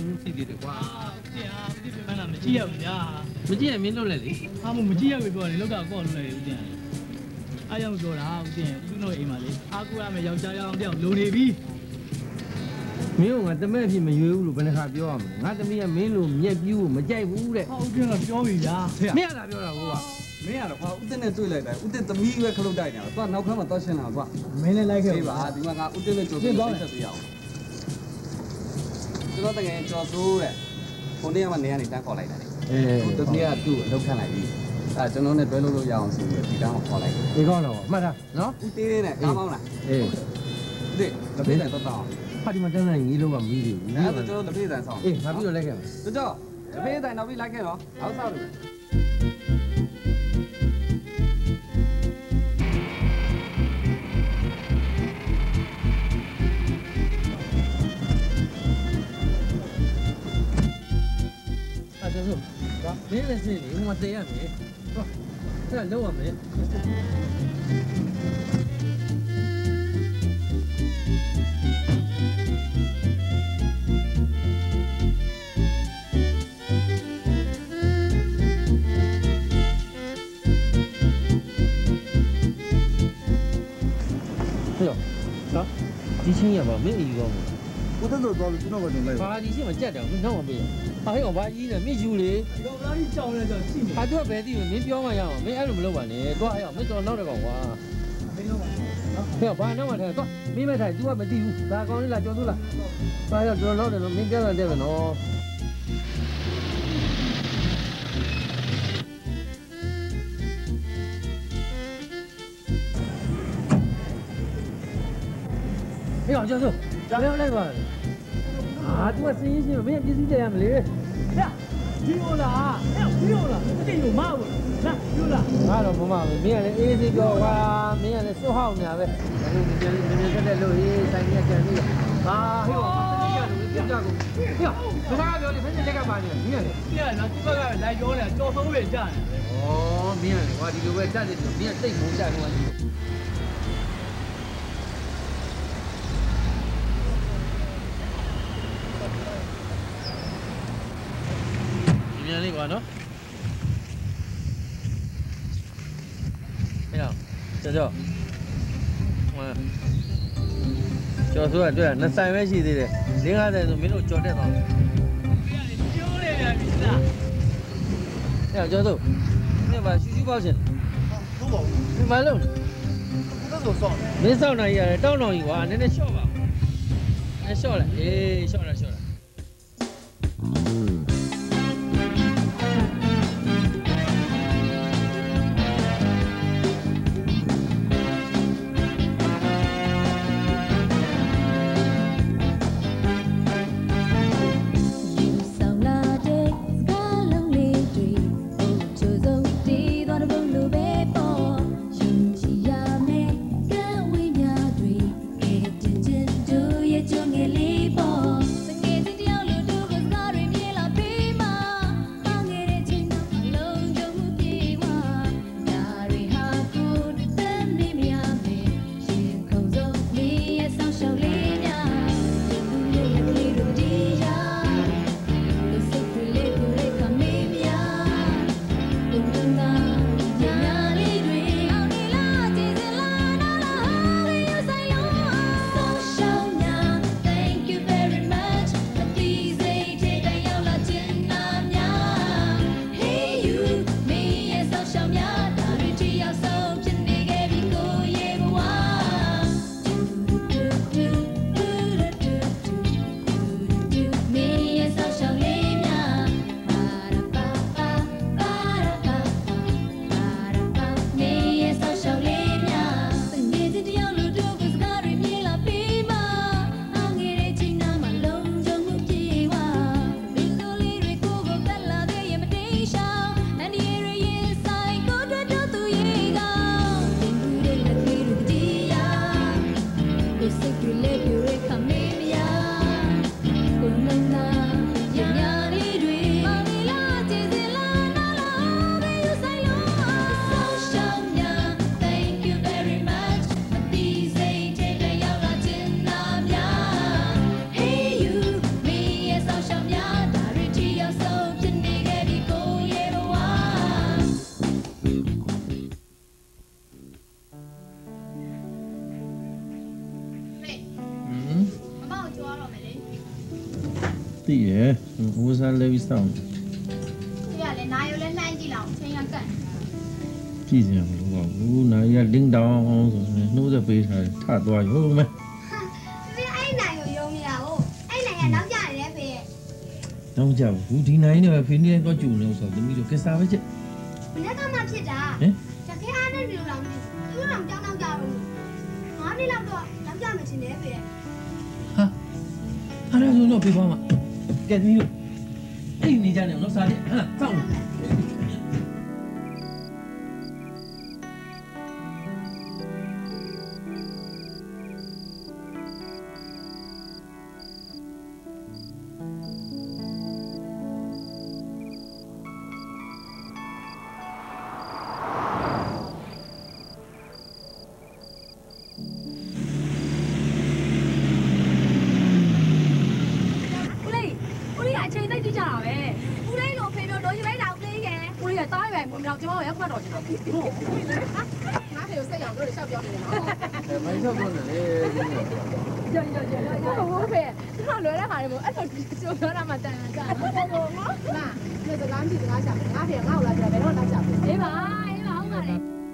သိသေးတယ်ကွာတင်ဟာဒီပြန်လာမကြည့်ရဘူးညာမကြည့်ရင်မင်းလွတ်လဲလေဟာမကြည့်ရပြီပြောတယ်လောက်ကကော့လို့လေဦးတင်အားကြောင့်ပြောတာဦးတင်သူ့တို့အိမ်မှာလေအားကိုရမယ်ယောက်ျားအောင်တယောက်လိုနေပြီမင်းကငါတမဲအဖြစ်မရွေးဘူးလို့ဘယ်နှခါပြောရမလဲငါသမီးကမင်းလိုမျက်ပြူးကိုမကြိုက်ဘူးတဲ့ဟောဦးတင်ကပြောပြီဗျာမင်းကလာပြောတာဟုတ်ကမင်းကတော့ဦးတင်နဲ့တွေ့လိုက်တယ်ဦးတင်သမီးပဲခလုတ်တိုက်နေတာသွားနောက်ခါမှသွားရှင်းလာသွားမင်းလည်းလိုက်ခဲ့ဒီပါဒီမှာငါဦးတင်နဲ့ကြိုပြီးဆက်ပြရအောင်ကျွန်တော်တကယ်ကြော်ဆိုးတဲ့ကိုနေ့ကမှနေကနေတန်းခေါ်လိုက်တာလေဟိုတမီးကသူ့အလုပ်ခံလိုက်ပြီအဲကျွန်တော်နဲ့တွဲလို့ရအောင်ဆိုပြီးဒီတန်းကိုခေါ်လိုက်တယ်ဒီကောင်းတော့မှတ်တာနော်ဦးတေးနဲ့ကားမောင်းလားအေးဒီလက်ဖေးနဲ့တော့တောင်းဟာဒီမှာတန်းတိုင်းကြီးလုံးကမီးသေးဘူးအဲ့ဒါကျွန်တော်လက်ဖေးဆိုင်ဆောင်အေးငါပြီးတော့လိုက်ခဲ့မယ်တို့တော့လက်ဖေးဆိုင်နောက်ပြီးလိုက်ခဲ့တော့အောက်ဆောက်လို့အဲ့ဒါဆိုကွာမင်းလည်းစိတ်လေဟိုမှာတည်ရမယ်ဟောအဲ့ဒါလုံးဝမယ်ဟဲ့နော်ဒီချင်းရပါမင်းအီရောမဦးတက်တော့သွားလို့ကျွန်တော်ကကျွန်တော်လိုက်ဘာဒီချင်းမကြက်တယ်မင်းတော့မပေးဟာဟဲ့ဘာကြီးလဲမင်းယူလေရောလာကြီးကြောင်လဲဆိုရှိနေဟာသူကဘယ်သိမင်းပြောမှရအောင်မင်းအဲ့လိုမလုပ်ပါနဲ့သွားဟဲ့မင်းတော့နောက်တကောင်ကွာမင်းတော့ပါနော်ဟဲ့ဘာနောက်မှထဲသွားမင်းမထိုင် तू ကမသိဘူးဒါကောင်းလေးလားကြော်သူလားဘာရောက်ကြော်နောက်တယ်လို့မင်းပြောတယ်ပဲနော်ဟဲ့အောင်ကျော်စုဘယ်လိုက်ပါလဲဟာ तू ကစင်းရှင်းမင်းပစ္စည်းတယ်ရမလဲဟဲ့ဒီဟိုလားဟဲ့ဒီဟိုလားမသိဘူးမဟုတ်လားဒီဟိုလားငါတော့မမပဲမင်းကလည်းအေးအေးပြောကွာမင်းကလည်းစွတ်ဟောက်နေတာပဲအခုဒီပြန်လေးနည်းနည်းတက်တက်လို့ရေးဆိုင်ကြီးကြံပြီးဟာဟဲ့ပြောကြကုန်ဟဲ့ဘယ်ကပြောလဲဖက်လက်ကပါနေမင်းကလည်းပြရနော်ဒီဘက်ကလိုက်ပြောနေတာကြော်ဆုံးတွေကြာနေတယ်ဩမင်းကလည်းကွာဒီလိုပဲတက်တယ်ဆိုမင်းကတိတ်မုန်းကြတော့ဒီမြန်လေးကွာနော်ဟဲ့ကြော်ကျော်ဆိုရတွေ့နှစ်ဆိုင်ပဲရှိသေးတယ်50ဆိုမင်းတို့ကြော်တက်သွားတယ်ကျိုးနေပြန်ပြီလား။အဲ့ကျော်စု။မင်းကရှူရှူပေါက်ရှင်ဟုတ်ပါဘူး။မင်းမလုံးဦးတက်တော့ဆောင်း။မင်းစောင့်နိုင်ရတယ်တောင်းတောင်းကြီးကွာနည်းနည်းလျှော့ပါ။နည်းလျှော့လိုက်။အေးလျှော့လိုက်။သိရဲ့ဝူစားလဲပြီးစောင့်ဒီကလည်းနာယိုလည်းနှိုင်းကြည့်လောက်ချင်းရကတ်ကြည့်စရာမလိုပါဘူးနိုင်ရတင်းတောင်းဆိုရင်နှိုးသက်ပေးထားတယ်ထသွားရုံပဲဖေအဲ့နိုင်ကိုယုံနေတာဟုတ်အဲ့နိုင်ကနောက်ကျနေတယ်ဖေတော့ကြဘူးဒီနိုင်နဲ့ပဲဖေနေတော့ကျူနေဆိုတော့သမီးတို့ကစားပဲချက်မနေ့ကမှဖြစ်တာဟင်တကယ်အားနဲ့ဒီလိုလောက်မရှိသူတို့တော့ကြောင်းတော့ကြတော့ငါးနေ့လောက်တော့နောက်ကျမှချင်းတယ်ဖေဟာအားရဆိုတော့ဖေးသွားမှာကဲသမီးတို့အဲ့ဒီနေကြနေအောင်တော့စားတယ်ဟမ်စောင့်ဦးလေးအချိန်သိကြတာပဲဦးလေးလိုဖေမျိုးလိုချင်လိုက်တာဦးလေးကဦးလေးကတားရွယ်ပုံတော့ကျွန်တော်ရောက်မှတော့ကျွန်တော်ဖြစ်ငါဖေကိုစိတ်အောင်တို့ရှောက်ပြောနေတယ်နော်မိုင်းဆောက်တော့လေကြော်ဟုတ်ဖေကျွန်တော်လွယ်တဲ့ခါလေးမို့အဲ့တော့ကျွန်တော်ပြောတာမှတန်တန်ကြာဟုတ်နော်မဒီစကားကြည့်စကားရှာငါဖေငါ့ကိုလာကြတယ်ဘယ်တော့လာကြဘူးအေးပါဟုတ်ပါလေ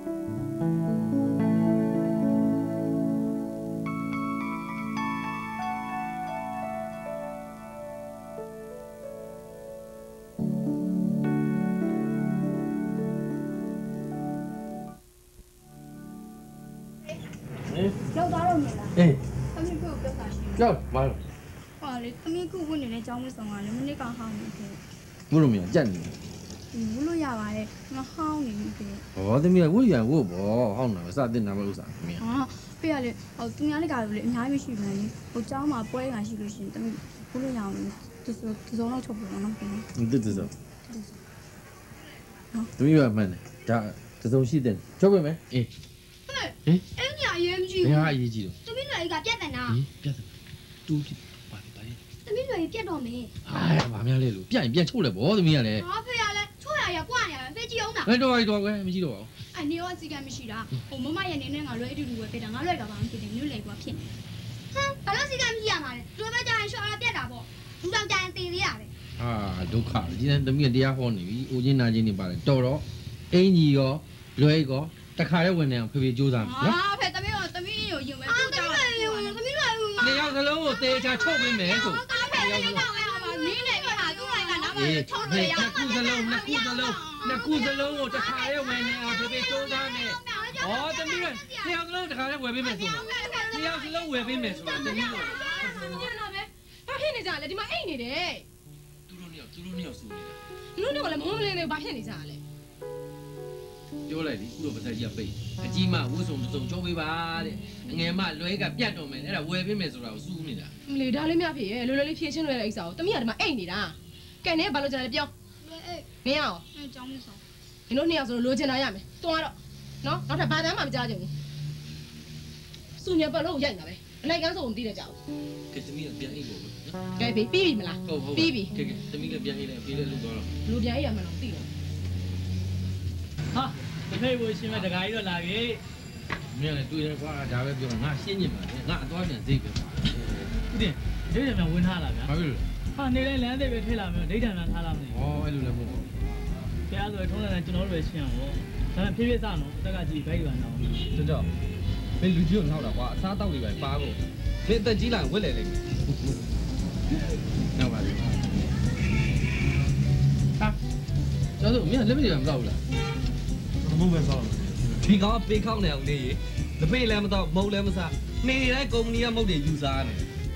လောက်သွားတော့မြင်လားအေးသမီးကိုပြောတာရှိတယ်ကြောက်ပါလို့ဟာလေသမီးကိုဝင်နေတဲ့အကြောင်းမဆောင်ပါလေမနစ်ကဟောင်းနေတယ်ဘုလိုမျိုးကြက်နေတယ်ဘလို့ရပါတယ်မဟောင်းနေပြီဟောသမီးကဝတ်ရဝတ်ပေါ့ဟောင်းတာပဲစတင်တာမလို့စားသမီးဟာဖေရလေဟိုသူများလေးကလည်းအများကြီးမရှိဘူးလေဟိုเจ้าမှာပွဲကရှိလို့ရှိရင်သမီးဘလို့ရအောင်သူစုံတော့ထုတ်ပြတော့နော်ဖေတစ်တစုံသမီးကမှန်တယ်ဒါတစုံရှိတယ်ချုပ်ပဲမယ်အေးအဲ့ညာအရင်ကြီးဘယ်ဟာအရေးကြီးတော့သမီးလွယ်ကပြတ်တယ်နာဟင်ပြတ်တယ်တူးပြပါလေပါလေသမီးလွယ်ပြတ်တော့မေဟာဗာများလဲလို့ပြန်ပြန်ချုပ်လဲဗောသမီးကလည်းဟာဖေရလေချိုးရကွာနေရဖေကြည့်အောင်လားဘယ်တော့ရတော့ကွယ်မရှိတော့ပါဘူးအဲ့နေရောအစီကမရှိတာဟိုမမရဲ့နေနဲ့ငါလွယ်အတူတူပဲဖြစ်တာငါလွယ်ကဘာမှဖြစ်တယ်မျိုးလေကွာဖြစ်ဟမ်ဘာလို့စီကမရှိရမှာလဲသူပဲကြာရင်ရှော့ရပြတ်တာပေါ့လူတော့ကြာရင်တည်သေးရတယ်ဟာဒုက္ခဒီနေ့သမီးကတရားဟောနေပြီအိုချင်းနာချင်းနေပါတယ်တော်တော့အင်ကြီးရောလွယ်ကောတခါတည်းဝင်နေအောင်ဖေဖေစူးစမ်းနော်ဟာဖေသမီးကိုသမီးကိုရင်ဝဲပို့ကြတယ်သမီးလည်းနေရောက်စလုံးကိုတေချာချုပ်ပေးမယ်ဆိုတားဖေလည်းတော့ပဲဟာနင်းနေပြီဟာသူ့လိုက်ကနားမှာချုံးနေရနှစ်ခုစလုံးကိုတခါတည်းဝင်နေအောင်ဖေဖေစူးစမ်းမယ်ဩသမီးကနှစ်ယောက်စလုံးတခါတည်းဝယ်ပေးမယ်ဆိုတော့နှစ်ယောက်စလုံးဝယ်ပေးမယ်ဆိုတော့သမီးတို့ညတော့ပဲဘာဖြစ်နေကြလဲဒီမှာအိတ်နေတယ်သူတို့နှစ်ယောက်စူနေတာလူတို့ကလည်းမုန်းမလင်းနေဘာဖြစ်နေကြလဲပြောလိုက်လေခုတော့ပါသက်ကြီးကပိတ်အကြီးမဝှစုံစုံချုပ်ပေးပါတဲ့အငယ်မလွဲကပြတ်တော့မယ်အဲ့ဒါဝယ်ပေးမယ်ဆိုတာကိုစူးနေတာမလီဒါလေးမြဖြစ်ရဲ့လွယ်လွယ်လေးဖြည့်ချင်းလွယ်တဲ့အိတ်စာကိုတမီးကဒီမှာအိတ်နေတာကဲနေဘာလို့ကြလဲပြောမင်းအောင်အကြောင်းမဆောင်ဒီလိုနှစ်ယောက်ဆိုလိုချင်တာရမယ်တွန်းတော့နော်နောက်ထပ်ဘာတမ်းမှမကြားချင်ဘူးစုညပတ်လို့ရိုက်တာပဲအလိုက်ကန်းဆိုမသိတဲ့ကြောက်ကဲသမီးကပြန်အိတ်ပေါ့နော်ကဲပြီးပြီမလားဟုတ်ဟုတ်ပြီးပြီကဲသမီးလည်းပြန်အိတ်လိုက်ပြေးလည်းလုပ်တော့လူပြန်ရမှန်းတော့သိတော့ဟာတဖိတ်ကိုရှင်းမဲ့တခါကြီးတော့လာပြီမင်းလည်းတွေ့ရကွာဒါပဲပြောငါရှင်းညင်ပါလေငါအသွားပြန်သိပဲဥတင်ဒိဋ္ဌံများဝင်ထားလာဗျာဘာဖြစ်လို့ဟာနေတိုင်းလမ်းသိပဲထိလာမယ်ဒိဋ္ဌံများထားလာမသိဩအဲ့လိုလည်းမဟုတ်ဘူးဘယ်ဆိုထုံးတယ်ကျွန်တော်တို့ပဲရှင်းအောင်ပေါ့ဒါပေမဲ့ဖြည်းဖြည်းစနော်အသက်ကကြည့်ဘိုက်ပါတော့ကျွန်တော်ဘယ်လူကြီးကိုထောက်တာကွာအစားတောက်တွေပဲပါဖို့ဘယ်အသက်ကြီးလာဝက်လေလိမ့်မယ်နောက်ပါပြီဟာကျောင်းတို့မင်းလက်မတွေမတော့ဘူးလားမုံပဲဆောက်ဒီကောင်ကပေးခေါက်နေအောင်နေရေလက်ပေးလည်းမတော့မုံလည်းမစားနေတိုင်းကုမ္ပဏီကမုတ်တွေယူစားနေ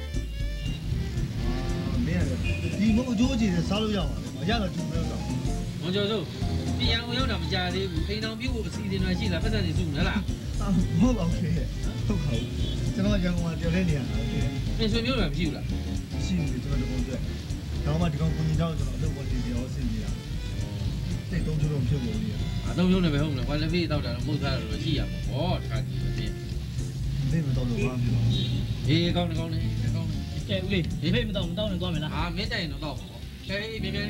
မင်းရတယ်ဒီမုံအကျိုးအကျိုးနဲ့စားလို့ရပါတယ်မရတော့ကျူပြောတော့။ဝန်ကျော်စုပြန်အောင်ရောက်တာမကြသေးဘူး။အိမ်တော်ပြုတ်ဖို့အစီအစဉ်တွေရှိလားပတ်သက်နေစုမလားဟုတ်ပါဘူးဟုတ်ပါဘူးကျွန်တော်ရန်ကုန်မှာပြောတဲ့နေရာဟုတ်ကဲ့။ပြင်ဆွေမျိုးတွေမရှိဘူးလားရှိနေကျွန်တော်တို့အတွက်ဒါမှဒီကောင်ကိုကြီးတော့ကျွန်တော်အလုပ်ပေါ်တင်ပြအောင်ဆင်ပြရတိတ်တုံးချုံဖြစ်လို့လေ။အသုံးမျိုးနဲ့ပဲဟုတ်မလား။ဝါလက်ဖေးတောက်တာတော့မဟုတ်သားတယ်လို့ရှိရမှာ။ဟောတခါကြည့်ပြင်ဒီမတော့လို့ဘာဖြစ်လို့။အေးကောင်းတယ်ကောင်းတယ်ကောင်းတယ်ကဲဦးလေးဒီဖိတ်မတော့မတော့နဲ့သွားမယ်လား။အာမင်းတိုင်တော့တော့ဟော။ကဲပြပြလေး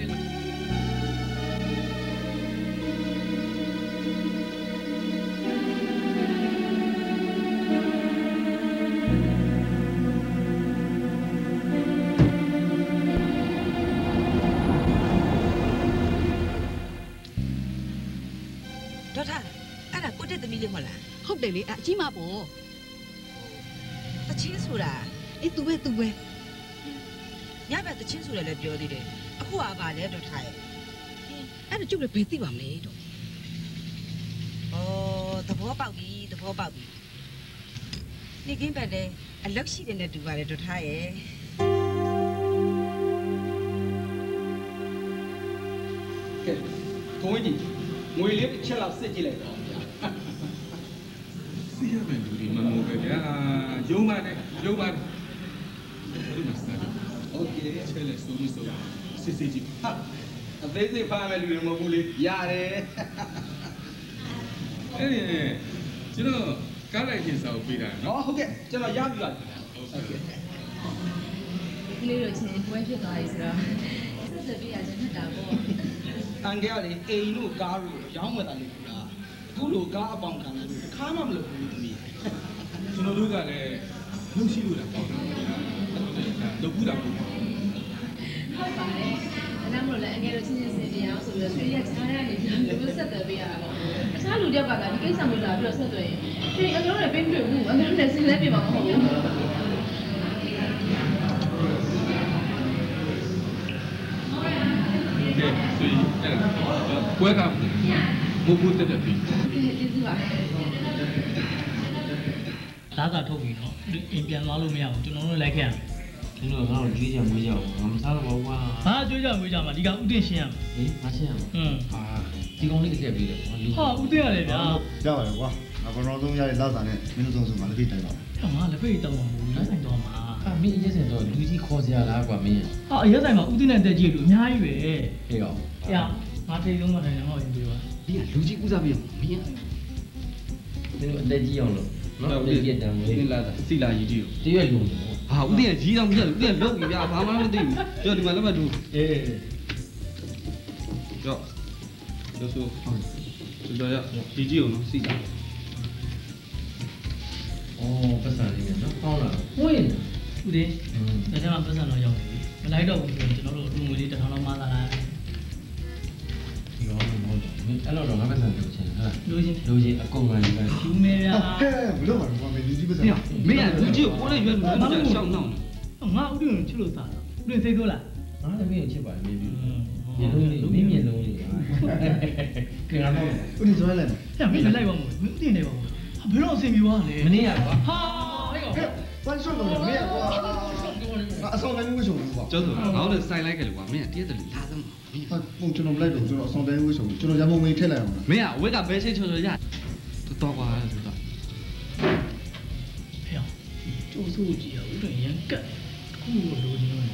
ဟဟုတ်တယ်လေအကြီးမပေါ့တချင်းဆိုတာအေးသူပဲညဘက်တချင်းဆိုတယ်လည်းပြောသေးတယ်အခုကပါလဲတော့ထားရဲ့အဲ့တော့ကျုပ်လည်းဘယ်သိပါမလဲတော့သဘောပေါက်ပြီနေကင်းပတ်တယ်အလက်ရှိတယ်နဲ့တူပါတယ်တော့ထားရဲ့ကဲကိုဝင်းကြီးငွေလေးတစ်ချက်လောက်စစ်ကြည့်လိုက်တော့ဗျာစီးရမယ်လူဒီမမိုးပဲဗျာရုံးပါတယ်ဘယ်လိုမှစတာโอเคချဲလေစိုးမစိုးစစ်ကြည့်ဟာအသေးစိတ်ဖားမယ်လူတွေမဟုတ်ဘူးလေရတယ်အဲ့ဒီကျွန်တော်ကားလိုက်တင်စာကိုပေးတာနော်ဟုတ်ကဲ့ကျွန်တော်ရပြီပါဟုတ်ကဲ့ကလေးတို့ချင်းပွဲဖြစ်သွားပြီဆိုတော့ဆက်ပြရခြင်းနဲ့တာပေါ့အန်ကယ်လေအိမ်တို့ကားတို့ရောင်းမတာလို့လားအခုလိုကားအပေါင်ခံလို့တစ်ခါမှမလုပ်ဘူးသမီးကျွန်တော်တို့ကလည်းလှုပ်ရှိလို့လည်းပေါင်တာဗျာလုပ်ဘူးတာပေါ့ဟုတ်ပါတယ်အဲ့ဒါမှမဟုတ်လည်းအငယ်တို့ချင်းစင်ပြအောင်ဆိုပြီးတော့ဆွေးရချားရနေပြန်လို့ဆက်သွယ်ပေးရတာပေါ့အခြားလူတယောက်ကဒီကိစ္စမျိုးလာပြီးတော့ဆက်သွယ်ရင်ဒီအငယ်တို့လည်းပေးမတွေ့ဘူးအငယ်တို့လည်းဆင်းလဲပြပါမဟုတ်ဘူးပွဲကမဟုတ်ဘူးတက်ပြီကျေးဇူးပါသားကထုတ်ပြီနော်အိမ်ပြန်သွားလို့မရဘူးကျွန်တော်တို့လိုက်ခဲ့ရမယ်ကျွန်တော်ကတော့ကြွေးကြမွေးကြဘူးငါမစားတော့ဘူးကွာဟာကြွေးကြမွေးကြမှာဒီကောင်ဥတင်ရှင်းရမယ်ဟေးငါရှင်းရမှာဟာဒီကောင်လေးတစ်ချက်ပေးတယ်ကွာလူဟာဥတင်ရတယ်ဗျာရပါတယ်ကွာငါဘယ်တော့ဆုံးရတဲ့လစာနဲ့မင်းတို့ဆုံးငါလက်ဖိတ်တိုင်ပါမယ်ငါလက်ဖိတ်တောင်းမှာဘူးလက်ဆိုင်တော့မှာမင်းအရက်ဆိုင်တော့လူကြီးခေါ်စရာလားကွာမင်းဟာအရက်ဆိုင်မှာဥတင်နဲ့တက်ကြည့်လို့အများကြီးပဲဟေးကောင်အေးငါထိတ်ဆုံးမထိုင်တော့ဟောရင်ပြေးပါဒီကလူကြီးကူးစားပြမင်းမင်းတို့အသက်ကြီးအောင်လို့နော်ဒီပြက်တံမွေးနင်လာစီလာကြီးကြီးတရွက်လူဟာဦးတင်ကြီးတော့မဖြစ်ဘူးဦးတင်လုံးပြီဗျာဘာမှမသိဘူးကြောက်ဒီမှာလက်မတူအေးကြောက်ဆိုကြောက်ရကြီးကြီးအောင်နော်စီလာပတ်စံလေးနဲ့နော်ပေါင်းလာဝင်းဦးတင်ဒါကြောင့်ပတ်စံတော့ရောက်နေပြီမလိုက်တော့ဘူးဆိုရင်ကျွန်တော်တို့အတူငွေလေး1000လောက်မလာလိုက်ဒီတော့မဟုတ်တော့အဲ့တော့ငါပတ်စံလိုချင်ဟာလိုချင်အကုန်မှန်တယ်ယူနေဗျာဟဲ့ဘလို့မှာမင်းလူကြီးပတ်စံမင်းကလူကြီးကိုပေါ်လိုက်ရွက်လို့မင်းကရှောင်းနှောင်းငါဦးတင်ချစ်လို့သားဦးတင်စိတ်ဆိုးလားငါလည်းမင်းကိုချစ်ပါတယ်မင်းပြမျက်လုံးလေးမင်းမျက်လုံးလေးကင်ငါတော့ဦးတင်စွဲလိုက်ဟဲ့မင်းလိုက်ပါမို့မင်းဦးတင်နေပါမို့ဘယ်တော့အဆင်ပြေသွားလဲမနေ့ကကွာဟာဟဲ့ကောင်ပန်းရှုံးလို့မင်းကွာအဆောင်တိုင်းဝှရှုံဘူးကွာကျောင်းဆိုငါတို့စိုက်လိုက်ကြလို့ကွာမင်းကတရက်တည်းလာသမ်းပါဟုတ်ကျွန်တော်မလိုက်တော့ကျွန်တော်အဆောင်တိုင်းဝှရှုံကျွန်တော်ရမုံဝင်ထည့်လိုက်အောင်မင်းကအဝက်ကဘဲရှိချော်ချော်ရတော့ကွာဆိုတော့ဟဲ့ကျိုးစိုးကြည့်ရဦးတော့ရန်ကတ်ခုလိုနေလို့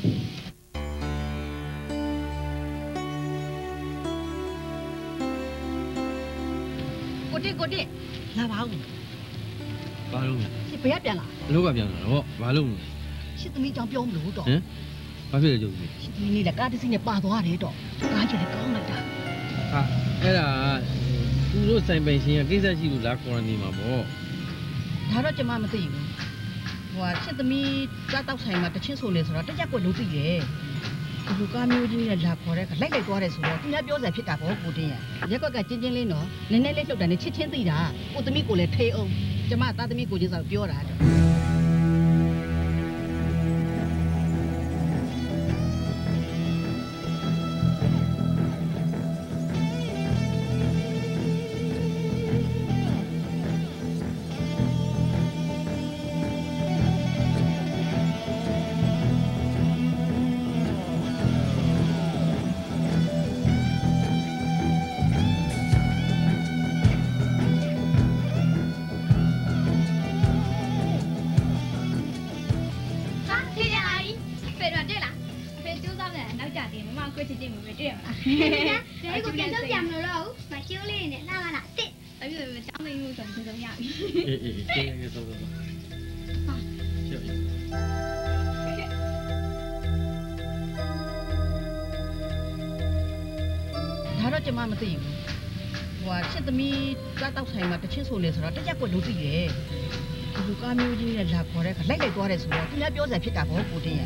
ကိုတိလာပါဦးဘာလို့လဲဘယ်ကပြန်လာဘလို့ကပြန်လာတော့ဘာလို့လဲရှစ်သမီးကြောင့်ပြောမလို့တော့ဟမ်ဘာဖြစ်လဲကျုပ်ကြီးရှစ်သမီးလေးလည်းကားတစ်စီးနဲ့ပါသွားတယ်တော့ကားကျလည်းကောင်းလိုက်တာဟာအဲ့ဒါသူတို့ဆိုင်ပိုင်ရှင်ကကိစ္စရှိလို့လာခေါ်နေမှာပေါ့ဒါတော့ကျွန်မမသိဘူးဟိုရှစ်သမီးကားတောက်ဆိုင်မှာတချင်းဆိုနေဆိုတော့တကြက်ကွက်လို့သိတယ်ဒီလူကားမျိုးကြီးနဲ့လာခေါ်တဲ့ကလိုက်သွားတယ်ဆိုတော့သူများပြောစရာဖြစ်တာပေါ့ကိုတင်းရရက်ကွက်ကချင်းချင်းလေးနော်နည်းနည်းလေးလှုပ်တယ်နဲ့ချစ်ချင်းသိတာကိုသမီးကိုလည်းထိအောင်ကျမသားသမီးကိုချင်းဆိုပြောတာတော့ကျမမသိဘူးဟိုရှစ်သမီးကားတောက်ဆိုင်မှာတချင်းဆိုနေဆိုတော့တကြက်ကွက်လို့သိတယ်ဒီလူကားမျိုးကြီးနဲ့လာခေါ်တဲ့ကလိုက်သွားတယ်ဆိုတော့သူများပြောစရာဖြစ်တာပေါ့ကိုတင်းရ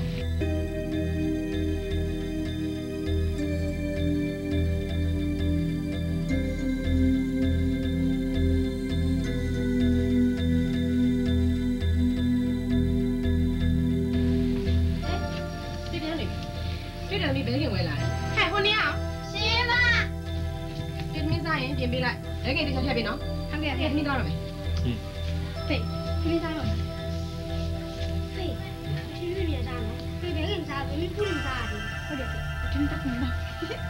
给你小贴饼喏，看给你到了没？对，你到了。对，去日面啥呢？对，别人啥，别人不能啥的，或者是真的很忙。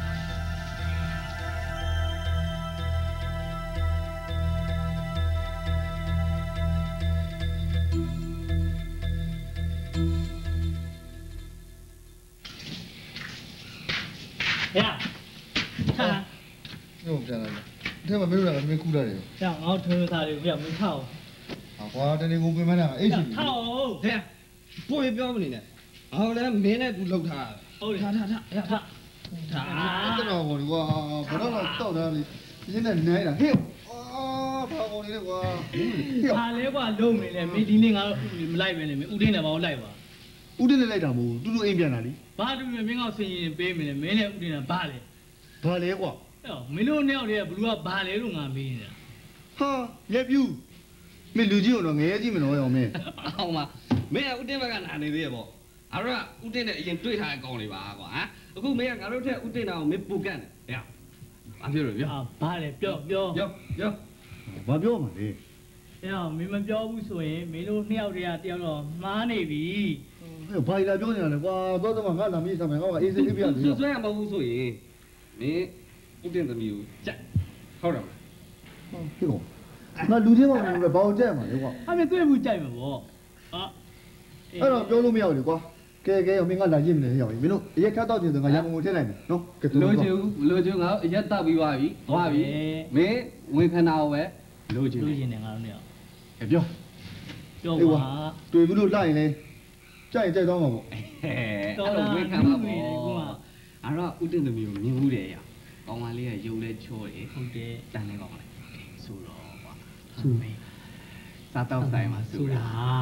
呀，看， 又变了，这嘛没有那个没顾着的。 像我推他的，不要没套。 啊，我这里我本来那个 A 级。 套， 对呀，不会标不你呢，然后呢，明天不漏他。 哦，他，哎呀他。 这个我哇，不知道到哪里，现在哪了？嘿，啊，怕我的哇。 他那个漏没嘞，没听那个来没嘞，没屋顶那把我来吧。 屋顶来着么？都是 A 边那里。 把这边没搞生意，白没嘞，没嘞屋顶那扒嘞。 扒嘞哇？ 哦，没弄那的，不如扒嘞弄啊没的。 哈，也有。没留起我了，眼睛没弄要没。 好嘛，没有屋顶那个哪里的不？啊，说屋顶的已经对他讲了吧？啊，အခု没有，俺တို့这屋顶那没不干的，哎呀，俺ပြော了ပြော。 啊，扒嘞，ပြော。 ဘာပြောမှာလဲ哎呀，没们ပြော不说耶，没弄那的呀，掉了马那边。 哎，ဘာလာပြောနေလဲကွာတော့တော့ငါလာမေးစမယ်ငါကအေးစိတ်ပြရတယ်ဆိုရမဟုတ်ဆိုရင်မင်းဥတင်သမီးကိုကြိုက်ဟုတ်တယ်မလားဟေးကောငါလူချင်းမောင်နေပဲဘာကိုကြက်မှာလဲကွာအမေတွေ့ဘူးကြိုက်မှာပေါ့ဟာအဲ့တော့ပြောလို့မရဘူးလေကွာကဲရောမင်းကလာကြည့်မနေရောမင်းတို့အရက်ခတ်တော့တင်ဆိုငါရန်ကုန်ကိုထည့်လိုက်မယ်နော်ကဲလိုချင်ငါအရက်တောက်ပြီးသွားပြီသွားပြီမင်းဝင်ခဏကိုပဲလိုချင်တယ်ငါတို့နေပြောပါတွေ့ဘူးလို့လိုက်ရင်လေကြိုက်တော့မှာပေါ့အဲ့တော့ဝင်ခဏမှာပေါ့အဲ့တော့ဥတင်သမီးကိုမြင်မှုတယ်ရကောင်းမလေးကရုပ်လဲချောတယ်ဟုတ်တယ်တန်လဲကောင်းလဲဆိုတော့ကွာဆိုမေးစားတော့ဆိုင်မှာဆိုတာ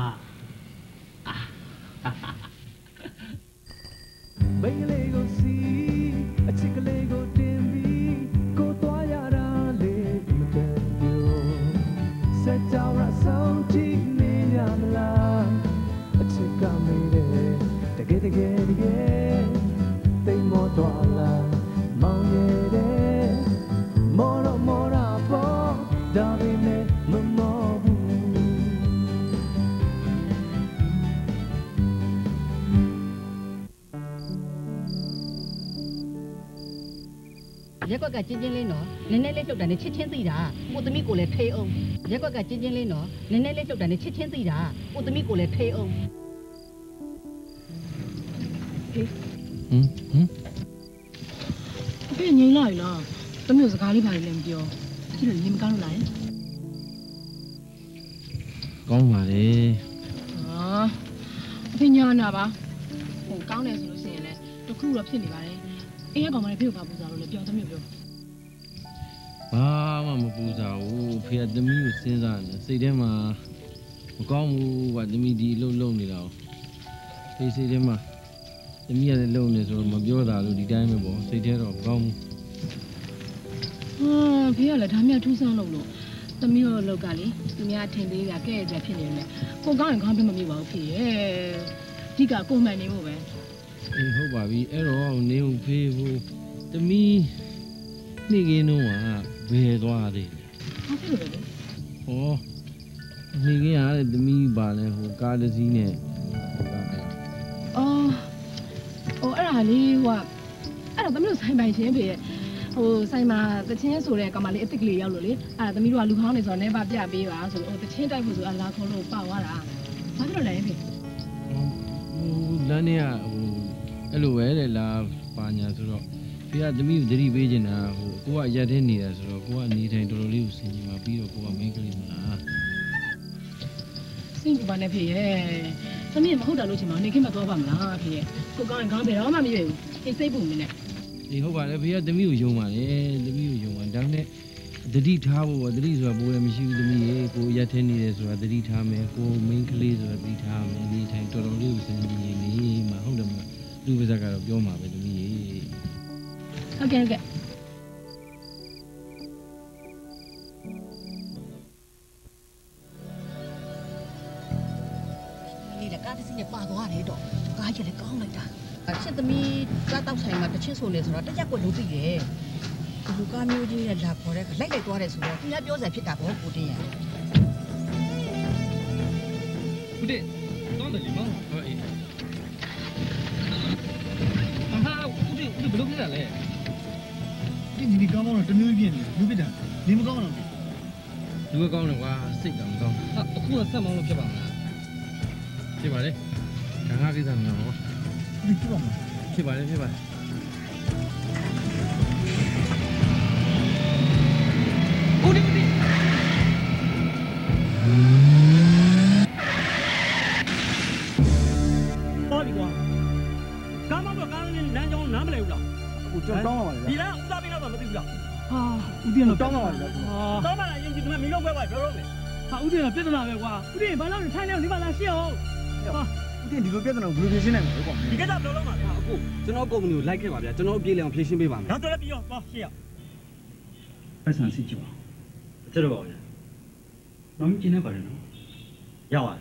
ဘင်္ဂလေးကိုစီအချစ်ကလေးကိုတင်ပြီးကိုသွားရတာလေမတန်ပြောစက်ကြောင်ရဆုံးကြည့်နေရမလားအချစ်ကမေးတယ်တကယ်သိမောတော်လာမောင်ရတဲ့မောတော့ပေါ်ဒါပေမဲ့မမောဘူးရက်ကွက်ကချင်းချင်းလေးနော်နည်းနည်းလေးလှုပ်တာနဲ့ချစ်ချင်းသိတာကိုသမီးကိုလည်းထိအောင်ရက်ကွက်ကချင်းချင်းလေးနော်နည်းနည်းလေးလှုပ်တာနဲ့ချစ်ချင်းသိတာကိုသမီးကိုလည်းထိအောင်ဟင်အဖေငြိမ်လာပြီလားသမီးစကားလေးပါလည်းမပြောကြည့်လို့ရင်မကောင်းလို့လားကောင်းပါလေဟာအဖေညာနာပါဟိုကောင်းတယ်ဆိုလို့ရှိရင်လည်းတခုတော့ဖြစ်နေပါတယ်အေးရကောင်မလေးဖေကိုပါပူစားလို့လည်းပြောသမီးပြောဘာမှမပူစားဘူးဖေကသမီးကိုစဉ်းစားနေစိတ်ထဲမှာမကောင်းဘူးကွာသမီးဒီအလုပ်လုပ်နေတာဖေစိတ်ထဲမှာသမီးကလည်းလုပ်နေဆိုတော့မပြောတာလို့ဒီတိုင်းပဲပေါ့စိတ်ထဲတော့မကောင်းဘူးဖေကလည်းဒါမှထူးဆန်းလို့သမီးတို့လောက်ကလေသူများထင်သေးတာကဲ့ရဲ့ဖြစ်နေတယ်ကိုကောင်းရင်ကောင်းပြမမြင်ပါဘူးဖေရဲ့ဒီကကိုမှန်နေမှုပဲအေးဟုတ်ပါပြီအဲ့တော့နေဦးဖေးဘူးသမီးနေကင်းတော့ဘယ်သွားသေးလဲဘာဖြစ်လို့လဲဟောနေကင်းရတယ်သမီးပါလဲဟိုကားတစ်စီးနဲ့အဲ့ဒါလေးဟိုအဲ့တော့သမီးတို့ဆိုင်ပိုင်ချင်းဖေရဲ့ဟိုဆိုင်မှာတချင်းဆိုတဲ့ကောင်မလေးအစ်စ်ကလေးရောက်လို့လေအဲ့ဒါသမီးတို့ကလူဟောင်းနေဆိုတော့နေပါပြပေးပါဆိုလို့တချင်းတိုက်ဖို့ဆိုအလားခေါ်လို့ပေါက်သွားတာဘာဖြစ်လို့လဲဖေလမ်းထဲကဟိုအဲ့လိုပဲလေလာပါညာဆိုတော့ဖေကသမီးကိုသတိပေးချင်တာဟိုကိုကရက်ထဲနေတာဆိုတော့ကိုကနေတိုင်းတော်တော်လေးကိုဆင်ခြင်ပါပြီးတော့ကိုကမင်းကလေးမလားစင်ပါနဲ့ဖေရဲ့သမီးမဟုတ်တာလို့ချင်မှာနေခင်းမသွားပါမလားဖေရဲ့ကိုကောင်းရင်ကောင်းဘယ်တော့မှမရွေးဘူးအေးစိတ်ပူနေနဲ့အေးဟုတ်ပါလေဖေကသမီးကိုယုံပါလေသမီးကိုယုံပါဒါနဲ့သတိထားဖို့ပေါ့သတိဆိုတာပိုးလည်းမရှိဘူးသမီးရေကိုရက်ထဲနေတယ်ဆိုတာသတိထားမယ်ကိုမင်းကလေးဆိုတာသတိထားမယ်ဒီတိုင်းတော်တော်လေးကိုဆင်ခြင်နေမှာဟုတ်တယ်မလားလူပါဇက်ကတော့ပြောမှာပဲသမီးရေဟုတ်ကဲ့นี่แหละကားတစ်စီးနဲ့ပါသွားတယ်တော့ကားကြီးလည်းကောင်းလိုက်တာချစ်သမီးကားတောက်ဆိုင်မှာတချင်းဆိုနေဆိုတော့တရက်ကွက်လုံးသိတယ်လူကားမျိုးကြီးနဲ့လာခေါ်တဲ့ကလိုက်သွားတယ်ဆိုတော့သူများပြောစရာဖြစ်တာပေါ့ကိုတင်းရဦးတင်တော့တယ်မောင်ဟုတ်အေးဟာဦးတင်ဘယ်လိုဖြစ်တာလဲဒီကောင်းတော့တမျိုးပြင်းနေလူပြတာနေမကောင်းတော့ဘူးလူကကောင်းတယ်ကွာစိတ်ကမကောင်းအခုကဆက်မောင်းလို့ဖြစ်ပါမလားဖြစ်ပါလေဒါငါကိစ္စမဟုတ်ဘူးဖြစ်ပါမလားဖြစ်ပါလေဖြစ်ပါဦးတင်ပေါ်ပြီကွာကားမောင်းတော့ကားနဲ့လမ်းကြောင်းနားမလဲဘူးလားအခုကြောက်တောင်းပါပါလေဒီလားဦးစားပြီးတော့မသိဘူးလားဟာဦးတင်တော့တောင်းပါပါလေဟာတောင်းပါလားရင်ဒီမှာမီလုံးပဲပါပြောတော့မယ်ဟာဦးတင်ကပြဿနာပဲကွာဦးတင်ဘာလို့ထိုင်နေဒီမှာလာရှင်းအောင်ဟာဦးတင်ဒီလိုပြဿနာကိုဘယ်လိုဖြေရှင်းနိုင်မလဲကွာဒီကိစ္စဘယ်လိုလုပ်မှာလဲအခုကျွန်တော်ကုမ္ပဏီကိုလိုက်ခဲ့ပါဗျာကျွန်တော်အပြေးလည်းဖြေရှင်းပေးပါမယ်နောက်တော့ပြီးတော့ပါရှင်းရပတ်စံစစ်ကြပါ这个保险，我们今天把人要完。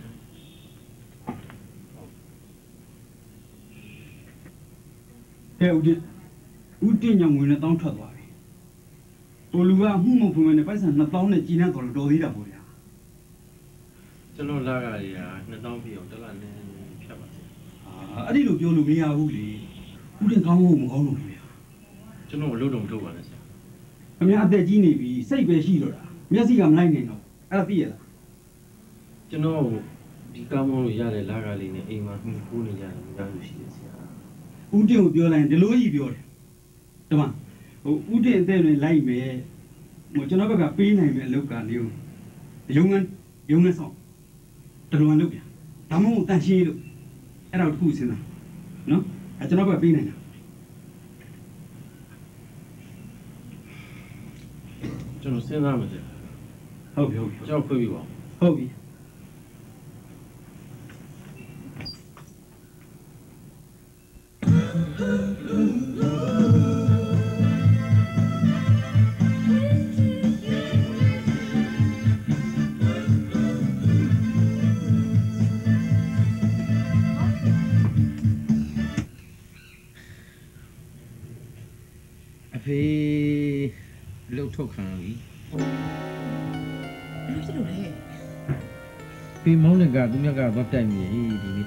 哎，我这娘为了当车多的，我如果木木方面的本身那当的今天做了多的了不呀？ ကျွန်တော်လာကြရ2000ပြအောင်တက်လာနေဖြတ်ပါအဲ့ဒီလိုပြောလို့မရဘူးလေဦးတင်ကောင်းဖို့မကောင်းလို့ဗျာကျွန်တော်လို့တော့မထုတ်ပါနဲ့ဆရာအများအသက်ကြီးနေပြီစိတ်ပဲရှိတော့တာမျက်စိကမလိုက်နိုင်တော့အဲ့ဒါသိရလားကျွန်တော်ဒီကောင်းမလို့ရတဲ့လာကလေးနဲ့အိမ်မှာမှီခိုးနေကြတယ်မရလို့ရှိတယ်ဆရာဦးတင်ကိုပြောလိုက်ရင်ဒီလိုကြီးပြောတယ်ဒီမှာဦးတင်အသက်တွေလိုက်မယ်ကျွန်တော်ဘက်ကပေးနိုင်မယ်အလုပ်ကနေရုံငန်းဆောင်တလူန်လုပ်ပြန်ဒါမှမဟုတ်တန်ရှင်းလို့အဲ့ဒါကိုတစ်ခုစဉ်းစားနော်အဲ့ကျွန်တော်ဘက်ကပေးနိုင်တာကျွန်တော်စဉ်းစားမယ်ဆရာဟုတ်ပြီကျွန်တော်ခွင့်ပြုပါဟုတ်ပြီအဖေလှုပ်ထုတ်ခံပြီဘယ်လိုဖြစ်လို့လဲဖေမောင်းတဲ့ကသူမြတ်ကတော့တိုက်ပြီဒီနေ့ဘာလို့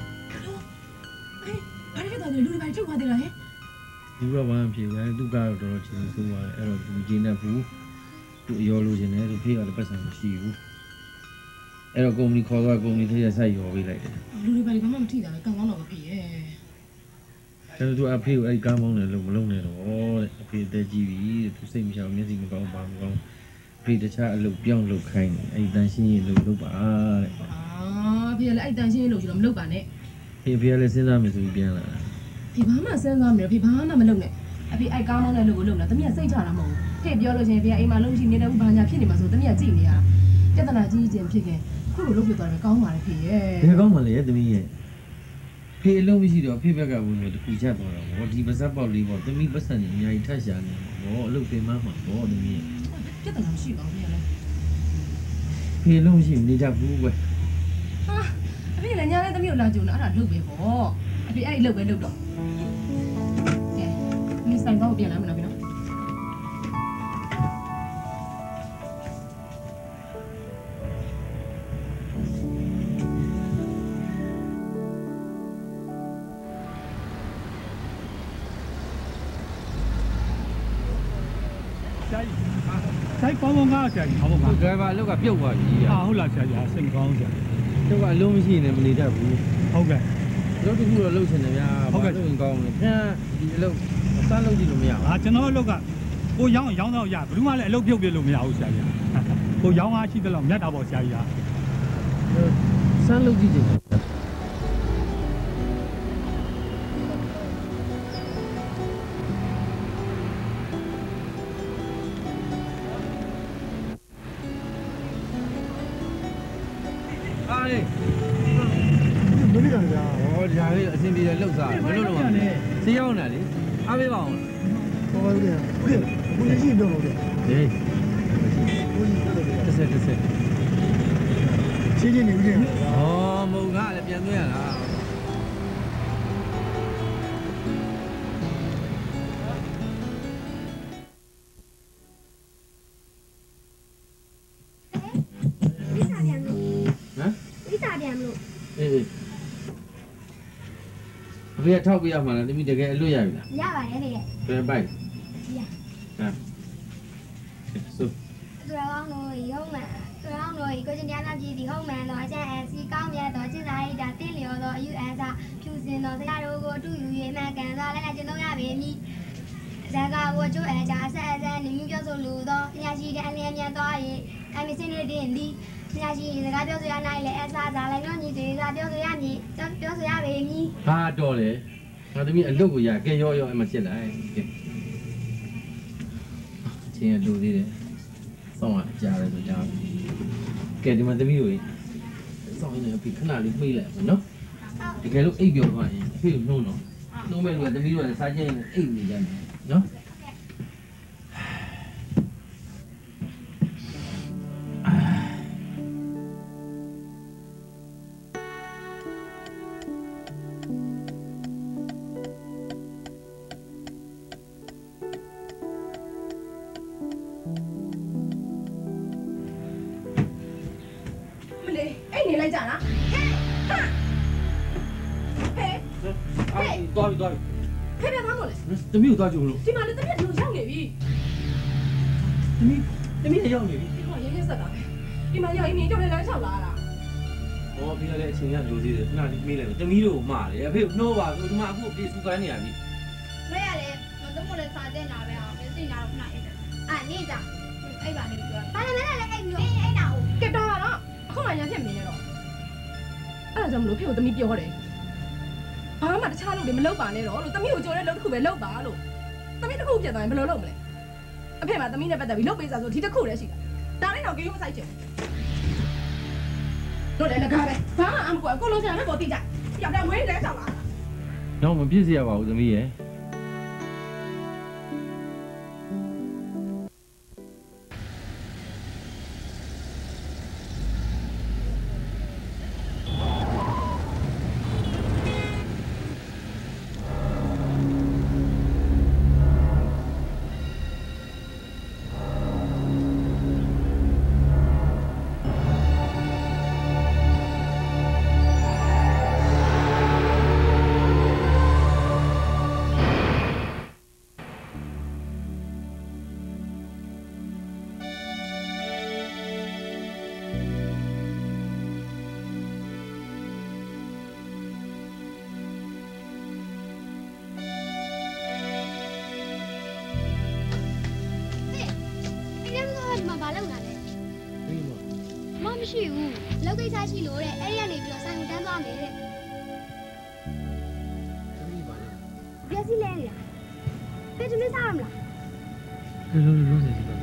ဖြစ်တာလဲလူတွေဘာချုပ်သွားသေးလားဟဲ့လူတော့ဘာမှဖြစ်ဘူးသူကတော့တော်တော်ချင်းဆိုးသွားတယ်အဲ့တော့သူကျင်းနေဘူးသူအရောလို့ရှင်တယ်သူဖေးကလည်းပတ်စံမရှိဘူးအဲ့တော့ကုမ္ပဏီခေါ်သွားကုမ္ပဏီထဲရဆိုင်ရောပေးလိုက်တယ်လူတွေဘာမှမထိတာလဲကံကောင်းတော့မဖြစ်ရဲ့အဲ့တော့သူအဖေကိုအဲ့ကားမောင်းတယ်လို့မလုပ်နဲ့တော့တဲ့အဖေတက်ကြည့်ပြီသူစိတ်မချမျက်စိမကောင်းပါမကောင်းအဖေတခြားအလုပ်ပြောင်းလုပ်ခိုင်းတယ်အဲ့တန်ရှင်းရင်လုပ်ပါတဲ့အဖေလည်းအဲ့တန်ရှင်းရင်လုပ်ကြတော့မလုပ်ပါနဲ့ဖေကလည်းစဉ်းစားမယ်ဆိုပြီးပြန်လာတာဖေဘာမှစဉ်းစားမလို့ဖေဘာမှမလုပ်နဲ့အဖေအဲ့ကားမောင်းတဲ့လုပ်ကိုလုပ်လာတမီးကစိတ်ချတာမဟုတ်ဘူးဖေပြောလို့ချင်းဖေအိမ်မှာလုပ်ရှိနေတဲ့ဘာညာဖြစ်နေမှာဆိုတမီးကကြည့်နေရတာပြဿနာကြီးချင်းဖြစ်ခင်ခုလိုလုပ်ပြသွားတယ်ကောင်းပါလေဖေရဲ့ဘယ်ကောင်းမှလဲတမီးရဲ့ဖေအလုံးမရှိတော့ဖေဘက်ကဝင်လို့တခုချက်သွားတော့ဗောဒီပါဇက်ပေါက်လေးဗောတမီးပတ်စံနေအများကြီးထက်ရှာနေဗောအလုပ်ပင်မမှာဗောတမီးရဲ့ပြဿနာမရှိပါဘူးဖေလည်းဖေအလုံးမရှိနေကြဘူးကွယ်ဟာအဖေလည်းညာလည်းတမီးကိုလာကြုံတာအဲ့ဒါလုပ်ပဲဗောအဖေအဲ့ဒီလုပ်ပဲလုပ်တော့ကဲမင်းဆိုင်တော့ပြန်လာမလားဗျာဆိုင်ပေါင်းပေါင်းကားဆရာကြီးဟောပါဒရိုင်ဘာအလုပ်ကပြုတ်သွားပြီဟုတ်လားဆရာကြီးစိတ်ကောင်းဆရာသူကအလုံးမရှိနေမနေတတ်ဘူးဟုတ်ကဲ့လုပ်တစ်ခုတော့လုပ်ချင်တယ်ဗျာဟုတ်ကဲ့လုပ်ရင်ကောင်းတယ်ပြန်ဒီအလုပ်စမ်းလုပ်ကြည့်လို့မရဘူးကျွန်တော်အလုပ်ကကိုရောင်းတော့ရဘယ်သူမှလည်းအလုပ်ပြုတ်ပြလို့မရဘူးဆရာကြီးကိုရောင်းအားရှိတယ်လို့မြတ်တာပေါ့ဆရာကြီးစမ်းလုပ်ကြည့်ချင်တယ်ဒါလေးအဆင်ပြေတယ်လှုပ်စားတယ်မလို့လို့ဆေးရောက်နေလေအားပေးပါအောင်ဟောဟုတ်တယ်ဘုရားရှိတော့ဟုတ်တယ်ဟေးတစ်ဆက်ချင်းနေဦးတယ်ဩမုံကလည်းပြန်သွင်းရလားအဖေကထောက်ပြရမှာလားတမီးတကယ်အလွတ်ရပြီလားရပါတယ်လေဘယ်ပိုက်ရဟာဆိုသူတော်ကောင်းတို့ရုံးမှန်သူတော်ကောင်းတို့ကိုကျင်တရားများကြည့်ပြီးဟုတ်မှန်တော့အကျဉ်းအစီကောင်းမြတ်တော့ကျင့်စာရိတာတင့်လျော်တော့အယူအဆဖြူစင်တော့ဆရာတို့ကိုအတူယူ၍မှန်ကန်သောလည်းကျင့်သုံးရပေမည်ဇာကဝကျိုးအကြအဆက်အစဲနေမျိုးပြောဆိုလိုသောပညာရှိတဲ့အလင်းမြန်သွား၍အမစင်းနေတဲ့ဒီပညာရှိစကားပြောဆိုရနိုင်လေအစားစားလည်းညညီတွေစကားပြောဆိုရမည်ပြောဆိုရပေမည်ဟာတော့လေငါသမီးအလွတ်ကိုရကဲရောအမစစ်လိုက်ကဲချင်းရလူသေးတယ်စောင်းရကြားတယ်ဆိုကြားကဲဒီမှာသမီးကိုစောင်းနေအဖေခဏလေးမေးလိုက်ပါနော်တကယ်လို့အိပ်ပြောသွားရင်အဖေကိုနှုံးတော့နှုံးမဲ့လူကသမီးတို့ကစားချင်းနဲ့အိပ်နေကြတယ်နော်သွားပြီဖေးဖေးသွားလို့လေသမီးကိုသွားကြုံလို့ဒီမှာလည်းတမီးတို့ရောက်နေပြီသမီးရောက်နေပြီဒီမှာရင်းရဆက်တာပဲဒီမှာရောက်ရင်ကြောက်နေလမ်းလျှောက်လာတာဟောပြီးလည်းအချိန်ကလိုသေးတယ်ခဏလေးမေးလိုက်သမီးတို့မှားတယ်အဖေနှိုးပါဆိုဒီမှာအခုအပြေစူကန်းနေရပြီမရလေမတို့လည်းစာတင်လာပဲအောင်မသိနာတော့ခဏအိတ်တယ်နေကြအိတ်ပါနေပြောဘာလဲလဲအိတ်မျိုးအိတ်နာဟုတ်ကဲတော့တော့အခုမှရန်ဖြစ်မနေနဲ့တော့အဲ့ဒါကြောင့်မလို့ဖေကိုတမီးပြောတယ်ဘာမှတခြားလို့မလုပ်ပါနဲ့တော့လို့တမီးကိုကြော်တဲ့လုပ်တစ်ခုပဲလုပ်ပါလို့တမီးတစ်ခုပြတ်သွားရင်ဘယ်လိုလုပ်မလဲအဖေကတမီးနဲ့ပတ်သက်ပြီးလုပ်ပေးစားဆိုဒီတစ်ခုတည်းရှိတာဒါလေးတော့ကိလို့မဆိုင်ချင်တို့လည်းငကားပဲဘာမှအမကွာကိုလုံးချင်တယ်ပေါ်တိကြပြောက်တယ်ဝင်းတယ်ဆောက်လာတော့မပြည့်စရပါဘူးသမီးရဲ့မရှိဘူးလောက်ကိစ္စရှိလို့တဲ့အဲ့ဒီကနေပြီးတော့ဆိုင်ကိုတန်းသွားမယ်တဲ့ပြည့်စည်လဲနေတာဖေးသူလေးစားရမလားလုံးနေစီပါ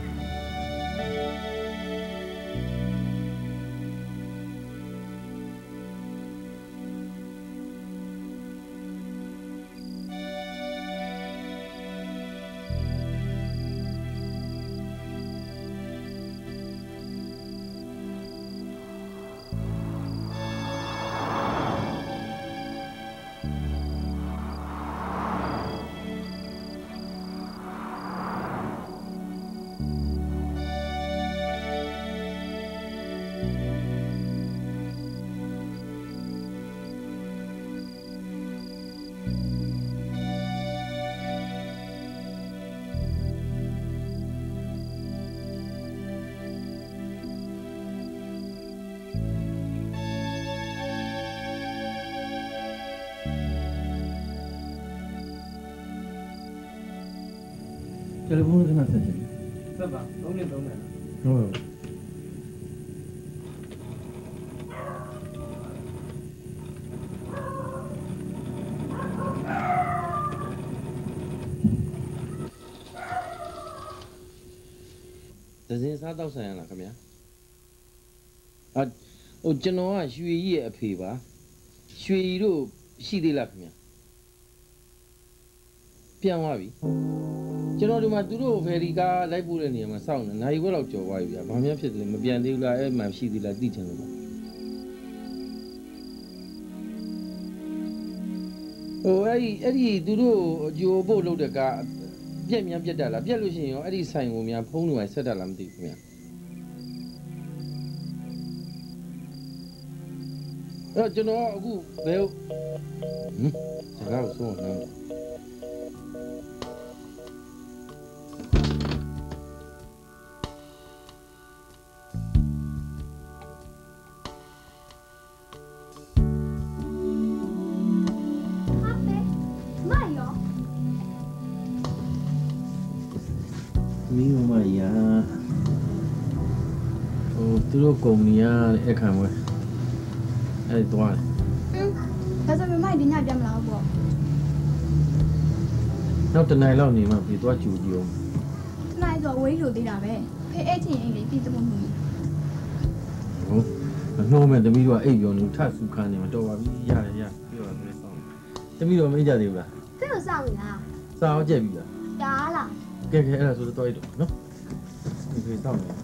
တယ်လီဖုန်းကနာဆက်ချင်ဆက်ပါ3နဲ့3နဲ့ဟုတ်ဒဇင်စားတော့ဆိုင်ရလားခင်ဗျာဟိုကျွန်တော်ကရွှေကြီးရဲ့အဖေပါရွှေကြီးတို့ရှိသေးလားခင်ဗျာပြန်သွားပြီကျွန်တော်ဒီမှာသူတို့ဖယ်ရီကားလိုက်ပို့တဲ့နေရာမှာစောင့်နေနိုင်ဘက်လောက်ကြော်သွားပြီဗျာဘာမှဖြစ်တယ်လဲမပြန်သေးဘူးလားအဲ့မှရှိသေးလားသိချင်လို့ပါဟိုအဲ့ဒီသူတို့အကျိုးဖို့လုပ်တဲ့ကားပြက်တတ်လားပြက်လို့ရှိရင်ရောအဲ့ဒီဆိုင်ကိုများဖုန်းတွေဆက်တတ်လားမသိဘူးခင်ဗျာအဲ့ကျွန်တော်အခုဘယ်စကားကိုဆုံးအောင် မင်းမမရာဟိုသူတို့ကုမ္ပဏီကအခမ်းပွဲအဲ့သွားတယ်ဒါဆိုမမိုက်ဒီညပြန်မလာဘူးပေါ့နောက်တနိုင်လောက်နေမှပြေသွားကြူကြည့်အောင်နိုင်ဆိုဝေးလို့သေးတာပဲဖေးအဲ့ချင်းအိမ်လေးပြည်စမှုမှုဟုတ်နှိုးမဲ့သမီးတို့ကအိပ်ပြောနေထဆူခန်းနေမှာတော်ပါပြီရတယ်ရပြောပါမယ်ဆောင်းသမီးတို့မင်းကြသေးဘူးလားဖေးကိုစောင့်နေလားစောင်းအောင်ကြက်ပြီလားတားလားကဲအဲ့ဒါဆိုတော့ရတော့နော်ဒီဖေးစောင်းနေ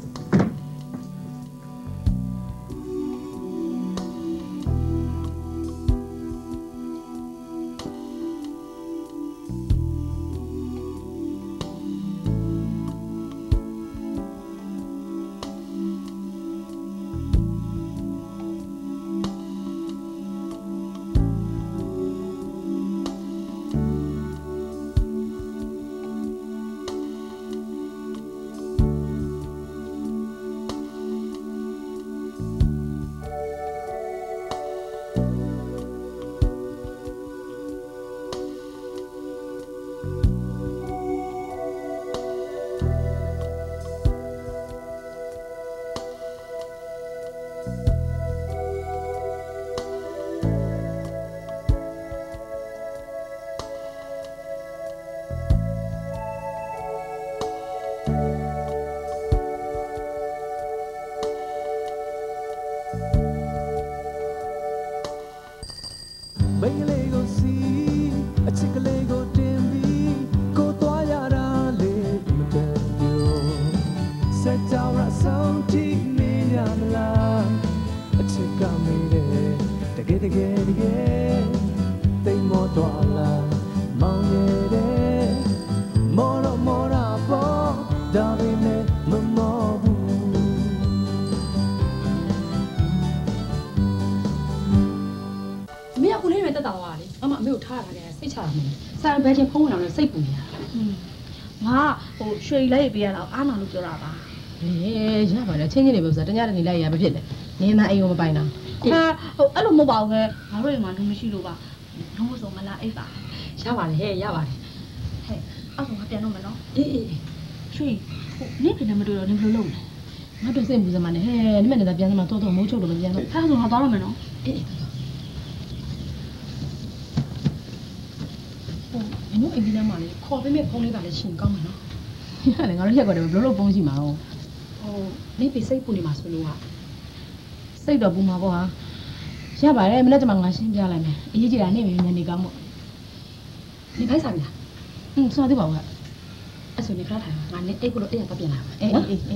ဘယ်ချင်းဖုံးဝင်အောင်လဲစိတ်ပူနေတာငါဟိုရွှေလိုက်ပေးရတော့အားနာလို့ပြောတာပါရပါလေချင်းချင်းနေပဲဆိုတော့တညတနေ့လိုက်ရမဖြစ်လေနင်းသားအိမ်ကိုမပိုင်တာဟာဟိုအဲ့လိုမဟုတ်ပါဘူးခဲငါတို့အိမ်မှာလူမရှိလို့ပါလုံးဝဆိုမလားအိပ်ပါရပါတယ်ဟဲ့ရပါတယ်ဟဲ့အောက်ကငါပြန်တော့မယ်နော်အေးရွှေဟိုနင်းကနေမတွေ့တော့နင်းဘယ်လိုလုပ်လဲငါတို့စိတ်ပူစမ်းနေဟဲ့နင်းမနေတာပြန်စမ်းတော့မိုးချုပ်လို့ပြန်တော့ဟာဆိုငါသွားတော့မယ်နော်အေးမင်းအိမ်ကြီးထဲမှာလေခေါ်ပေးမဲ့ဖုန်းလေးကလည်းရှင်ကောင်းမှာနော်။ဟာလေငါတို့ရက်ကွက်တယ်ဘယ်လိုဖုန်းရှိမှာတော့။ဟိုနေပြီစိတ်ပူနေမှာဆိုလို့ဟာစိတ်တော့ပူမှာပေါ့ဟာ။ရပါတယ်မနေ့ကမှငါရှင်းပြလိုက်မယ်။အရေးကြီးတာနေပြီညနေကောင်းပေါ့။ဒီဖိုက်စားပြီလား။စားသေးပါဦးဟာ။အဲ့ဆိုနေခါထိုင်ငါနေအိတ်ကိုလို့အိတ်ရတော့ပြန်လာ။အေး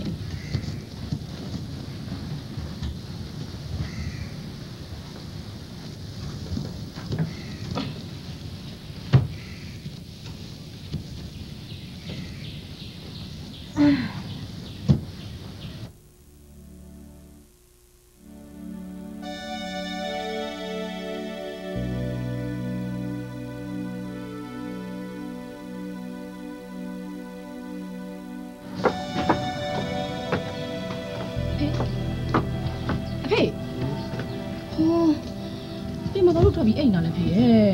ထွက်ပြီးအိမ်လာလည်းဖြစ်ရဲ့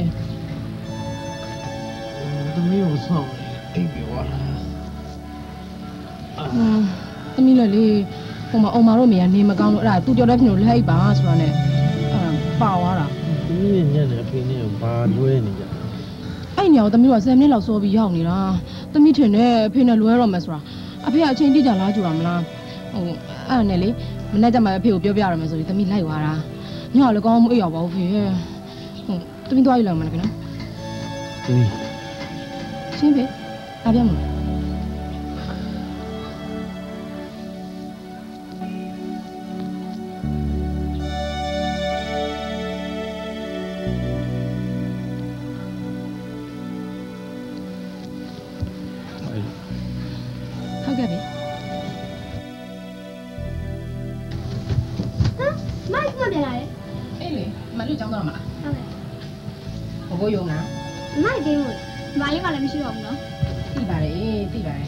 သမီးကိုဆောင်းအိမ်ပြောလာသမီးလည်းလေဟိုမှာအောင်မတို့မေကနေမကောင်းလို့အဲ့ဒါသူကြော်တဲ့ဖြစ်လို့လက်အိပ်ပါဆိုတာနဲ့ပါသွားတာသမီးညနေအဖေနဲ့ဘာလွဲနေကြအဲ့ညောင်သမီးက10မိနစ်လောက်စောပြီးရောက်နေတာသမီးထင်တယ်အဖေနဲ့လွဲတော့မယ်ဆိုတာအဖေကအချိန်တိကျလားကြူတာမလားဟိုအဲ့နဲ့လေမနေ့ကမှအဖေကိုပြောပြရမယ်ဆိုပြီးသမီးလိုက်သွားတာညောင်လည်းကောင်းမအိပ်ရောက်ပါဘူးဖေသမီးသွားရလောက်မလားခင်ဗျာသမီးရှင်းဖေအားပြမလားဟုတ်ကဲ့ဗျမိုက်မပြန်လာရဲ့အေးလေမလို့ကြောင်းတော့မလားဟုတ်ကဲ့ဘိုးယုံလားနိုင်တယ်ဟုတ်မလေးကလည်းမရှိတော့ဘူးနော်သိပါတယ်သိပါတယ်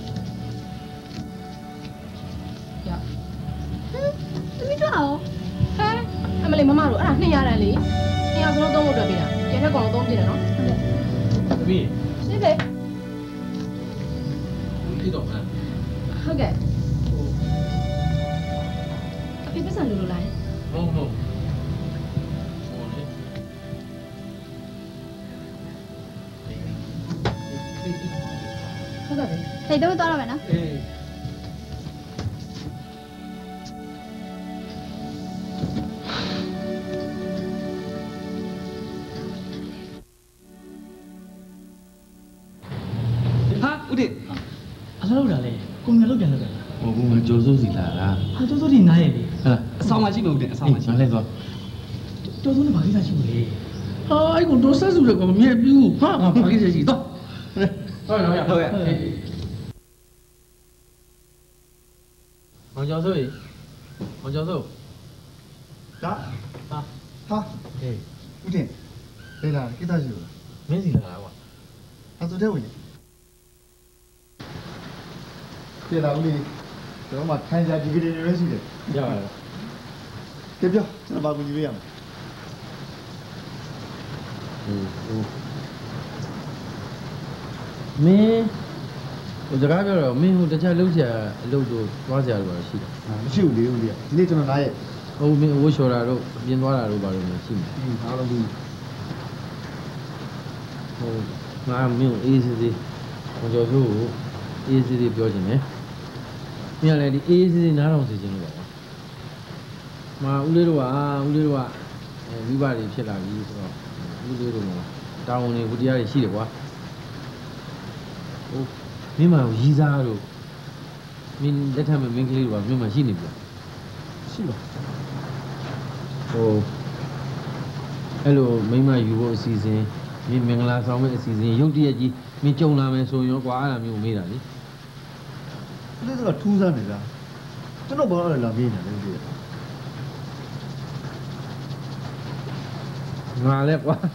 ရောက်သမီးတို့အောင်ဟဲအမလေးမမတို့အဲ့ဒါ200တန်းလေ200စလုံးသုံးဖို့အတွက်ပေးတာကျန်တဲ့ကောင်သုံးပြတယ်နော်သမီးရှင်းတယ်ဒီတော့မှဟုတ်ကဲ့အဖေပတ်စံလိုလားဟုတ်ဟုတ်ဟုတ်ကဲ့ပဲစိတ်တော့သွားတော့မယ်နော်အေးဟာဦးတင်အလုပ်တာလေကိုငယ်လုပ်ပြန်လုပ်တာဟိုကမကြော်စိုးစီလာလားဟာတိုးတိုးဒီနားရဲ့လေဟဲ့အဆောင်မရှိမဟုတ်တယ်အဆောင်မရှိမလဲတော့တိုးတိုးနဲ့ဘာကိစ္စရှိဘူးလေဟာအဲ့ကောင်တိုးဆက်စုလေကောင်မြဲပြီးဟာငါဘာကိစ္စရှိတော့ဟုတ်တော့ရဟုတ်ရဲ့မောင်ကျော်စိုးရေမောင်ကျော်စိုးဒါဟာဟာဟေးဦးတင်လေလာကိစ္စရှိလို့မင်းစီလာတာကွာအဲ့ဆိုတဲ့ဝင်ပြေလာဦးလေးကျွန်တော်မှထိုင်ကြဒီကလေးတွေရှိတယ်ရပါတယ်ကြပြောကျွန်တော်ဘာကူညီပေးရမလဲမင်းဟိုစကားပြောတော့မင်းဟိုတခြားလှုပ်ရှားအလုပ်တို့သွားကြရတော့ရှိတယ်မရှိဘူးလေဦးလေးဒီနေ့ကျွန်တော်နားရဲ့ဟုတ်မင်းဝှလျှော်တာတို့ပြင်းသွားတာတို့ဘာလို့လဲရှိမှာအားလုံးဒီဟိုငါမင်းအေးစစ်စစ်ဟိုကျော်စိုးကိုအေးစစ်စစ်ပြောချင်တယ်မင်းကလည်းဒီအေးစစ်စစ်နားထောင်စီခြင်းလို့ပါမာဦးလေးတို့ကမိဘတွေဖြစ်လာပြီဆိုတော့ဦးလေးတို့ကတာဝန်တွေဝတရားတွေရှိတယ်ကွာဟိုမင်းမကိုရီးစားတို့မင်းလက်ထပ်မဲ့မင်းကလေးတို့ကမင်းမရှိနေပြီရှိပါဟိုအဲ့လိုမိမယူဖို့အစီအစဉ်မင်းမင်္ဂလာဆောင်မဲ့အစီအစဉ်ရုပ်တရက်ကြီးမင်းကြုံလာမယ်ဆိုရင်ကွာအဲ့ဒါမျိုးမေးတာလေဦးလေးကထူးဆန်းနေတာကျွန်တော်ဘာလို့လာမေးနေလဲဦးလေးငါလဲကွာ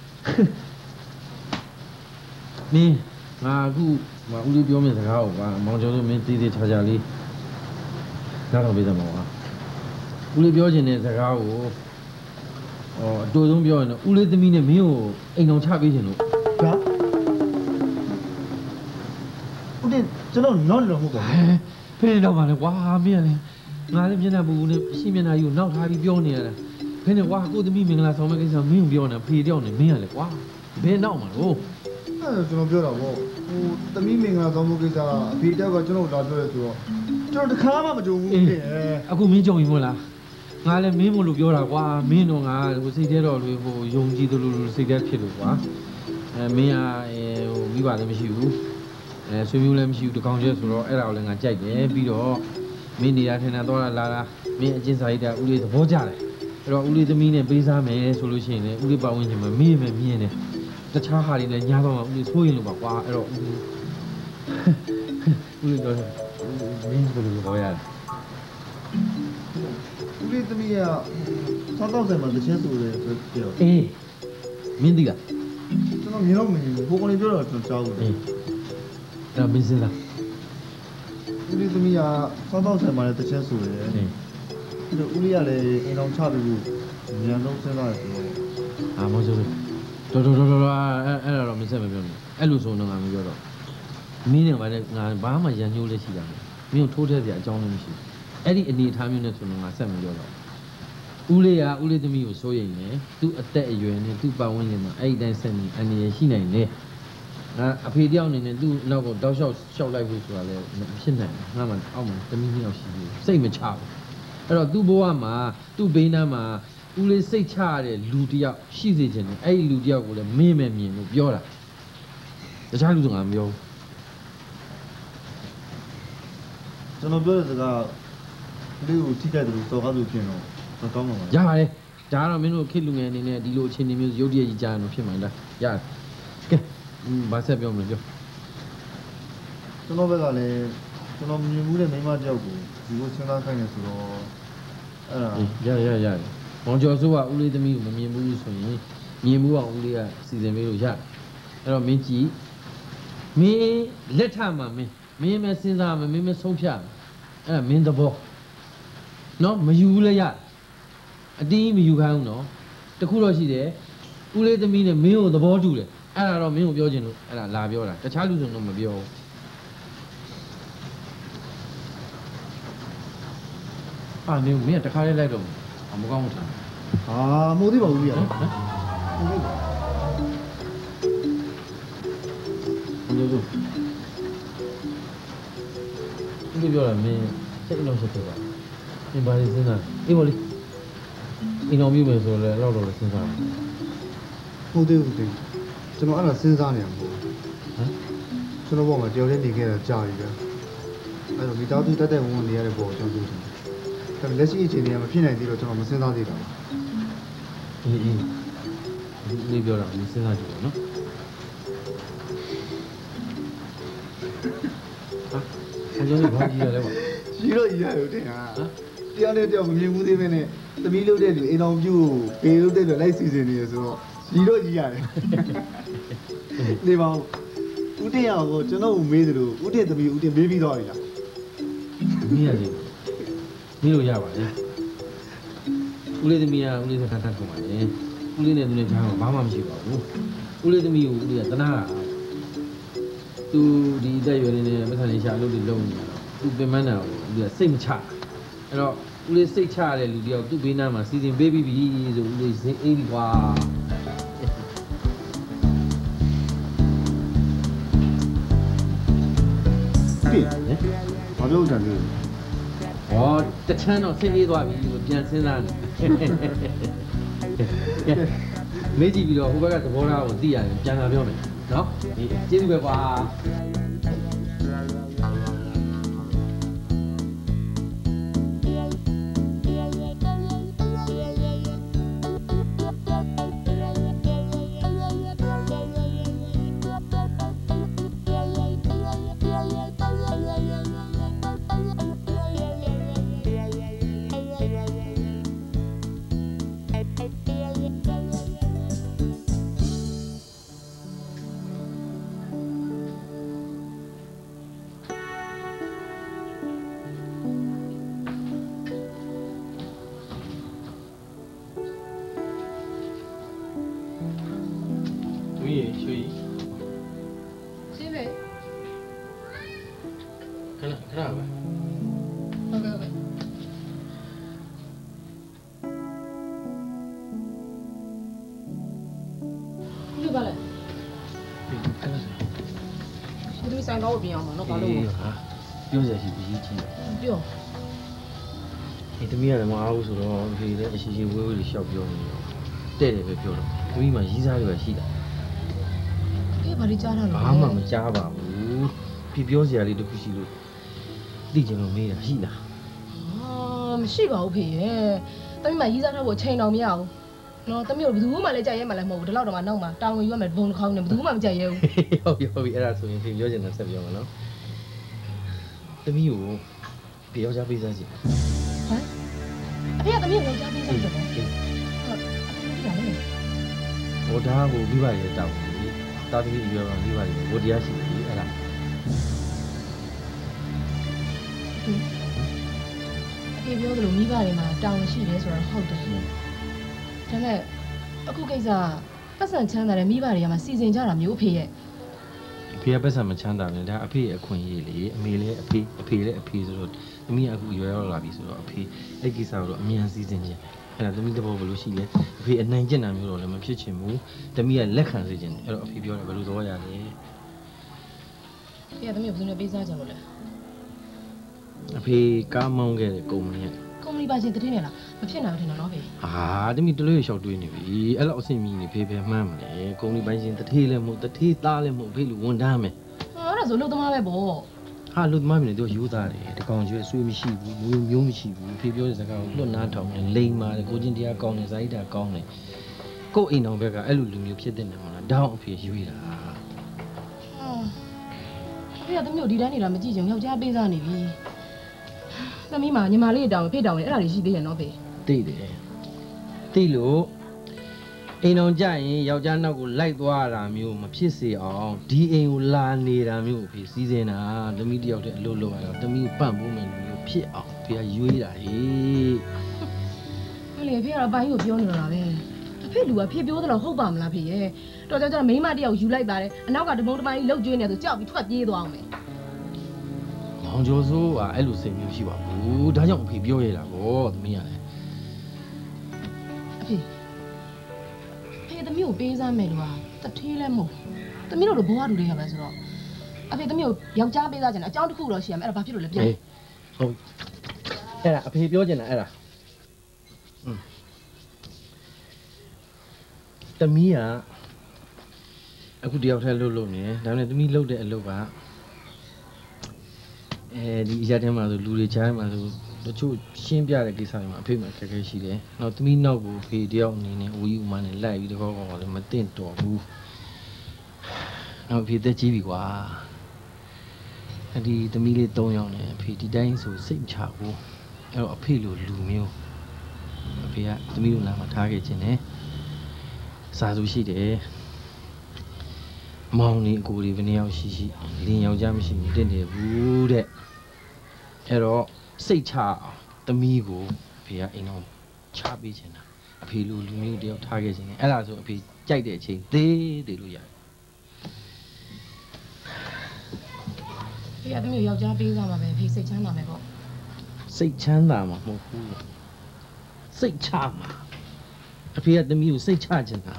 မင်းငါအခုငါဦးလေးပြောမယ့်စကားကိုကွာမောင်ကျော်တို့မင်းသေးသေးချာချာလေးနားထောင်ပေးသမောကွာဦးလေးပြောချင်တဲ့စကားကိုအတူဆုံးပြောရင်တော့ဦးလေးသမီးနဲ့မင်းကိုအိမ်အောင်ချပေးချင်လို့ဒါဦးလေးကျွန်တော်နောက်နေတော့ဟုတ်ပါဘူးဖေးတော့ပါလေကွာမင်းကလည်းငါလည်းမျက်နှာပူပူနဲ့ရှင်းမျက်နှာယူနောက်ထားပြီးပြောနေရတာဘယ်နဲ့ကွာကိုသမီးမင်္ဂလာဆောင်မဲ့ကိစ္စမင်းကိုပြောနေတာဖေးတယောက်နဲ့မင်းကလည်းကွာဘယ်နောက်မှာလို့အဲ့ဒါကျွန်တော်ပြောတာပေါ့ဟိုသမီးမင်္ဂလာဆောင်မှုကိစ္စအဖေတောက်ကကျွန်တော်လာပြောရဲဆိုတော့ကျွန်တော်တခါမှမကြုံဘူးလေအခုမင်းကြုံရင်မဟုတ်လားငါလည်းမင်းမလို့ပြောတာကွာမင်းတော့ငါဟိုစိတ်ထဲတော့လေဟိုယုံကြည်သလိုစိတ်ထဲဖြစ်လို့ကွာမင်းကဟိုမိဘလည်းမရှိဘူးဆွေမျိုးလည်းမရှိဘူးတကောင်ကျဲဆိုတော့အဲ့ဒါကိုလည်းငါကြိုက်တယ်ပြီးတော့မင်းနေတာထင်တာတော့လာမင်းအကျဉ်းစာရိတ်တာဦးလေးသဘောကျတယ်အဲ့တော့ဦးလေးသမီးနဲ့ပေးစားမယ်ဆိုလို့ရှိရင်လည်းဦးလေးပတ်ဝန်းကျင်မှာမင်းပဲမြင်တယ်တခြားဟာတွေလည်းညားတော့မှဦးလေးဆိုးရင်လို့ပါကွာအဲ့တော့ဦးလေးတော့မင်းဘယ်လိုပြောရလဲဦးလေးသမီးကသောက်တော့ဆိုင်မှာတချင်းဆိုတယ်ဆိုပြောအေးမင်းသိလားကျွန်တော်မြင်တော့မမြင်ဘူးကိုကောင်လေးပြောတော့ကျွန်တော်ကြားဘူးလေအဲ့မင်းစင်းလားဦးလေးသမီးကသောက်တော့ဆိုင်မှာလည်းတချင်းဆိုတယ်အဲ့တော့ဦးလေးကလည်းအိမ်တော်ချပြီးလို့ညံတော့စဉ်းစားတယ်ဆိုတော့အာမောဆိုတော်အဲ့ဒါတော့မစက်မပြောနဲ့အဲ့လိုဆိုတော့ငါမပြောတော့မင်းနဲ့ဗါတဲ့ငါဘာမှရန်ညိုးလေးရှိတာမင်းကိုထိုးထဲစရာအကြောင်းလည်းမရှိဘူးအဲ့ဒီအနေအထားမျိုးနဲ့ဆိုတော့ငါဆက်မပြောတော့ဦးလေးကဦးလေးသမီးကိုစိုးရိမ်နေသူ့အသက်အရွယ်နဲ့သူ့ပတ်ဝန်းကျင်မှာအဲ့ဒီတိုင်းဆက်နေအနေရရှိနိုင်တယ်အဖေတယောက်အနေနဲ့သူ့နောက်ကိုတောက်လျှောက်လိုက်ဖို့ဆိုတာလည်းမဖြစ်နိုင်ဘူးငါမှအောက်မှာသမီးနှစ်ယောက်ရှိသေးတယ်စိတ်မချဘူးအဲ့တော့သူ့ဘဝမှာသူ့ဘေးနားမှာဦးလေးစိတ်ချရတဲ့လူတယောက်ရှိစေချင်တယ်အဲ့ဒီလူတယောက်ကိုလည်းမင်းမဲ့မြင်လို့ပြောတာတခြားလူကငါမပြောဘူးကျွန်တော်ပြောတဲ့စကားဦးလေးကိုထိခိုက်တယ်လို့စော်ကားလို့ပြင်တော့မကောင်းပါဘူးရပါတယ်ဒါကတော့မင်းတို့ခေတ်လူငယ်အနေနဲ့ဒီလိုအခြေအနေမျိုးရုပ်တရက်ကြီးကြားရလို့ဖြစ်မှာလားရတယ်ကဲဘာဆက်ပြောမလဲပြောကျွန်တော်ဘက်ကလည်းကျွန်တော်မြင်မှုတဲ့မိန်းမတယောက်ကိုဒီလိုစဉ်းစားခိုင်းနေဆိုတော့အဲ့ဒါရတယ်မောင်ကျော်စိုးကဦးလေးသမီးကိုမမြင်ဘူးဆိုရင်မြင်ဘူးအောင်ဦးလေးကစီစဉ်ပေးလို့ရတယ်အဲ့တော့မင်းကြည့်မင်းလက်ထမှာမင်းမစဉ်းစားမင်းမဆုံးဖြတ်အဲ့ဒါမင်းသဘောနော်မယူလည်းရအတင်းမယူခိုင်းဘူးနော်တခုတော့ရှိတယ်ဦးလေးသမီးနဲ့မင်းကိုသဘောတူတယ်အဲ့ဒါတော့မင်းကိုပြောချင်လို့အဲ့ဒါလာပြောတာတခြားလူဆိုတော့မပြောဘူးအာမင်းတခါလေးလိုက်တော့မကောင်းဘူးထားဟာမဟုတ်သေးပါဘူးဗျာဘယ်လိုပြောလဲမင်းစိတ်လုံးချက်တော့မင်းဘာလဲစဉ်းစားအေးဘောလေးအင်တော်မျိုးပဲဆိုတော့လည်းတော့စဉ်းစားဟုတ်သေးဘူးကျွန်တော်အဲ့ဒါစဉ်းစားနေမှာမဟုတ်ဘူးကျွန်တော်ဘောမှာတယောက်တည်းနေခဲ့တာကြာပြီဗျာအဲ့တော့မိသားစုတက်တက်ဝင်ဝင်နေရတဲ့ဘောကိုကျွန်တော်ပြောချင်တယ်ဒါပေမဲ့လက်ရှိအခြေအနေကမဖြစ်နိုင်သေးတော့ကျွန်တော်မစဉ်းစားသေးတာအေးဒီပြောတာမစဉ်းစားကြည့်ပါနော်ဟာကျွန်တော်ဘာကြည့်ရလဲကွာရှိတော့ရရတင်ဟာတရားနဲ့တရားမမြင်ဘူးသေးပဲနဲ့သမီးလုပ်တဲ့လူအိမ်တော်ပြုတ်ပေးလို့တဲ့လူလိုက်စီစဉ်နေရဆိုတော့ကြီးတော့ကြီးရတယ်နေပါဦးတင်ရအောင်ကျွန်တော်မေးတယ်လို့ဦးတင်သမီးဦးတင်မေးပြီးတော့ပြီလားမင်းရတယ်မင်းလို့ရပါလေဦးလေးသမီးကဦးလေးစကားတတ်ကုန်ပါလေဦးလေးနဲ့သူနဲ့ကြားတော့ဘာမှမရှိပါဘူးဦးလေးသမီးကိုဦးလေးကတနာတာသူဒီတက်ရွယ်နေနဲ့မဆန်လေးရှာလို့ဒီလုံးနေတော့သူပင်မနာကိုဦးလေးကစိတ်မချအဲ့တော့ဦးလေးစိတ်ချရတဲ့လူတယောက်သူ့ဘေးနားမှာစီစဉ်ပေးပြီးပြီဆိုဦးလေးစိတ်အေးပြီကွာပြီဘာလို့တန်လဲဟောတချမ်းတော့ဆင်းအေးသွားပြီလို့ပြန်စဉ်းစားနေမေးကြည့်ပြီးတော့ဟိုဘက်ကသဘောထားကိုသိရတယ်ပြန်လာပြောမယ်နော်ဒီကျေးဇူးပဲကွာပြောစရာရှိပြီးကြီးပြောအေးတမီးရတယ်မအားဘူးဆိုတော့ဖေလည်းအရှိရှိဝဲဝဲလေးရှောက်ပြောနေတော့တဲ့တယ်ပဲပြောတော့တမီးမှာရီးစားတွေပဲရှိတာအေးဘာလို့ကြားတာလဲဘာမှမကြားပါဘူးဖေပြောစရာလေးတခုရှိလို့သိချင်လို့မေးတာရှိလားမရှိပါဘူးဖေရဲ့တမီးမှာရီးစားထားဖို့ချိန်တော်မရဘူးနော်တမီးတို့ဘယ်သူမှလည်းကြိုက်ရဲမှလည်းမဟုတ်ဘူးဒီလောက်တော့မှနောက်မှတောင်းဝင်ရွက်မယ်ဘုံတစ်ခေါင်းနဲ့ဘယ်သူမှမကြိုက်ရဲဘူးဟုတ်ပြီအဲ့ဒါဆိုရင်ဖေပြောချင်တာဆက်ပြောမှာနော်သမီးကိုပြောကြပေးစမ်းစီဟမ်အဖေကသမီးကိုပြောကြပေးစမ်းတယ်ဟိုဒါဟိုမိဘရဲ့တောင်းတယ်တာသမီးပြောမိဘရဲ့ဝတရားရှိတယ်အဲ့ဒါအဖေပြောသလိုမိဘတွေမှာတောင်းရှိတယ်ဆိုတော့ဟုတ်တယ်ဒါပေမဲ့အခုကိစ္စပတ်စံချမ်းသာတဲ့မိဘတွေကမှစီစဉ်ကြတာမျိုးအဖေရဲ့အဖေကပတ်စံမချမ်းသာဘူးဒါအဖေရဲ့အခွင့်အရေးလေအမေလည်းအဖေလည်းအဖေဆိုတော့သမီးကအခုရွယ်ရောက်လာပြီဆိုတော့အဖေအဲ့ကိစ္စကိုတော့အမြန်စီစဉ်ခြင်းအဲ့ဒါသမီးတဘောဘယ်လိုရှိလဲအဖေအနိုင်ကျင့်တာမျိုးတော့လည်းမဖြစ်ချင်ဘူးသမီးကလက်ခံစေခြင်းအဲ့တော့အဖေပြောတယ်ဘယ်လိုသဘောရလဲဖေကသမီးကိုဘယ်လိုပေးစားကြလို့လဲအဖေကားမောင်းခဲ့တဲ့ကုမ္ပဏီပါရှင်တည်နေလားမဖြစ်နိုင်ဘူးထင်တော့နော်ဖေဟာတမီတလွေးလျှောက်တွေးနေပြီအဲ့လောက်အဆင်မီနေဖေပဲမှန်းမလဲကုမ္ပဏီပိုင်ရှင်တထေးလည်းမဟုတ်တထေးသားလည်းမဟုတ်ဖေလူဝန်ထမ်းမယ်အဲ့ဒါဆိုလူသမားပဲပေါ့ဟာလူသမားမင်းတို့ယူသားတယ်တကောင်ကျွေးဆွေးမရှိဘူးမွေးမျိုးမရှိဘူးဖေပြောတဲ့စကားကိုလွတ်နားထောင်နေလိမ္မာတယ်ကိုချင်းတရားကောင်းတယ်ဇာတိတာကောင်းတယ်ကို့အိမ်တော်ဘက်ကအဲ့လိုလူမျိုးဖြစ်တဲ့နေမှာလားတောင်းအဖေရွေးတာဖေကတမျိုးဒီတိုင်းနေတာမကြည့်ချင်ယောက်ျားပေးစားနေပြီသမီးမှာညီမလေးတောင်းဖေတောင်းနေအဲ့ဒါတွေရှိသေးရဲ့နော်ဖေသိတယ်တိလို့အိမ်အောင်ကြရင်ယောက်ျားနောက်ကိုလိုက်သွားတာမျိုးမဖြစ်စေအောင်ဒီအိမ်ကိုလာနေတာမျိုးအဖေစီစဉ်တာသမီးတယောက်တည်းအလုပ်လုပ်ရတော့သမီးပန့်ဖို့မယ်မျိုးဖြစ်အောင်ဖေကရွေးတာဟေးဟဲ့လေဖေကတော့ပိုင်းကိုပြောနေတော့တာပဲအဖေလူကဖေပြောသလားဟုတ်ပါမလားဖေရဲ့တော်ကြမိန်းမတယောက်ယူလိုက်ပါတယ်အနောက်ကတမုံတမိုင်းလှုပ်ကျွေးနေဆိုကြောက်ပြီးထွက်ပြေးသွားအောင်မယ်မောင်ကျော်စိုးကအဲ့လိုစိတ်မျိုးရှိပါဘူးဒါကြောင့်အဖေပြောရတာဗောသမီးကလည်းအဖေသမီးကိုပေးစားမယ်လို့ကတထေးလည်းမဟုတ်သမီးတို့ဘဝတူတွေကပဲဆိုတော့အဖေသမီးကိုယောက်ျားပေးစားချင်တာအကြောင်းတစ်ခုတော့ရှိရမယ်အဲ့ဒါဘာဖြစ်လို့လဲပြောဟုတ်အဲ့ဒါအဖေပြောချင်တာအဲ့ဒါသမီးကအခုတယောက်တည်းလှုပ်လို့နေဒါနဲ့သမီးလှုပ်တဲ့အလုပ်ကဒီအရာထဲမှာဆိုလူတွေချားမှာဆိုတချို့ရှင်းပြတဲ့ကိစ္စတွေမှာအဖေမှာခက်ခဲရှိတယ်။နောက်သမီးနောက်ကိုဖေတယောက်အနေနဲ့ဝီဥမနဲ့လိုက်ပြီးတကောကောလည်းမသိတော့ဘူး။နောက်ဖေသက်ကြီးပြီကွာ။ဒီသမီးလေး၃ယောက်နဲ့အဖေဒီတိုင်းဆိုစိတ်ချဘူး။အဲ့တော့အဖေလိုလူမျိုးအဖေကသမီးကိုလာမှထားခဲ့ခြင်းနဲ့စာစုရှိတယ်။မောင်နေအကိုတွေဘယ်နှယောက်ရှိလင်းယောက်ျားမရှိဘူးတင့်တယ်ဘူးတဲ့။အဲ့တော့စိတ်ချအောင်သမီးကိုအဖေကအိမ်တော်ချပေးချင်တာအဖေလိုလူမျိုးတယောက်ထားခဲ့ခြင်းနဲ့အဲ့ဒါဆိုအဖေကြိုက်တဲ့အချိန်သေးလို့ရတယ်ဖေကသမီးကိုယောက်ျားပေးစားမှာပဲဖေစိတ်ချမ်းသာမယ်ပေါ့စိတ်ချမ်းသာမှာမဟုတ်ဘူးစိတ်ချမှာအဖေကသမီးကိုစိတ်ချချင်တာ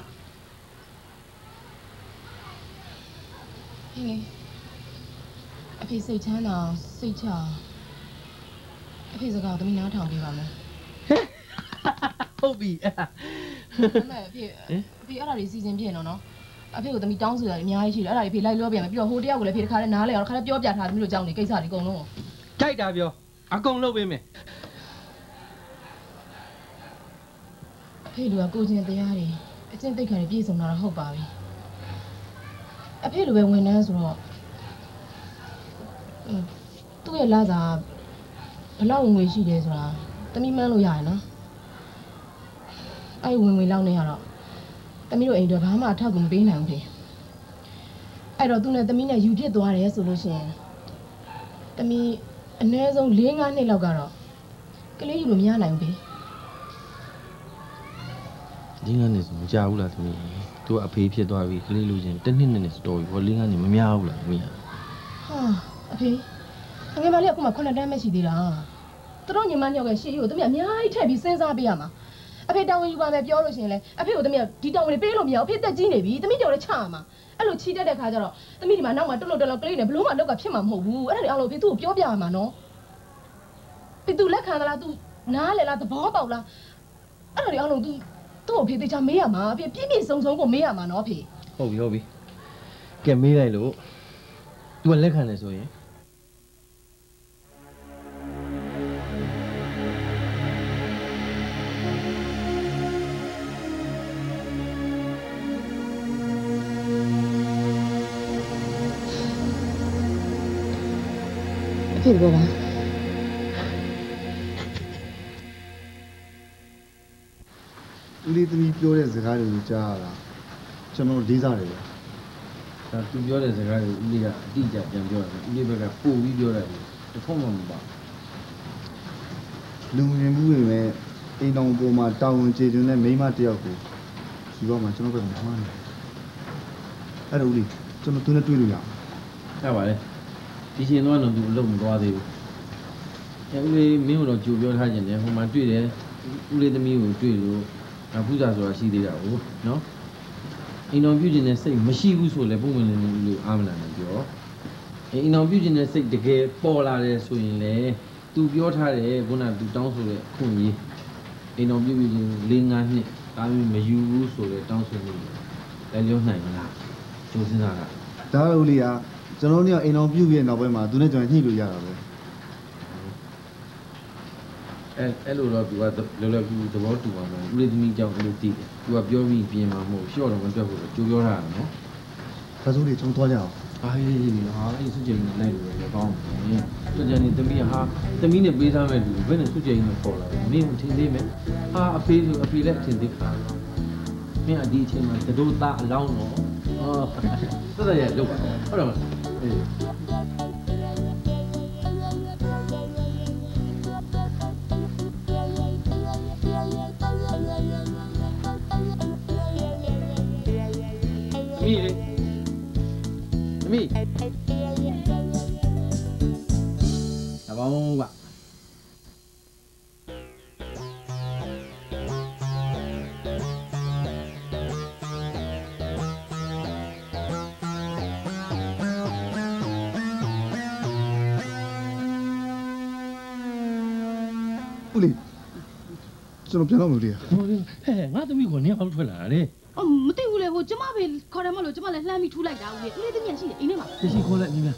ဟေးအဖေစိတ်ချမ်းသာစိတ်ချအဖေစကားသမီးနားထောင်ပေးပါမယ်ဟုတ်ပြီအဲ့ဒါအဖေအဲ့ဒါလေးစီစဉ်ပြည့်နော်အဖေကိုသမီးတောင်းဆိုတာအများကြီးရှိတယ်အဲ့ဒါလေးဖေလိုက်ပြောပြမယ်ပြီးတော့ဟိုတယောက်ကိုလည်းဖေတခါလဲနားလဲအောင်တခါလဲပြောပြထားသမီးတို့ကြောင်းနေကိစ္စတွေအကုန်လုံးကြိုက်တာပြောအကုန်လုပ်ပေးမယ်အဖေလူကကိုချင်းတရားတွေအချင်းသိက္ခာတွေပြည့်စုံတာတော့ဟုတ်ပါပြီအဖေလူပဲဝန်ထမ်းဆိုတော့သူ့ရဲ့လစာဘယ်လောက်ငွေရှိတယ်ဆိုတာသမီးမှန်းလို့ရတယ်နော်အဲ့ဝင်လောက်နေရတော့သမီးတို့အိမ်တော့ဘာမှအထောက်အကူမပေးနိုင်ဘူးဖေအဲ့တော့သူနဲ့သမီးနဲ့ယူဖြစ်သွားတယ်ဆိုလို့ရှိရင်သမီးအနည်းဆုံး4-5နှစ်လောက်ကတော့ကလေးယူလို့မရနိုင်ဘူးဖေ 4-5နှစ်ဆိုမကြဘူးလားသမီးသူကအဖေဖြစ်သွားပြီကလေးလူချင်း1နှစ်နဲ့တော်ပြီဘော4-5နှစ်မများဘူးလားသမီးဟာအဖေငယ်မလေးကခုမှ9တန်းပဲရှိသေးတာသူတို့ညီမညောက်ကရှေ့ကိုသမီးအများကြီးထည့်ပြီးစဉ်းစားပေးရမှာအဖေတောင်းဝင်ယူပါမယ်ပြောလို့ရှိရင်လေအဖေကိုသမီးကဒီတောင်းဝင်ပေးလို့မရဘူးအဖေတက်ကြီးနေပြီသမီးကြော်လည်းချရမှာအဲ့လိုချီတက်တဲ့ခါကျတော့သမီးဒီမှာနောက်မှတွတ်ကလေးနဲ့ဘလို့မှလောက်ကဖြစ်မှာမဟုတ်ဘူးအဲ့ဒါတွေအောင်လို့ဖေသူ့ကိုပြောပြရမှာနော်ဖေသူလက်ခံသလားသူနားလေလားသဘောပေါက်လားအဲ့ဒါတွေအောင်လို့သူ့ကိုဖေသေချာမေးရမှာဖေပြည့်ပြည့်စုံစုံကိုမေးရမှာနော်ဖေဟုတ်ပြီကဲမေးလိုက်လို့ तू လက်ခံတယ်ဆိုရင်ဖြစ်ပါလားဦးလေးသမီးပြောတဲ့စကားတွေကိုကြားရတာကျွန်တော်လေးစားတယ်ဗျာဒါသူပြောတဲ့စကားကိုဦးလေးကအတိအကျပြန်ပြောတယ်ဦးလေးဘက်ကပို့ပြီးပြောတယ်တခုမှမပါလူမြင်မှုတွေနဲ့အိမ်တော်ပေါ်မှာတာဝန်ကျေကျွန်းတဲ့မိန်းမတယောက်ကိုဒီဘောမှာကျွန်တော်ဘက်ကမှားနေအဲ့ဒါဦးလေးကျွန်တော်သူနဲ့တွေ့လို့ရအောင်ဟုတ်ပါလေဒီချိန်တော့တော့သူအလုပ်မသွားသေးဘူးဦးလေးမင်းတို့တော့ကြိုပြောထားခြင်းတယ်ဟိုမှာတွေ့တယ်ဦးလေးသမီးကိုတွေ့လို့ဖူးစာဆိုတာရှိသေးတာကိုနော်အိမ်တော်ပြုခြင်းနဲ့စိတ်မရှိဘူးဆိုလည်းပုံမှန်လည်းလို့အားမလာနိုင်ပြောအိမ်တော်ပြုခြင်းနဲ့စိတ်တကယ်ပေါ်လာတယ်ဆိုရင်လေသူပြောထားတယ်ခုနကသူတောင်းဆိုတဲ့အခွင့်အရေးအိမ်တော်ပြုခြင်း4-5နှစ်ဒါမျိုးမယူဘူးဆိုတော့တောင်းဆိုနေတယ်လည်းလျောနိုင်မလားကျိုးစင်းတာကဒါဦးလေးကကျွန်တော်တို့ကအိမ်တော်ပြုပြီးတဲ့နောက်ပိုင်းမှာသူနဲ့ကျွန်တော်ညှိလို့ရတာပဲအဲ့လိုတော့သူကလောလောကူသဘောတူပါမယ်ဦးလေးသမီးကြောင့်အဲ့လိုတည်တယ်သူကပြောပြီးပြင်မှာမဟုတ်ရှော့တော့မပြောဘူးလို့ကြိုးပြောထားတာနော်ဒါဆိုလေကျွန်တော်သွားကြအောင်အဲ့စုကြိမ်နဲ့လိုက်လို့ကောင်းတယ်စုကြိမ်နေသမီးဟာသမီးနဲ့ပေးစားမဲ့လူဘယ်နဲ့စုကြိမ်နဲ့ပေါ်လာမင်းထင်သေးမယ်ဟာအဖေဆိုအဖေလည်းထင်သေးခါမင်းအဒီအချိန်မှာတို့သားအလောင်းတော့သက်သက်ရလောက်ပါဟုတ်တယ်မလားသမီးအပေါင်းကဦးလေးကျွန်တော်ပြန်တော့မလို့လေဟဲ့ငါသမီးကိုနင်းအောင်ထွက်လာတာလေအော်မသိဘူးလေဟိုကျမပဲခေါ်တယ်မလို့ကျမလည်းလှမ်းပြီးထူးလိုက်တာဦးလေးဦးလေးသမီးရှိတယ်အိမ်ထဲမှာရှိခေါ်လိုက်မြင်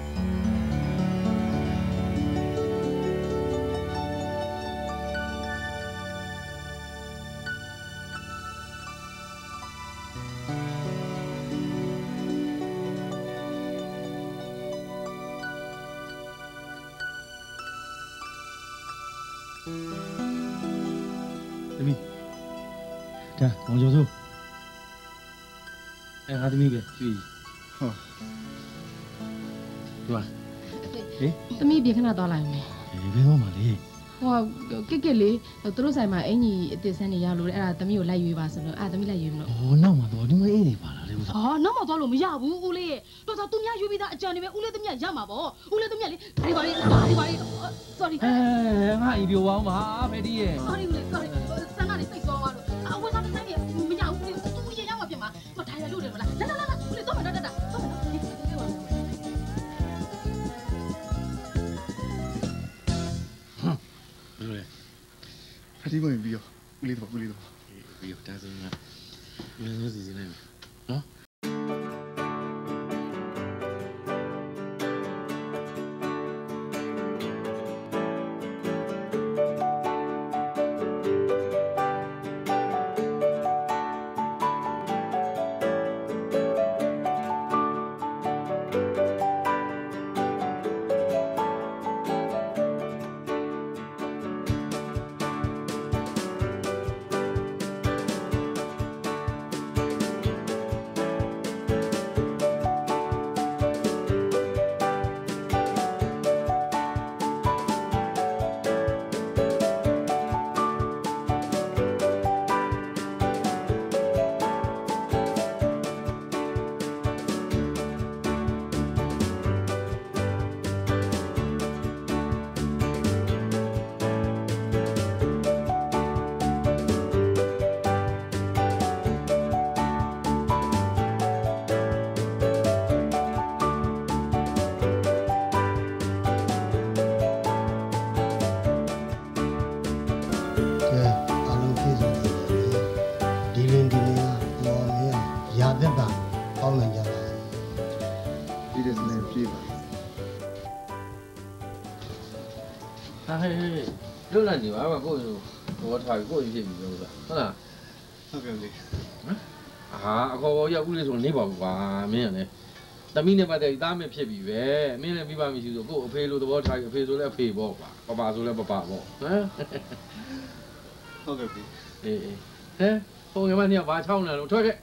သမီးဒါမောင်ကျော်စိုးငါသမီးပဲကျွေးဟုတ်ဒီမှာဟေးသမီးပြေခဏသွားလိုက်မယ်ဘယ်တော့မှလေဟိုကစ်လေးသူတို့ဆိုင်မှာအင်ကြီးအစ်စ်ဆန်းနေရလို့အဲ့ဒါသမီးကိုလိုက်ရွေးပါဆိုလို့အဲ့ဒါသမီးလိုက်ရွေးမလို့နောက်မှတော့ဒီမအေးနေပါလားလေဦးစားနောက်မှသွားလို့မရဘူးဦးလေးတော်တော်သူများရွေးပြီးသားအကြံတွေပဲဦးလေးသမီးရမှာပေါ့ဦးလေးသမီးလေးဒါဒီပါလေး sorry ငါအီပြိုပေါင်းပါဖေဒီရဲ့ sorry ဦးလေး sorry စမ်းကနေစိတ်ဆောသွားလို့အဝတ်စားတိုင်းမရဘူးသူရေရောက်မှပြင်မှာမထိုင်ရလို့တယ်မလားလာဦးလေးတော့မတော့တော့တော့မနော်ဖတိမင်းပြီးရောဦးလေးတော့ပြီးရောဒါဆိုရင်မျိုးစီစဉ်လိုက်မယ်နော် လွတ်လပ်နေပါကိုယ်ဘောထားပြီးကိုယ်ဖြစ်ပြီးလို့ဟုတ်လားဟုတ်ကဲ့လေဟာအခေါ်ပေါ်ရောက်ဦးလေးဆိုနေပါဘူးကွာမင်းကလည်းသမီးနဲ့ပတ်သက်ပြီးသားမဖြစ်ပြီပဲမင်းလည်းမိဘမရှိဆိုကိုယ်အဖေလိုသဘောထားပြီးအဖေဆိုလည်းအဖေပေါ့ကွာပပဆိုလည်းပပပေါ့ဟမ်ဟုတ်ကဲ့ပြီအေးဟဲ့ဟိုငါမနေ့ကဘာချောင်းလာလို့ထွက်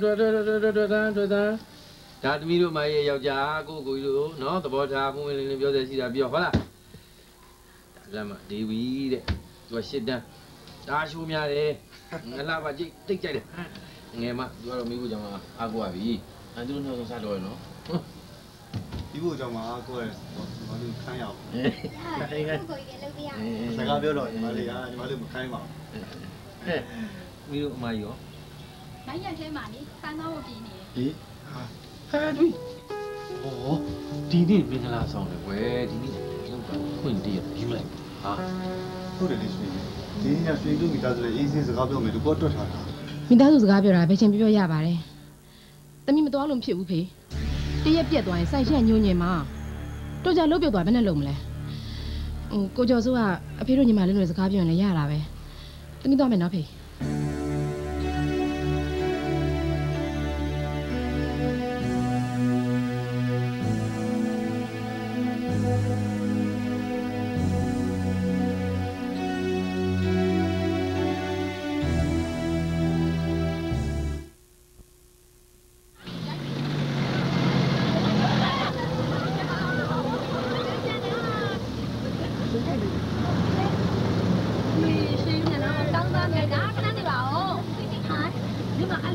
ဒါသမီးတို့မရဲ့ယောက်ျားကိုကြီးတို့နော်သဘောထားပုံဝင်လေးပြောစရာရှိတာပြောဟုတ်လားလမ်းမှာဒေဝီတဲ့သူကရှစ်တန်းဒါရှိုးများတယ်ငလာပါကြိတ်တိတ်ကြိုက်တယ်ငယ်မသူကတော့မိဖို့ကြောင့်အားကိုးရပြီသူတို့နောက်ဆုံးစားတော့ရနော်ဒီဖို့ကြောင့်အားကိုးရမလို့ခိုင်းရအောင်ကိုကြီးလည်းလုပ်ပြရအောင်စကားပြောတော့ညီမလေးညီမလေးမခိုင်းပါဘူးမိတို့အမကြီးရောမိုင်းရထဲမှာလေခန်းသားဖို့ပြင်နေတယ်ဟေးဟာတွေ့ဟောဒီနေ့မင်္ဂလာဆောင်တယ်ကွယ်ဒီနေ့လောက်ပါခွင့်တည်းယူလိုက်ဟာဟုတ်တယ်လေရှင်ဒီညရွှေလူမိသားစုရဲ့အေးစင်းစကားပြောမယ်လို့ကိုတွတ်ထားတာမိသားစုစကားပြောတာဘယ်ချိန်ပြောရပါတယ်တမီမတော်လို့မဖြစ်ဘူးဖေတရက်ပြက်သွားရင်စိုက်ရက်ညှိုးညင်မှာတို့ကြလုတ်ပြတ်သွားဘယ်နဲ့လုံမလဲကိုကျော်စိုးကအဖေတို့ညီမလေးတို့စကားပြောရင်လည်းရတာပဲတမီသွားမယ်နော်ဖေ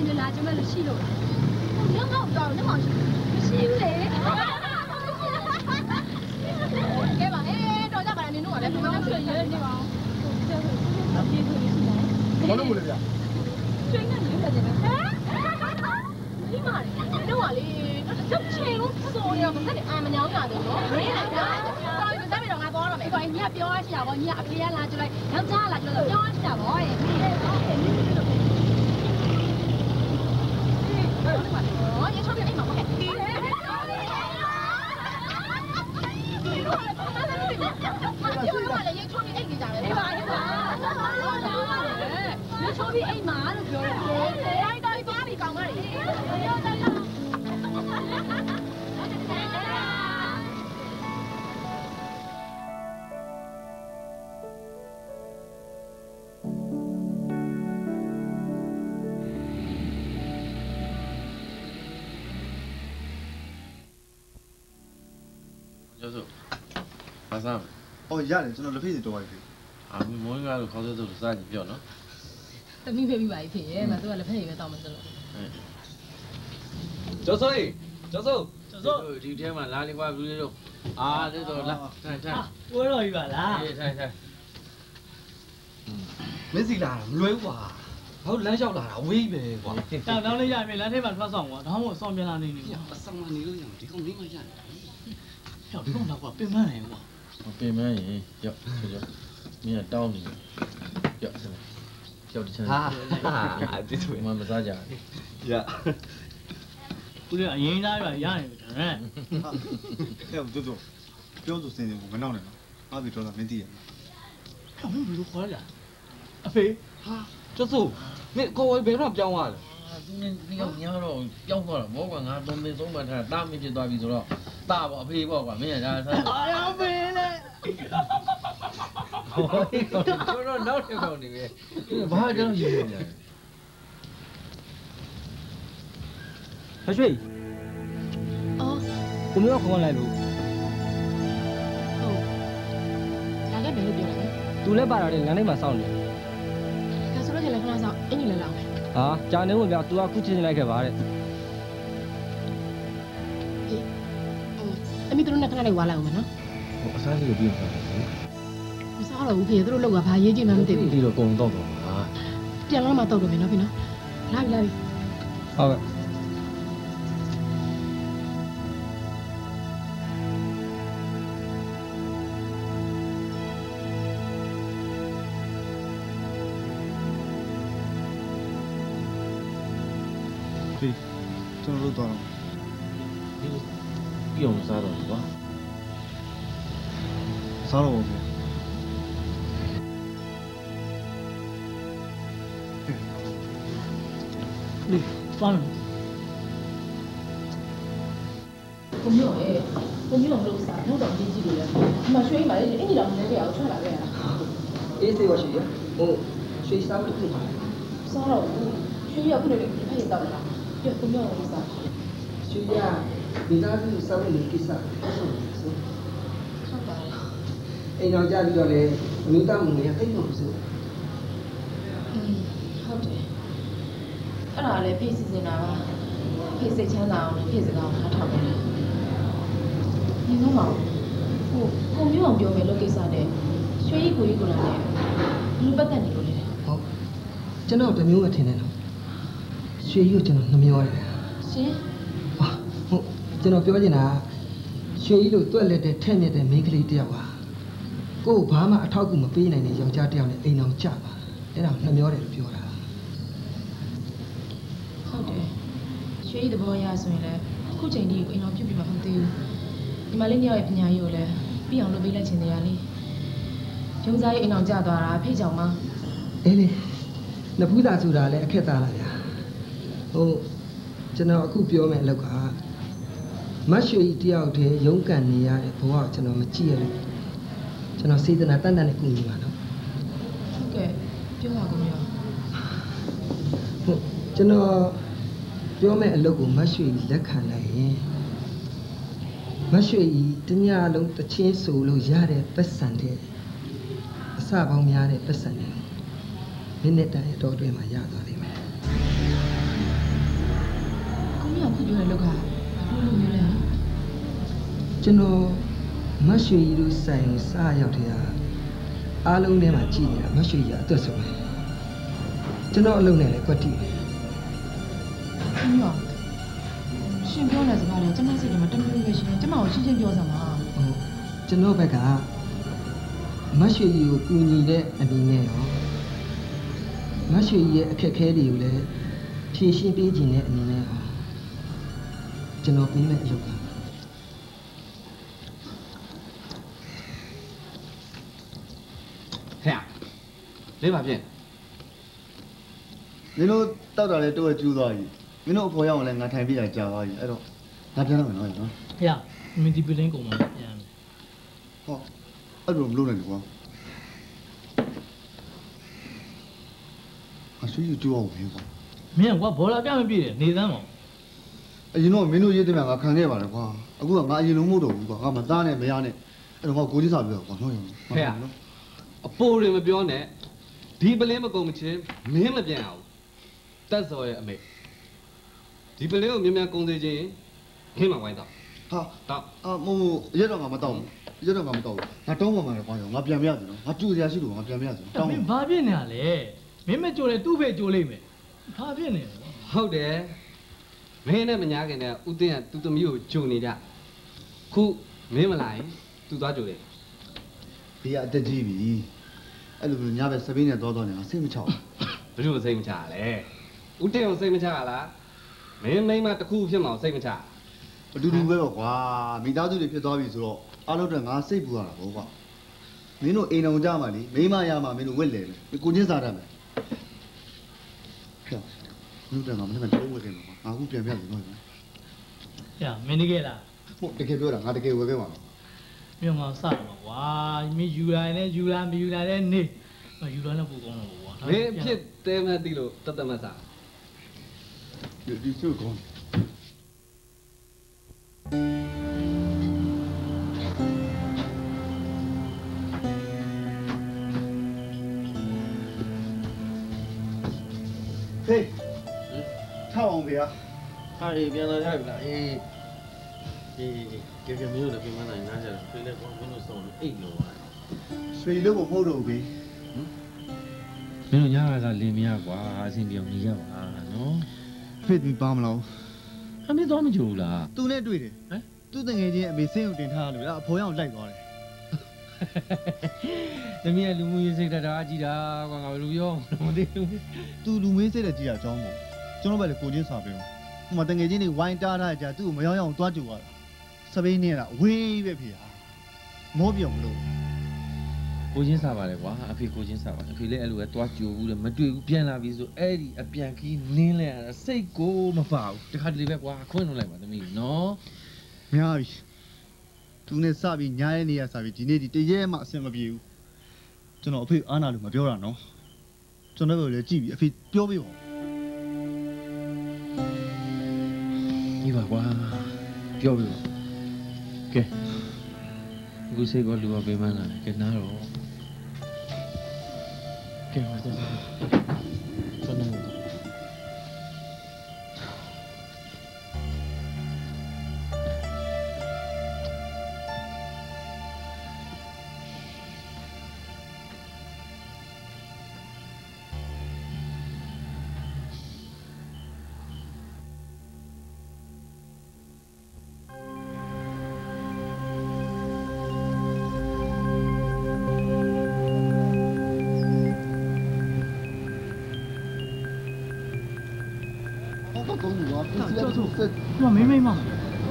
你们拿这么的细路，你要搞不到，你忙去，细路嘞。给吧，哎，到家把你弄完了，不要去了，你吧。 我都不来呀。 追那女的这个，你妈的，你话你，这车都锁了，唔使你嗌咪有牙的咯。你嚟㗎，再唔使俾同阿哥啦，咪怪你阿表啊，時候你阿表拉住嚟，有渣拉住嚟，表啊時候我我嘢出邊啲毛嘅。你出邊 A 碼都叫你，拉到你媽咪講乜嚟？ 教授，马上。 哦，ရတယ်ကျွန်တော်လက်ဖေးစီတော့ပါပြီ။မောင်ကတော့ခေါ်တဲ့သူစားကြည့်ပြောနော်။တမီးဖေးပြီးပါပြီဖေ။မသူကလက်ဖက်ရည်ပဲတောင်းမှဆိုလို့။ကျော်စိုးဒီထဲမှာလာလေးကွာဘူးလေးတို့။တဲ့တော့လာထိုင်။ပွဲတော်ကြီးပါလား။ထိုင်။မင်းစီလာတာမလွယ်ဘူးကွာ။ဘာလို့လမ်းလျှောက်လာတာဝေးပဲကွာ။တောင်းလေးရပြီလမ်းထဲမှာထွက်ဆောင်ကွာ။တောင်းကိုစောင့်ပြန်လာနေနေကွာ။အဆောင်မနေလို့ရအောင်ဒီကောင်မင်းမရတယ်။ဟောဒီကောင်တော့ကွာပင်မနေကွာ။ပင်မရင်ရောက်မင်းကတောင်းနေရောက်တချမ်းဒီလိုမှမစားကြရဦးလေးအရင်သားရရနေပြီဒါနဲ့ဟဲ့တို့ပြောဆိုစင်စင်ကိုမနောက်နဲ့နော်အားပြီးတော့မင်းသိရဟောမင်းဘယ်လိုခေါ်ရအဖေဟာကျော်စိုးမင်းကိုယ်ဘယ်တော့ပြောင်းသွားလဲဒီကောင်ညတော့ပြောင်းသွားတာဘောကွာငါသုံးသိဆုံးမှထားတာမဖြစ်သွားပြီဆိုတော့တာပေါ့အဖေပေါ့ကွာမင်းကဒါဆက်အာဖေးလေဟောတော့နောက်တစ်ခေါက်နေပဲဘာကြောင့်ရေးနေလဲဟရွှေအော်ကိုမျိုးခေါ်လိုက်လို့လာခဲ့မယ်လို့ပြောတယ်သူလည်းပါတာလေလမ်းထဲမှာစောင့်နေဒါဆိုတော့လည်းခဏဆောင်အင်ကြီးလည်းလောက်မယ်ဟာကြာနေဝင်ဗျာ तू ကခုချင်းလိုက်ခဲ့ပါတဲ့အမေတို့နဲ့ခဏလေးဝါလိုက်အောင်မယ်နော်ဟိုအစားလေးကိုပြီးသွားတယ်မစားတော့ဘူးဖေတို့လောက်ကဘာရေးကြည့်မှမသိဘူးဒီလိုကုန်တော့ပါပြန်လာမှတော့မယ်နော်ဖေနော်လာပြီဟုတ်ကဲ့ကျွန်တော်တို့တော့ပြုံစားတော့ကွာစားတော့ဘူးလေသွားမယ်ကိုမျိုးရဲ့ကိုမျိုးလုံးစားတော့တော့ကြီးကြီးလို့လဲဒီမှာရွှေးပါလေအင်ကြီးတော့မလဲရအောင်ထွက်လာခဲ့ရတာအေးသေးပါရှိရဟိုရွှေစားလို့ဖြစ်ပါစားတော့ရွှေးရခုလည်းဖက်ရတော့လားပြကိုမျိုးလုံးစားရွှေရမိသားစုစောင့်နေကိစ္စဟုတ်ပါလားအိမ်အောင်ကြပြီးတော့လေအမျိုးသားမူလေးတိတ်မလို့ဆိုဟုတ်တယ်အဲ့ဒါလည်းဖေးစီစဉ်တာပါဖေးစိတ်ချမ်းသာအောင်ဖေးစကားကိုထားထောင်နေတာဒီတော့မှဟိုကိုမျိုးအောင်ပြောမယ်လို့ကိစ္စနဲ့ရွှေကြီးကိုကြီးကိုလာတယ်လူပတ်သက်နေလို့လေဟုတ်ကျွန်တော်တမျိုးပဲထင်တယ်နော်ရွှေကြီးကိုကျွန်တော်နှမျောတယ်ရှင်ဟုတ်ကျွန်တော်ပြောချင်တာရွှေကြီးလို့တွက်လက်တဲ့ထဲ့မြက်တဲ့မိန်းကလေးတယောက်ဟာကို့ဘာမှအထောက်အကူမပေးနိုင်တဲ့ယောက်ျားတယောက်နဲ့အိမ်အောင်ကြပါအဲ့ဒါနှမျောတယ်လို့ပြောတာဟုတ်တယ်ရွှေကြီးသဘောရဆိုရင်လည်းအခုချိန်ဒီကိုအိမ်အောင်ပြုတ်ပြီးမှမသိဘူးဒီမလေးညရဲ့ပညာရေးကိုလည်းပြီးအောင်လုပ်ပေးလိုက်ချင်တယ်ရလေရုံးစားရေးအိမ်အောင်ကြသွားတာဖိတ်ကြောင်မအေးလေနဖူးသားဆိုတာလည်းအခက်သားလားဗျာဟိုကျွန်တော်အခုပြောမယ်အလောက်ကမတ်ရွှေကြီးတယောက်တည်းရုန်းကန်နေရတဲ့ဘဝကိုကျွန်တော်မကြည့်ရလို့ကျွန်တော်စေတနာတန်တန်နဲ့ကူညီပါနော်ဟုတ်ကဲ့ပြောပါကုန်ရောဟုတ်ကျွန်တော်ပြောမယ်အလုပ်ကိုမတ်ရွှေကြီးလက်ခံလိုက်ရင်မတ်ရွှေကြီးတညလုံးတချင်းဆိုလို့ရတဲ့ပတ်စံတဲ့အစပေါင်းများတဲ့ပတ်စံတွေမိနစ်တန်အတော်အတွင်းမှာရသွားလိမ့်မယ်ပြောတယ်လောက်ကဘယ်လိုမျိုးလဲကျွန်တော်မတ်ရွှေကြီးတို့ဆိုင်ကိုစားရောက်တဲ့အားလုံးထဲမှာကြည်နေတာမတ်ရွှေကြီးအသက်ဆုံးတယ်ကျွန်တော်အလုပ်နဲ့လည်းကွက်တီးတယ်ရှင်ရောရှင်ပြောတဲ့စကားလည်းကျမစိတ်ထဲမှာတမျိုးပဲရှင်ကျမကိုရှင်းရှင်းပြောစမ်းပါဟုတ်ကျွန်တော်ဘက်ကမတ်ရွှေကြီးကိုကူညီတဲ့အနေနဲ့ရောမတ်ရွှေကြီးရဲ့အခက်အခဲတွေကိုလည်းဖြေရှင်းပေးခြင်းတဲ့အနေနဲ့ရောကျွန်တော်ပြီးမဲ့အလုပ်ကဖေလေးပါပြင်မင်းတို့တောက်တာလဲတော့ကျူးသွားပြီမင်းတို့အဖေရောက်အောင်လဲငါထိုင်ပြရကြာသွားပြီအဲ့တော့ငါပြန်တော့မယ်နော်နော်ဖေမင်းဒီပလင်းကုန်မှာပြန်မယ်ဟောအဲ့လိုမလုပ်နိုင်ဘူးကွာအဆွေးကျူးအောင်ပဲကွာမင်းကဘောလာပြမပြည့်တယ်နေသမ်းပါအရင်တော့မင်းတို့ရေးတဲ့မှာငါခံခဲ့ပါတယ်ကွာအခုကငါအရင်လုံးမဟုတ်တော့ဘူးကွာငါမသားနဲ့မရနဲ့အဲ့တော့ငါကိုကြီးစားပြောကွာနော်ရောဖေအပိုးတွေမပြောနဲ့ဒီပလင်းမကုန်မချင်းမင်းမပြန်အောင်တက်စော်ရဲ့အမေဒီပလင်းကိုမြန်မြန်ကုန်စေခြင်းခင်းမဝိုင်းတော့ဟာတော့မို့ရက်တော့ငါမတော့ဘူးရက်တော့ငါမတော့ဘူးငါတောင်းပါမှာလေကွာရောငါပြန်ပြရစီနော်ငါကျူစရာရှိလို့ငါပြန်ပြရစီတောင်းမင်းဘာဖြစ်နေတာလဲမင်းမကြိုလဲသူ့ဖေကြိုလိမ့်မယ်ဘာဖြစ်နေလဲဟုတ်တယ်မင်းနဲ့မညာခင်နဲ့ဦးသိန်းကသူ့သမီးကိုဂျုံနေကြခုမင်းမလာရင်သူသွားကြိုတယ်ဘေးကအတက်ကြီးပြီအဲ့လိုမျိုးညဘက်စပင်းနဲ့သွားနေငါစိတ်မချောက်ဘယ်လိုစိတ်မချရလဲဦးသိန်းကိုစိတ်မချရလားမင်းမိမတစ်ခုဖြစ်မှစိတ်မချအတူတူပဲပေါ့ကွာမိသားစုတွေဖြစ်သွားပြီဆိုတော့အားလုံးတော့ငါစိတ်ပူရတာပေါ့ကွာမင်းတို့အိမ်အောင်ကြမှာလीမိမရမှာမင်းတို့ဝက်လေမယ်ကိုချင်းစားတတ်မယ်ပြောမင်းတို့ကမင်းတို့ဝက်ခင်တော့ငါအခုပြန်ပြပြီနော်မင်းနေခဲ့လားဟုတ်တကယ်ပြောတာငါတကယ်ဝယ်ခဲ့ပါတော့မင်းကစတော့ကွာမင်းယူလာနဲ့ယူလာမယူလာနဲ့နေယူလာနဲ့ပူကောင်းတော့ကွာမင်းဖြစ်တဲမဲ့တိလို့တတ်မစားဒီစုကောင်းဟေးထောက်အောင်ဗျာဟာဒီပြန်လာကြပြီလားအေးကဲမျိုးလည်းပြန်မနိုင်နားကြတယ်ဖေးလည်းကောင်းမင်းတို့ဆောင်အိတ်လို့ပါဆွေလို့မဟုတ်တော့ဘူးမင်းတို့ညကလင်းမရကွာအဆင်ပြေအောင်နေရပါနော်ဖေးသူပါမလားအမေတော့မကြဘူးလားသူနဲ့တွေ့တယ်ဟမ်သူ့တငယ်ချင်းအမေစင်းကိုတင်ထားလို့လားအဖေရောက်လိုက်သွားတယ်သမီးကလူမှုရေးစိတ်ဓာတ်အားကြီးတာကွာငါဘယ်လိုပြောမသိဘူးသူလူမင်းစိတ်တဲ့ကြီးတာအကြောင်းမို့ကျွန်တော်ပဲလေကိုချင်းစာပြောဟိုမှာတငယ်ချင်းတွေဝိုင်းတားထားကြသူ့ကိုမရောက်အောင်တွားကြွသွားတာစပိန်နဲ့လားဝေးပဲဖေဟာမောပြောင်မလို့ကိုချင်းစားပါလေကွာအဖေကိုချင်းစားပါအဖေလည်းအဲ့လိုပဲတွားကြိုဘူးတယ်မတွေ့ဘူးပြန်လာပြီဆိုအဲ့ဒီအပြန်ခီးနင်းလဲရတာစိတ်ကိုမပါဘူးတခါတလေပဲကွာခွင့်လို့လိုက်ပါသမီးနော်များပြီသူနဲ့စပြီးညားရဲ့နေရစပြီးဒီနေ့ဒီတရဲမှအဆင်မပြေဘူးကျွန်တော်အဖေအားနာလို့မပြောတာနော်ကျွန်တော်တို့လည်းကြည့်ပြီးအဖေပြောပြပါဦးဒီပါကွာပြောပြပါကဲအခုစိတ်ကလူကပေးမှန်းလာတယ်ကဲနားတော့ကဲပါတော့ကျွန်တော်哇，没没嘛。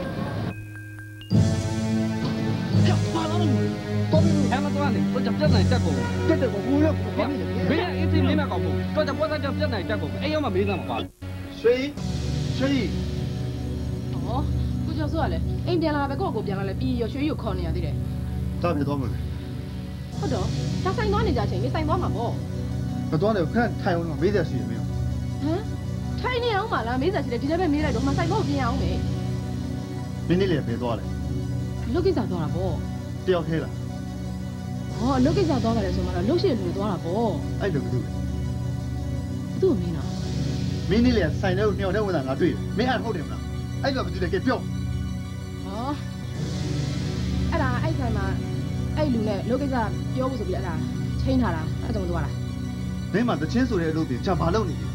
အဲ့မသွားနဲ့တော့ပြတ်နိုင်တက်ကုန်တက်တယ်ကိုရောက်ကိုမင်းအင်းစီမင်းမကောက်ဘူးတော့ပေါ်သားကြောင့်ပြတ်နိုင်တက်ကုန်အဲ့ရောက်မှမေးသားမပါရွှေရွှေဟောကိုကျော်စိုးကလည်းအိမ်ပြန်လာပဲကိုယ့်ကိုပြန်လာလဲပြီးရရွှေကြီးကိုခေါ်နေရသေးတယ်တာပြသွားမယ်ဟုတ်တော့ဒါဆိုင်သွားနေကြချိန်မဆိုင်သွားမှာပေါ့မသွားနဲ့ခက်ထိုင်အောင်မေးသက်ရှိတယ်မင်းဟမ်ထိုင်နေအောင်မလားမေးစားရှိတယ်ဒီလည်းပဲမေးလိုက်တော့မဆိုင်ဖို့ပြင်အောင်မယ်မင်းလေးလည်းပဲသွားတယ်လုတ်ကိစ္စသွားတာပေါ့တယောက်ထဲလားဟောလုတ်ကိစ္စသွားကြတယ်ဆိုမှတော့လုတ်ရှိလူတွေသွားတာပေါ့အဲ့လိုဘူးသူ့ကိုမင်းတော့မင်းလေးလည်းဆိုင်ထဲကိုနှစ်ယောက်ထဲဝင်တာငါတွေ့တယ်မင်းအဲ့ဟုတ်တယ်မလားဟအဲ့တော့မကြည့်တယ်ကဲပြောဟောအဲ့ဒါအဲ့ဆိုင်မှာအဲ့လူနဲ့လောကိစ္စပြောဖို့ဆိုပြီးအဲ့ဒါချိန်ထားတာအဲ့ကြောင့်သွားတာမင်းမှတချင်းဆိုတဲ့အလုပ်တွေကြာဘာလုပ်နေလဲ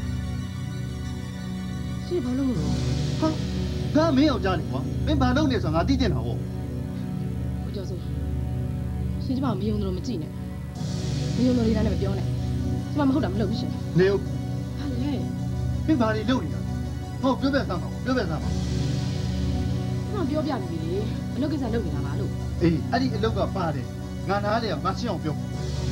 ရှေ့ဘာလုပ်လို့ဟာဒါမင်းအောင်ကြားနေကွာမင်းဘာလုပ်နေဆိုငါသိတင်တာဟုတ်ကိုကျော်စိုးရှင်ကျမမယုံတော့မကြည့်နဲ့မယုံတော့ဒီတိုင်းနဲ့မပြောနဲ့ကျမမဟုတ်တာမလုပ်ဘူးရှင်နေဦးဟာလေမင်းဘာတွေလုပ်နေတာဟုတ်ပြောပြစမ်းပါပြောပြစမ်းပါကျမပြောပြပြီလေအလုပ်ကိစ္စလုပ်နေတာပါလို့အေးအဲ့ဒီအလုပ်ကပါတယ်ငါနားလေကမရှင်းအောင်ပြော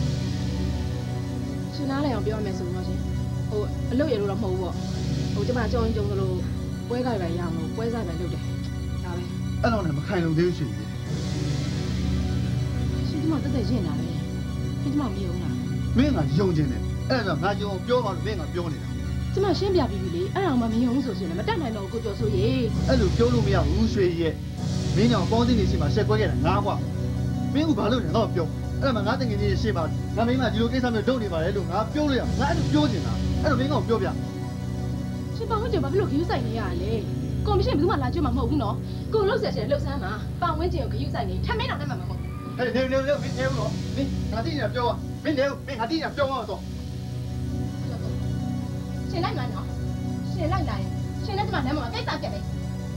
ရှင်နားလေအောင်ပြောရမယ်ဆိုတော့ရှင်ဟိုအလုပ်ရလို့တော့မဟုတ်ဘူးပေါ့ဟိုကျမကြောင်းကြုံသလိုပွဲကြိုက်ပဲရအောင်လို့ပွဲစားပဲလုပ်တယ်ဒါပဲအဲ့တော့လည်းမခိုင်လုံသေးဘူးရှင်ရှင်ကျမတက်တက်ရှင်းတာပဲရှင်ကျမမယုံလားမင်းကယုံခြင်းတယ်အဲ့ဒါငါယုံပြောပါလို့မင်းကပြောနေတာကျမရှင်းပြပြီးပြီလေအဲ့ဒါမှမယုံဘူးဆိုရှင်လည်းမတတ်နိုင်တော့ကိုကျော်ဆိုရေအဲ့လိုပြောလို့မရဘူးရွှေရဲ့မင်းကြောင့်ပေါင်းစည်းနေရှိမှရှက်ကွဲခဲ့တာငါကွာမင်းကဘာလို့လဲတော့ပြောအဲ့ဒါမှငါတကယ်ကြီးရှင်းပါငါမင်းကဒီလိုကိစ္စမျိုးလုပ်နေပါလေလို့ငါပြောလို့ရငါအဲ့လိုပြောနေတာအဲ့တော့မင်းကပြောပြရှင်ပေါင်းဝင်ကြဘာဖြစ်လို့ခရူးဆိုင်နေရလဲကော်မရှင်ဘယ်သူမှလာကြွမှာမဟုတ်ဘူးနော်ကိုလှုပ်ဆက်ရှင်လှုပ်ဆန်းမှာပေါင်းဝင်ကြကိုခရူးဆိုင်နေထမင်းတော်တက်မှာမဟုတ်ဟဲ့နေမင်းနေဦးတော့မင်းငါတိနေပြောမင်းနေဦးမင်းငါတိနေပြောတော့ရှင်လိုက်မှာနော်ရှင်လိုက်လာရင်ရှင်နဲ့ကျမနဲ့မှာကိစ္စပြက်တယ်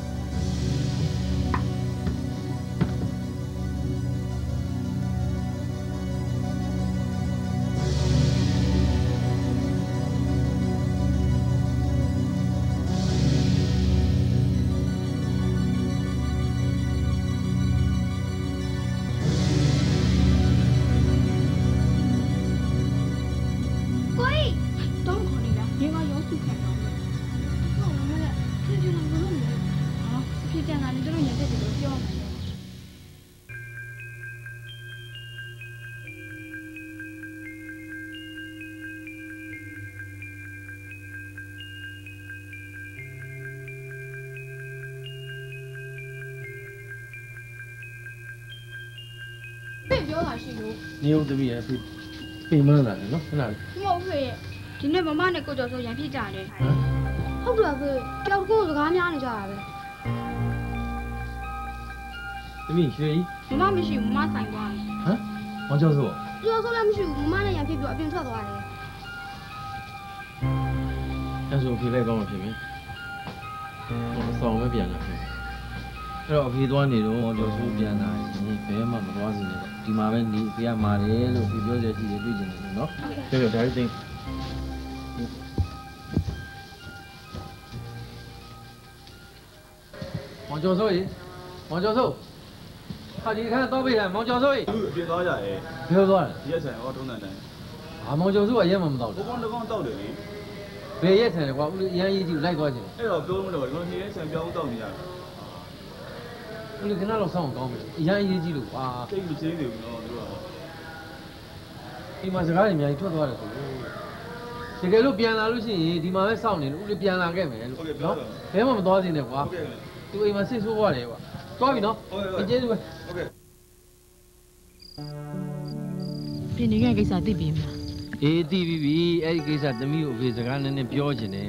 နေဦးသမီးရဲ့ဖေမန်းလာတယ်နော်ခဏလေးမဟုတ်ဖေးဒီနေ့မမနဲ့ကိုကျော်ဆိုရန်ဖြစ်ကြတယ်ဟုတ်တယ်ဖေးကြောက်ကိုစကားများနေကြတာပဲသမီးရွှေကြီးမမမရှိဘူးမမဆိုင်သွားတယ်ဟမ်မောင်ကျော်ဆိုကျော်ဆိုလည်းမရှိဘူးမမနဲ့ရန်ဖြစ်ပြီးအပြင်ထွက်သွားတယ်အဲ့ဆိုဖေးလိုက်ကောင်းမှဖြစ်မယ်ဆောင်ပဲပြန်လာဖြစ်အဲ့တော့အဖေသွားနေတော့မောင်ကျော်ဆိုပြန်လာရင်ဘယ်မှမသွားစီနဲ့ဒီမှာပဲနေဖေးရမှာတယ်လို့ဖေးပြောကြကြည့်တယ်တွေ့ကျင်တယ်နော်ပြောဒါလေးသိမောင်ကျော်ဆိုရေမောင်ကျော်ဆိုဟာဒီခါတော့ပေးတယ်မောင်ကျော်ဆိုရေအပြင်သွားကြရဲဘယ်သွားလဲဒီရက်ဆိုင်ဟောထုံးတဲ့တိုင်းဟာမောင်ကျော်ဆိုအရင်မှမတော့ဘူးဘုံကောင်းတောက်တယ်လေဘယ်ရက်ဆိုင်လဲကွာဦးလေးအရင်ကြီးကြည့်လိုက်သွားချင်တယ်အဲ့တော့ပြောမလို့ဒီလိုနေရက်ဆိုင်ပြောင်းတောက်နေရတယ်ဦးလေးခဏလောက်စောင့်ကောင်းမယ်အရင်ကြီးကြည့်လို့ကွာသိမချင်းနေဘူးနော်တို့ကဒီမှာစကားတွေအများကြီးထွက်သွားတယ်ဆိုတကယ်လို့ပြန်လာလို့ရှိရင်ဒီမှာပဲစောင့်နေလို့ဦးလေးပြန်လာခဲ့မယ်လို့နော်ဘယ်မှမသွားသေးနဲ့ကွာသူအိမ်မှာစိတ်ဆိုးသွားတယ်ကွာသွားပြီနော်အကျေးဇူးပဲဟုတ်ကဲ့ပြင်နေခဲ့ကိစ္စသိပြီမလားအေးသိပြီအဲ့ဒီကိစ္စသမီးကိုအဖေစကားနည်းနည်းပြောချင်တယ်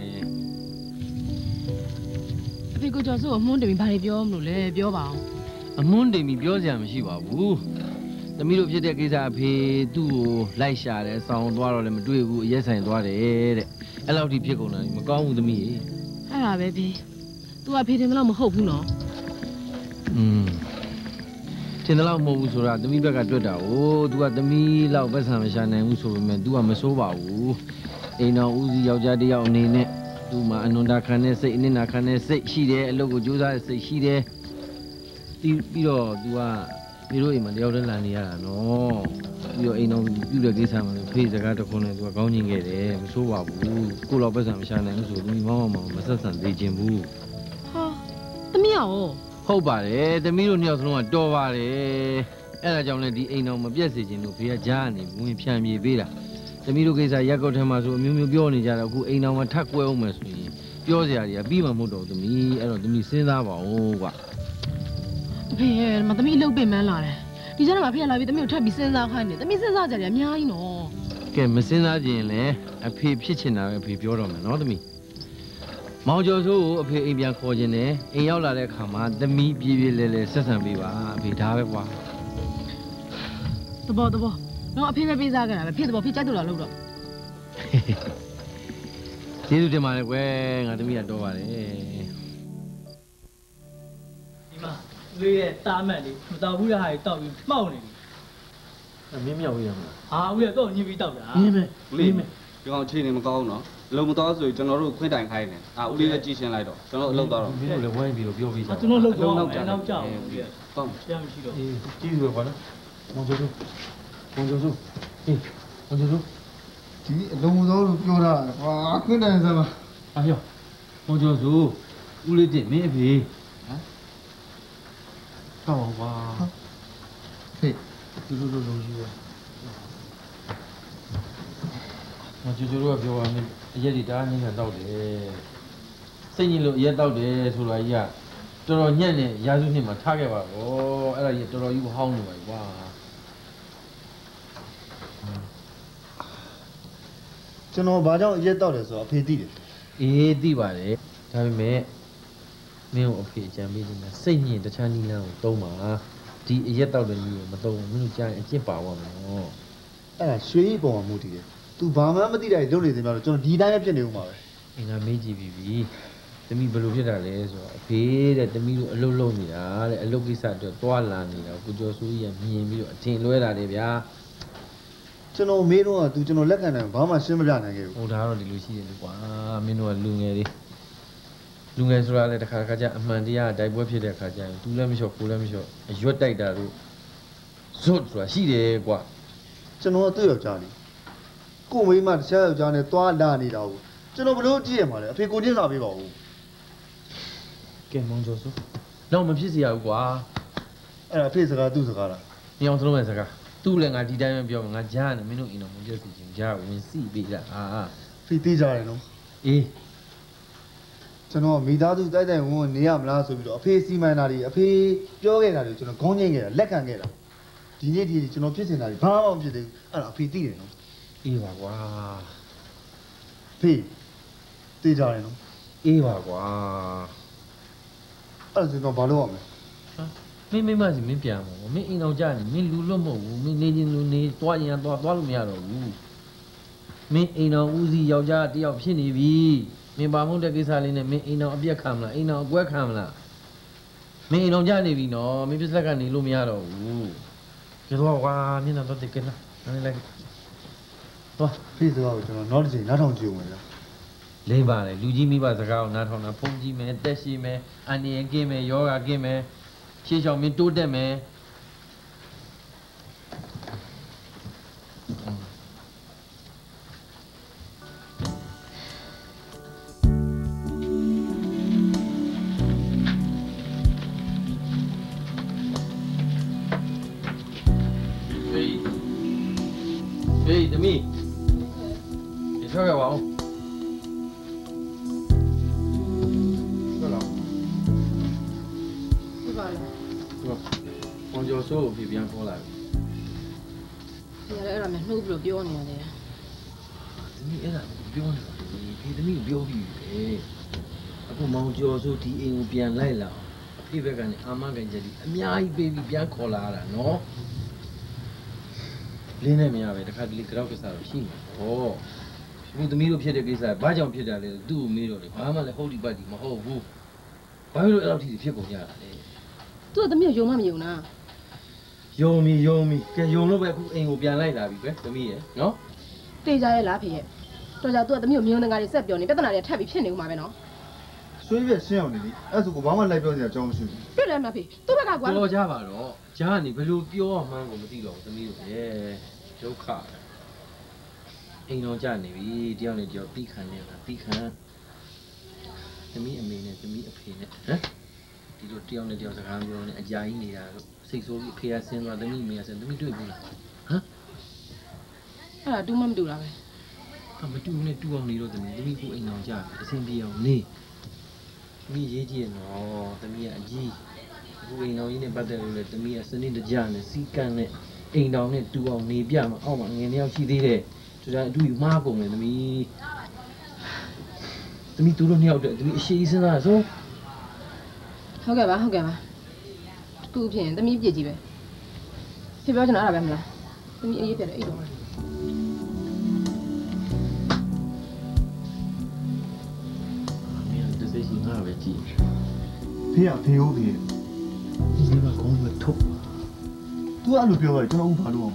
အဖေကိုကျော်စိုးကိုအမွှန်းတင်ပြီးဘာတွေပြောမလို့လဲပြောပါအောင်အမွှန်းတင်ပြီးပြောစရာမရှိပါဘူးသမီးတို့ဖြစ်တဲ့ကိစ္စအဖေသူ့ကိုလိုက်ရှာတယ်ဆောင်းသွားတော့လည်းမတွေ့ဘူးအရက်ဆိုင်သွားတယ်တဲ့အဲ့လောက်ထိဖြစ်ကုန်တယ်မကောင်းဘူးသမီးအဲ့ဒါပဲဖေသူကဖေတင်တော့မဟုတ်ဘူးနော်ထင်တယ်လို့မဟုတ်ဘူးဆိုတာသမီးဘက်ကတွေ့တာ哦 तू ကသမီးလောက်ပတ်စံမရှာနိုင်ဘူးဆိုပေမဲ့ तू ကမစိုးပါဘူးအိမ်တော်ဦးစီးယောက်ျားတစ်ယောက်အနေနဲ့ तू မှာအနွန်တာခံတဲ့စိတ်အနစ်နာခံတဲ့စိတ်ရှိတယ်အလုပ်ကိုကြိုးစားတဲ့စိတ်ရှိတယ်ပြီးတော့ तू ကပြီးတော့အိမ်မှာတယောက်တည်းလာနေရတာနော်ပြီးတော့အိမ်တော်ပြုတဲ့ကိစ္စမှာဖေးစကားတစ်ခုနဲ့ तू ကကောင်းကျင်ခဲ့တယ်မစိုးပါဘူးကိုလောက်ပတ်စံမရှာနိုင်ဘူးဆိုသမီးမောင်းမဆက်ဆံသေးခြင်းဘူးဟာသမီးရောဟုတ်ပါတယ်သမီးတို့နှစ်ယောက်စလုံးကတော်ပါတယ်အဲ့ဒါကြောင့်လည်းဒီအိမ်တော်မပြတ်စေခြင်းလို့ဖေကကြားကနေဝင်ဖြန့်ပြေးပေးတာသမီးတို့ကိစ္စရက်ကောက်ထဲမှာဆိုအမျိုးမျိုးပြောနေကြတော့အခုအိမ်တော်မှာထပ်ကွဲအောင်မယ်ဆိုရင်ပြောစရာတွေကပြီးမှမဟုတ်တော့သမီးအဲ့တော့သမီးစဉ်းစားပါဦးကွာအဖေရဲ့မသမီးအလုပ်ပင်မန်းလာတယ်ဒီကျတော့မဖေလာပြီးသမီးကိုထပ်ပြီးစဉ်းစားခိုင်းတယ်သမီးစဉ်းစားကြတယ်အများကြီးနော်ကဲမစဉ်းစားကြရင်လည်းအဖေဖြစ်ချင်တာပဲအဖေပြောတော့မယ်နော်သမီးမမောင်ကျော်စိုးကိုအဖေအိမ်ပြန်ခေါ်ခြင်းနဲ့အိမ်ရောက်လာတဲ့အခါမှာသမီးပြေးပြေးလဲလဲဆက်ဆံပေးပါအဖေဒါပဲကွာတဘောတော့အဖေပဲပေးစားကြတာပဲဖြစ်တဘောဖြစ်ကြိုက်လို့လားလို့တော့ကျေးဇူးတင်ပါတယ်ကွယ်ငါသမီးကတော့ပါတယ်ဒီမှာလေးရဲ့တားမှတ်လေးမတော်ဘူးတဲ့ဟာကြီးတောက်ပြီးမှောက်နေပြီမင်းမြောက်ရမှာဟာဦးရတော့ညှိပြီးတောက်တာမင်းမယ်ဒီကောင်ချိန်နေမကောင်းနော်အလုံးမတော်ဆိုရင်ကျွန်တော်တို့ခွင့်တိုင်ခိုင်းတယ်ဦးလေးလည်းကြည်ရှင်းလိုက်တော့ကျွန်တော်အလုပ်သွားတော့မင်းတို့လည်းဝိုင်းပြီးတော့ပြောပြီးသားကျွန်တော်လုပ်တော့နောက်ကြောက်ဦးရတော့ပြန်မရှိတော့ကျေးဇူးပဲကွာနော်မောင်ကျော်စိုးမောင်ကျော်စိုးဒီအလုံးတော်လို့ပြောတာဟာခွင့်တိုင်စမ်းပါအားပြောမောင်ကျော်စိုးဦးလေးတင်မင်းအဖေဟမ်တော့ကွာဟေးလူလုံးကြီးပဲမကျူကျူတို့ကပြောပါမယ်အရက်ဒီတားငင်းခံတောက်တယ်စိတ်ညစ်လို့အရက်တောက်တယ်ဆိုတာကြီးကတော်တော်ညံ့နေရာစုနှစ်မှာထားခဲ့ပါတော့အဲ့ဒါကြီးတော်တော်ကြီးဟောင်းနေပါကွာကျွန်တော်ဘာကြောင့်အရက်တောက်တယ်ဆိုတော့အဖေသိတယ်အေးသိပါတယ်ဒါပေမဲ့မင်းကိုအဖေအကြံပေးနေတာစိတ်ညစ်တခြားနီးလန်းကိုသုံးပါဒီအရက်တောက်တဲ့ကြီးကိုမသုံးဘူးမင်းတို့ကြားရင်အကျင့်ပါသွားမယ်နော်အဲ့ဒါရွှေကြီးပုံမှာမူတည်တယ်သူဘာမှမသိတဲ့လုပ်နေစင်များတော့ကျွန်တော်ဒီတိုင်းပဲဖြစ်နေဦးမှာပဲအင်္ဂါမေးကြည့်ပြီသမီးဘယ်လိုဖြစ်တာလဲဆိုတော့အဖေတဲ့သမီးတို့အလုပ်လုပ်နေတာတဲ့အလုပ်ကိစ္စအတွက်သွားလာနေတာကိုကျော်စိုးကြီးကမြင်ပြီးတော့အထင်လွဲတာတယ်ဗျာကျွန်တော်မေးတော့သူကျွန်တော်လက်ခံတယ်ဘာမှရှင်းမပြနိုင်ခဲ့ဘူးဟိုဒါကတော့ဒီလိုရှိတယ်လို့ကွာမင်းတို့ကလူငယ်ဆိုတာလည်းတစ်ခါကျအမှန်တရားတိုက်ပွဲဖြစ်တဲ့အခါကျရင်သူလည်းမလျှော့ကိုလည်းမလျှော့အရွက်တိုက်တာတို့ဇွတ်ဆိုတာရှိတယ်ကွာကျွန်တော်ကတွေ့ယောက်ျားလေးကိုမိမတခြားယောက်ျားနဲ့သွားလာနေတာကိုကျွန်တော်ဘလို့ကြည့်ရမှာလဲအဖေကိုချင်းစာပေးပါဦးကဲမောင်ကျော်စိုးတော့မဖြစ်စီရဘူးကွာအဲ့ဒါအဖေစကားသူ့စကားလားညောင်စလုံးရဲ့စကားသူ့လည်းငါဒီတိုင်းပဲပြောမှာငါကြားနေမင်းတို့အိမ်တော်မပြောစီချင်းကြားဝင်စီပေးတာဖေးသေးကြတယ်နော်အေးကျွန်တော်မိသားစုတိုက်တိုက်ဝန်းနေရမလားဆိုပြီးတော့အဖေစီမံတာတွေအဖေပြောခဲ့တာတွေကျွန်တော်ခေါင်းငိမ့်ခဲ့တာလက်ခံခဲ့တာဒီနေ့ဒီကျွန်တော်ဖြစ်နေတာတွေဘာမှမဖြစ်သေးဘူးအဲ့ဒါအဖေသိတယ်နော်အေးပါကွာဖေးသိကြတယ်နော်အေးပါကွာအဲ့ဒါကျွန်တော်ဘာလုပ်ရမလဲမင်းမစီမင်းပြန်ပါမင်းအိမ်အောင်ကြနေမင်းလူလွတ်မဟုတ်ဘူးမင်းနေချင်းလူနေတွားရင်သွားလို့မရတော့ဘူးမင်းအိမ်အောင်ဦးစီးယောက်ျားတယောက်ဖြစ်နေပြီမင်းဘာမှမတဲ့ကိစ္စလေးနဲ့မင်းအိမ်အောင်အပြက်ခံမလားအိမ်အောင်အကွက်ခံမလားမင်းအိမ်အောင်ကြနေပြီနော်မင်းပြဿနာကနေလို့မရတော့ဘူးကြတော့ကွာမင်းတော့တက်ကြလားနားလိုက်သွားဖေးစကားကိုကျွန်တော်နောက်တစ်ချိန်နားထောင်ကြည့်ဦးမယ်ဗျာလိမ့်ပါလေလူကြီးမိဘစကားကိုနားထောင်တာဖုန်းကြည့်မယ်တက်ရှိမယ်အန်ဒီယန်ကင်းမယ်ယောဂကင်းမယ်ရှေ့ချောင်းမင်းတိုးတက်မယ်ဟေးသမီးဒီထွက်ခဲ့ပါဦးဟုတ်လားဟုတ်ပါလားဝန်ကျော်စိုးကိုပြန်ခေါ်လာပြီဒီအဲ့ဒါမျိုးနှုတ်ပြီးပြောနေရတယ်သမီးအဲ့ဒါပြောနေတာဒီသမီးကိုပြောပြီးပဲအခုမောင်ကျော်စိုးဒီအိမ်ကိုပြန်လိုက်လာအဖေဘက်ကနေအာမခံချက်ဒီအများကြီးပေးပြီးပြန်ခေါ်လာတာနော်လင်းနဲ့မရပဲတခါတလေကြောက်ကိစ္စတော့ရှိမှာဟောဒီသမီးတို့ဖြစ်တဲ့ကိစ္စဘာကြောင့်ဖြစ်တာလဲသူ့ကိုမေးတော့လေဘာမှလည်းဟုတ်ဒီပတ်ဒီမဟုတ်ဘူးဘာလို့အဲ့လိုထိဖြစ်ကုန်ကြတာလဲသူ့သမီးကိုယုံမမယုံလားယုံမီကဲယုံလို့ပဲအခုအိမ်ကိုပြန်လိုက်လာပြီပဲသမီးရဲ့နော်တေးကြရဲ့လားဖေရဲ့တော်ကြသူ့သမီးကိုမြေုံငါတွေဆက်ပြောနေပြဿနာတွေထပ်ပြီးဖြစ်နေဦးမှာပဲနော်ဆွေးပြရှင်းအောင်လေအဲ့ဆိုကိုဘာမှလိုက်ပြောစရာအကြောင်းမရှိဘူးပြည့်တယ်မဖေသူ့ဘက်ကကွာတော်ကြပါတော့ဂျာကနေဘယ်လိုပြောမှန်းကိုမသိတော့ဘူးသမီးတို့ရဲ့ဒုက္ခအိမ်တော်ကြနေပြီတယောက်နဲ့တယောက်ပြီးခံနေတာပြီးခံသမီးအမေနဲ့သမီးအဖေနဲ့ဟမ်ဒီလိုတယောက်နဲ့တယောက်စကားပြောနေအကြာကြီးနေတာတော့စိတ်ဆိုးပြီးအဖေကဆင်းသွားသမီးအမေကဆင်းသမီးတွေ့ဘူးလားဟမ်အဲ့ဒါတူးမမတူတာပဲမတူနဲ့တူအောင်နေတော့သမီးကိုအိမ်တော်ကြအဆင်ပြေအောင်နေသမီးရေးကြည့်ရနော်သမီးကအကြီးအခုအိမ်တော်ကြီးနဲ့ပတ်သက်လို့လေသမီးကစနစ်တကျနဲ့စီကန်းနဲ့အိမ်တော်နဲ့တူအောင်နေပြမအောင်မငယ်တယောက်ရှိသေးတယ်ဆိုတော့အတူယူမှားကုန်တယ်သမီးသမီးတို့နှစ်ယောက်တည်းသမီးအရှိအစဉ်းစားဆိုဟုတ်ကဲ့ပါသူ့အဖြစ်သမီးပြည့်ကြီးပဲဖြစ်ပြောချင်တာအဲ့ဒါပဲမလားသမီးအေးပြတယ်အဲ့တော့မင်းတစ်စိတ်ရှိငါပဲကြည့်ဖေးရဖေးဟုတ်ပြီဒီမှာကောင်းမထုတ် तू အဲ့လိုပြောရတယ်ကျွန်တော်ဘာလို့အောင်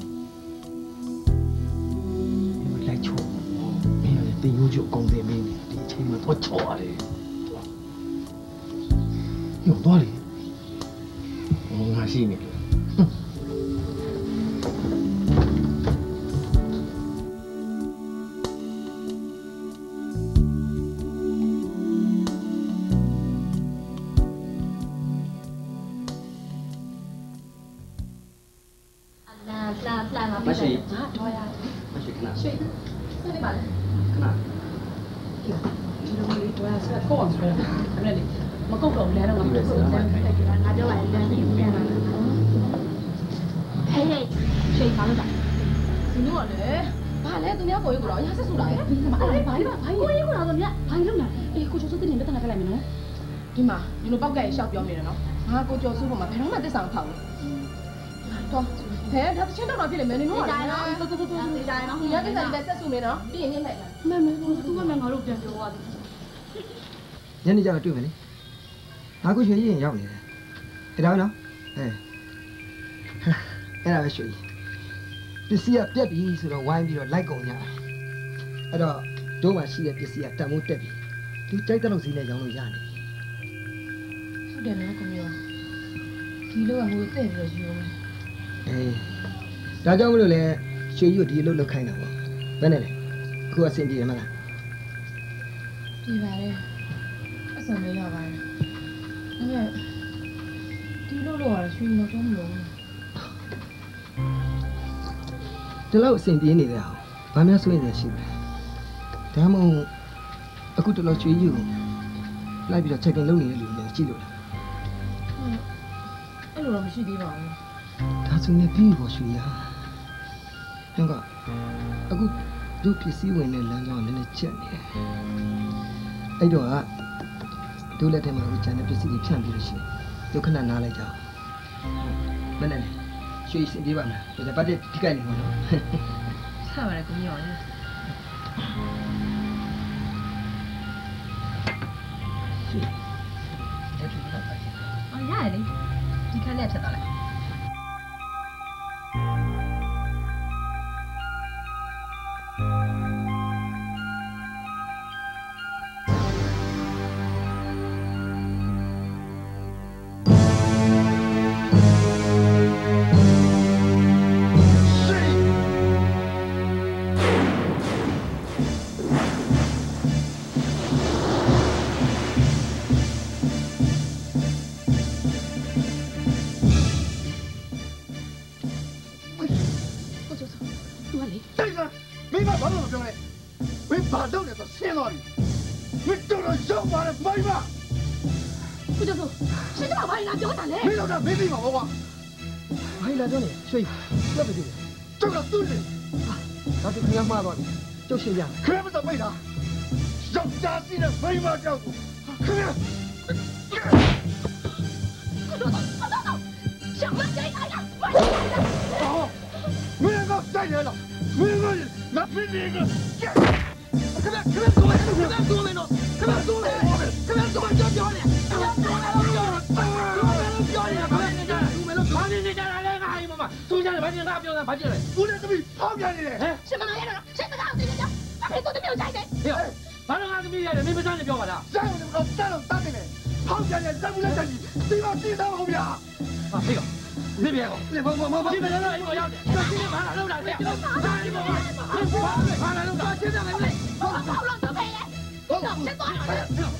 မင်းလိုက်ချိုးမင်းလည်းတင်ရိုးချိုးကောင်းတယ်မင်းဒီအချိန်မှာတော့ချော်ရတယ်ရောတော့လေငါရှိနေတယ်မရှိဟာတော့ရမရှိခဏရွှေနေပါလေခဏဒီလိုလေးတော့ဆက်ကောအောင်ဆိုရအဲ့ဒါလေမကုတ်တော့လဲတော့ငါပြောပါလေလမ်းပြီးပြန်လာဟေးရွှေပါလို့တာဒီလိုကလေဘာလဲသူများကိုရေးကိုတော့အရင်ဆက်ဆူလာရဲ့ဘာလဲကိုရေးကိုတော့မြတ်ဘာလို့လဲအေးကိုကျော်စုတင်နေတက်လာခဲ့လိုက်မယ်နော်ဒီမှာဒီလိုပောက်ကဲရှောက်ပြောနေတယ်နော်ငါကိုကျော်စုပေါ်မှာဘယ်တော့မှတက်ဆောင်ထောက်ဘူးတော့ဟဲ့ဒါချင်းတော့ဖြစ်လိမ့်မယ်နင်တို့ကလည်းနော်တူဒီတိုင်းနော်ညကိစ္စပဲဆက်ဆူနေနော်ပြီးရင်နေလိုက်မမသူကမှငါတို့ပြန်ပြောသွားတယ်ညနေကျတော့တွေ့မယ်လေငါခုရွှေကြီးရင်ရောက်နေတယ်အဲ့ဒါနော်အဲ့ဒါပဲရွှေကြီးပစ္စည်းကပြက်ပြီဆိုတော့ဝိုင်းပြီးတော့လိုက်ကုန်ကြတယ်အဲ့တော့တို့မှရှိတဲ့ပစ္စည်းကတန်မိုးတက်ပြီသူကြိုက်တဲ့လောက်ဈေးနဲ့ရောင်းလို့ရနေပြီဟုတ်တယ်နော်ကိုမျိုးဒီလိုကငွေတဲ့ပြီးတော့ယူမယ်ဒါကြောင့်မလို့လဲရွှေကြီးကိုဒီအလုပ်လုပ်ခိုင်းတာပေါ့ဘယ်နဲ့လဲအခုအဆင်ပြေရမလားပြပါလေအဆင်မရပါဘူးအဲ့ဒီလိုလိုရရွှေမတော့မလို့ဒီလောက်အဆင်ပြေနေတဲ့အောင်ဘာများစိုးရင်ရှိလဲဒါမှမဟုတ်အခုတလောရွှေကြီးကိုလိုက်ပြီးတော့ check in လုပ်နေတဲ့လူတွေကြည့်လို့လားအဲ့လိုတော့မရှိသေးပါဘူးဒါဆိုရင်ပြီးပေါ်ရွှေရဟင်ကအခုတို့ပစ္စည်းဝင်တဲ့လမ်းကြောင်းကလည်းချက်နေတယ်အဲ့တော့ကတို့လက်ထဲမှာအခုကျန်တဲ့ပစ္စည်းတွေဖြန့်ပြီးလို့ရှိရင်တို့ခဏနားလိုက်ကြအောင်မနဲ့ရွှေစင်ပြေးပါမလားဒါပတ်တဲ့ဒီကိုက်နေမှာနော်ဆက်ပါလေကိုမျိုးရေအဲ့ဒီခါပါအော်ရတယ်လေဒီခါနဲ့ဖြစ်သွားလိုက်မင်းကဘာလို့မပြောလဲမင်းဘာလုပ်လဲဆိုဆင်းသွားပြီမင်းတို့တော့ရောက်ပါနဲ့မိုင်းပါကိုကျော်စိုးရှင်းတော့ဘာလာပြောတာလဲမင်းတို့ကမင်းသိမှာပေါ့ကွာဘာလာတော့လဲရွှေပြတ်ပြီကျုပ်ကသူ့လေဒါဆိုခင်ဗျားမှားသွားပြီကျုပ်ရှင်းပြမယ်ခရမတော့မိတ်တာယောက်ျားစီးတဲ့မိန်းမကြောက်ကိုခင်ဗျာ小妹姐，哎呀， 没人告带人了，没人告那没那个，看别多来，看别多来喏，看别多来，看别多来叫表演，看别多来表演，看别那个，看别那家来个阿姨妈妈，中间把你那表演把进来，我这这边旁边的嘞， 什么玩意儿？谁不知道这个叫？把别做的没有家人。 哎呦，反正俺是没家人，没上你表吧的。 然后你们搞战斗打的嘞，旁边的人不来着你，对方对他后边。 啊，这个，你别搞，你别在那一毛样的，这今天晚上弄两天，哪一个晚上弄两天，现在没累， 好了，小裴，你怎么先做好了？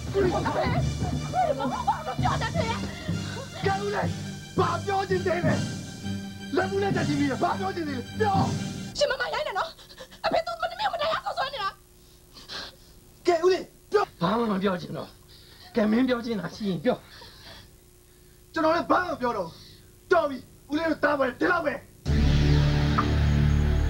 我都表下去。 干来，把表进来嘞，来不来在这边？把表进来，表。 什么玩意儿呢？啊，别动，我这没有我这牙口酸的了。 给我嘞，表。 ဘာမှမပြောချင်တော့ကဲမင်းပြောချင်တာရှိရင်ပြောကျွန်တော်လည်းဘာမှပြောတော့တော်ပြီဦးလေးတို့တားပါတယ်ဒီလောက်ပဲ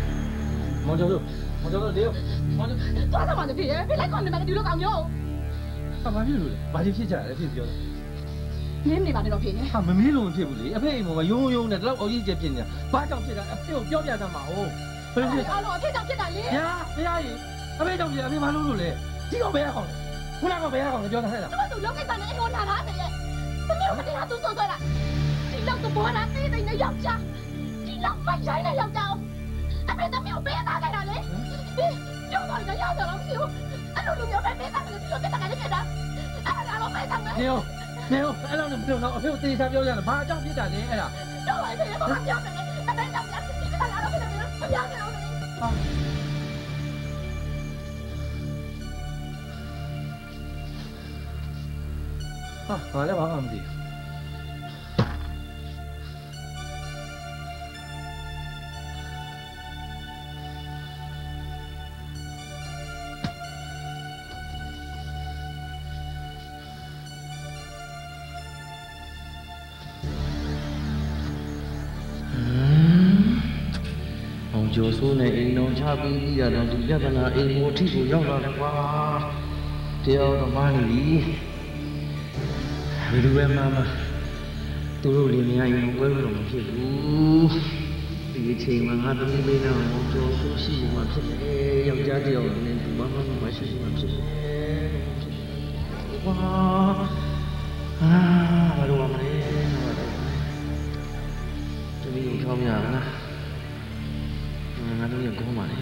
မောင်ကျော်တို့လေမောင်ကျော်သွားတော့မှတဖြစ်ရဲ့ဖိလိုက်ကောင်နေမှာဒီလိုကောင်မျိုးဟာဘာဖြစ်လို့လဲဘာဖြစ်ကြလဲဖြစ်ပြောတယ်မင်းနေပါနဲ့တော့ဖေးဟာမမင်းလုံးဖြစ်ဘူးလေအဖေအိမ်ပေါ်မှာယုံယုံနဲ့တလောက်အော်ကြီးကျဖြစ်နေတာဘာကြောင့်ဖြစ်တာအဖေကိုပြောပြတတ်မှာဟုတ်ဘယ်လိုဖြစ်အားလုံးအဖေကြောင့်ဖြစ်တာလေညာတရားကြီးအဖေကြောင့်ဖြစ်အဖေမလုပ်လို့လေဒီကောင်ဘယ်ကောင်လဲခုနကဘယ်ကောင်လဲပြောတာဟဲ့လားကျမတို့လောကိစ္စနဲ့အိမ်ကိုလာတာပဲသမီးတို့ကတရားသူဆိုသွားတာဒီလောက်သဘောထားသိတဲ့ယောက်ျားဒီလောက်ပိုက်ရိုင်းတဲ့ယောက်ျားအဖေသမီးကိုပေးသားခဲ့တာလေပြောတော့လည်းရောက်တော့မရှိဘူးအဲ့လိုလူမျိုးပဲပေးသားတယ်ဒီလိုပြတာလည်းပြတာအဲ့ဒါတော့ပေးသားမယ်နေအောင်အဲ့လိုနဲ့မပြောတော့အဖေကိုတေချာပြောကြတယ်ဘာအကြောင်းဖြစ်တာလဲအဲ့ဒါတော့အဲ့ဒါဘာပြောမလဲအဖေကြောင့်ပြတ်ဒီကလာတော့ပြတယ်မပြောနဲ့အောင်ဟာလည်းဘာမှမသိဘူးကျော်စိုးနဲ့အိမ်တော်ချပြီးပြီးရတော့ဒီပြဿနာအိမ်မို့အထိကိုရောက်လာတယ်ကွာတရားတော်မှနေပြီဘယ်လိုပဲမှသူတို့လင်းနေရင်ဝဲလို့မဖြစ်ဘူးဒီအချိန်မှာငါသမီးလေးနဲ့ကျော်စိုးရှိမှဖြစ်တယ်ယောက်ျားတယောက်နဲ့ဒီဘာမှမရှိမှဖြစ်တယ်ဝါဘာလို့မလဲသမီးကိုထောင်းရလားငါတို့ရကောင်းပါလေ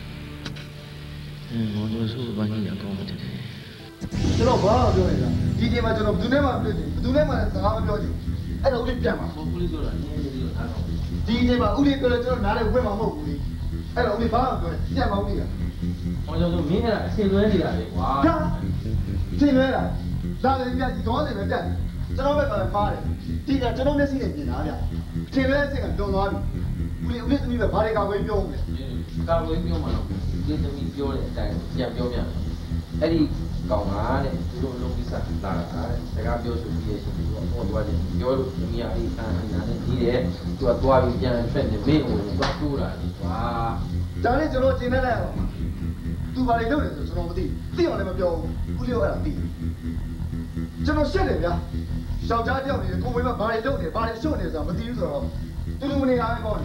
မောင်ကျော်စုဘာကြီးရကောင်းတယ်ကျွန်တော်ဘာပြောလဲဒီချိန်မှာကျွန်တော်ဘယ်သူနဲ့မှတွေ့တယ်ဘယ်သူနဲ့မှစကားမပြောချင်အဲ့တော့ဦးလေးပြန်ပါဦးလေးပြောတာနည်းနည်းလေးတော့ထားတော့ဒီချိန်မှာဦးလေးပြောလဲကျွန်တော်နားလည်းဝင်မှာမဟုတ်ဘူးလေအဲ့တော့ဦးလေးဘာမှပြောတယ်ပြန်ပါဦးလေးကမောင်ကျော်စုမင်းအဲ့ဒါအချိန်လွဲနေတာလေကွာဟာအချိန်လွဲတာဒါလည်းပြဒီကောင်းတယ်ပဲပြတယ်ကျွန်တော်ဘက်ကလည်းပါတယ်ဒီကကျွန်တော်မျက်စိနဲ့မြင်တာဗျအချိန်လွဲအချိန်ကလွန်သွားပြီဦးလေးသမီးပဲဘာတွေကဝေးပြောဦးလဲကာဝေးပြောမှာတော့ဒီသမီးပြောတဲ့အတိုင်းပြန်ပြောပြအဲ့ဒီကောင်ကတဲ့သူတို့အလုပ်ကိစ္စလာတာစကားပြောဆိုပြီးရဲ့ရှင်သူကပေါ်သွားတယ်ပြောလို့သမီးကအဲ့အာနာနဲ့ကြီးတယ်သူကသွားပြီးပြန်ဖက်နေမင်းကိုသွားတိုးတာလေကွာဒါနဲ့ကျွန်တော်ကျင်နေလိုက်အောင်သူဘာတွေလုပ်လဲဆိုကျွန်တော်မသိသိအောင်လည်းမပြောဘူးဦးလေးကအဲ့ဒါသိကျွန်တော်ရှက်တယ်ဗျာယောက်ျားတယောက်နေကိုယ်ဝေးမှာဘာတွေလုပ်နေဘာတွေရှုပ်နေဆိုတာမသိဘူးဆိုတော့တူတူမနေတာပဲကောင်း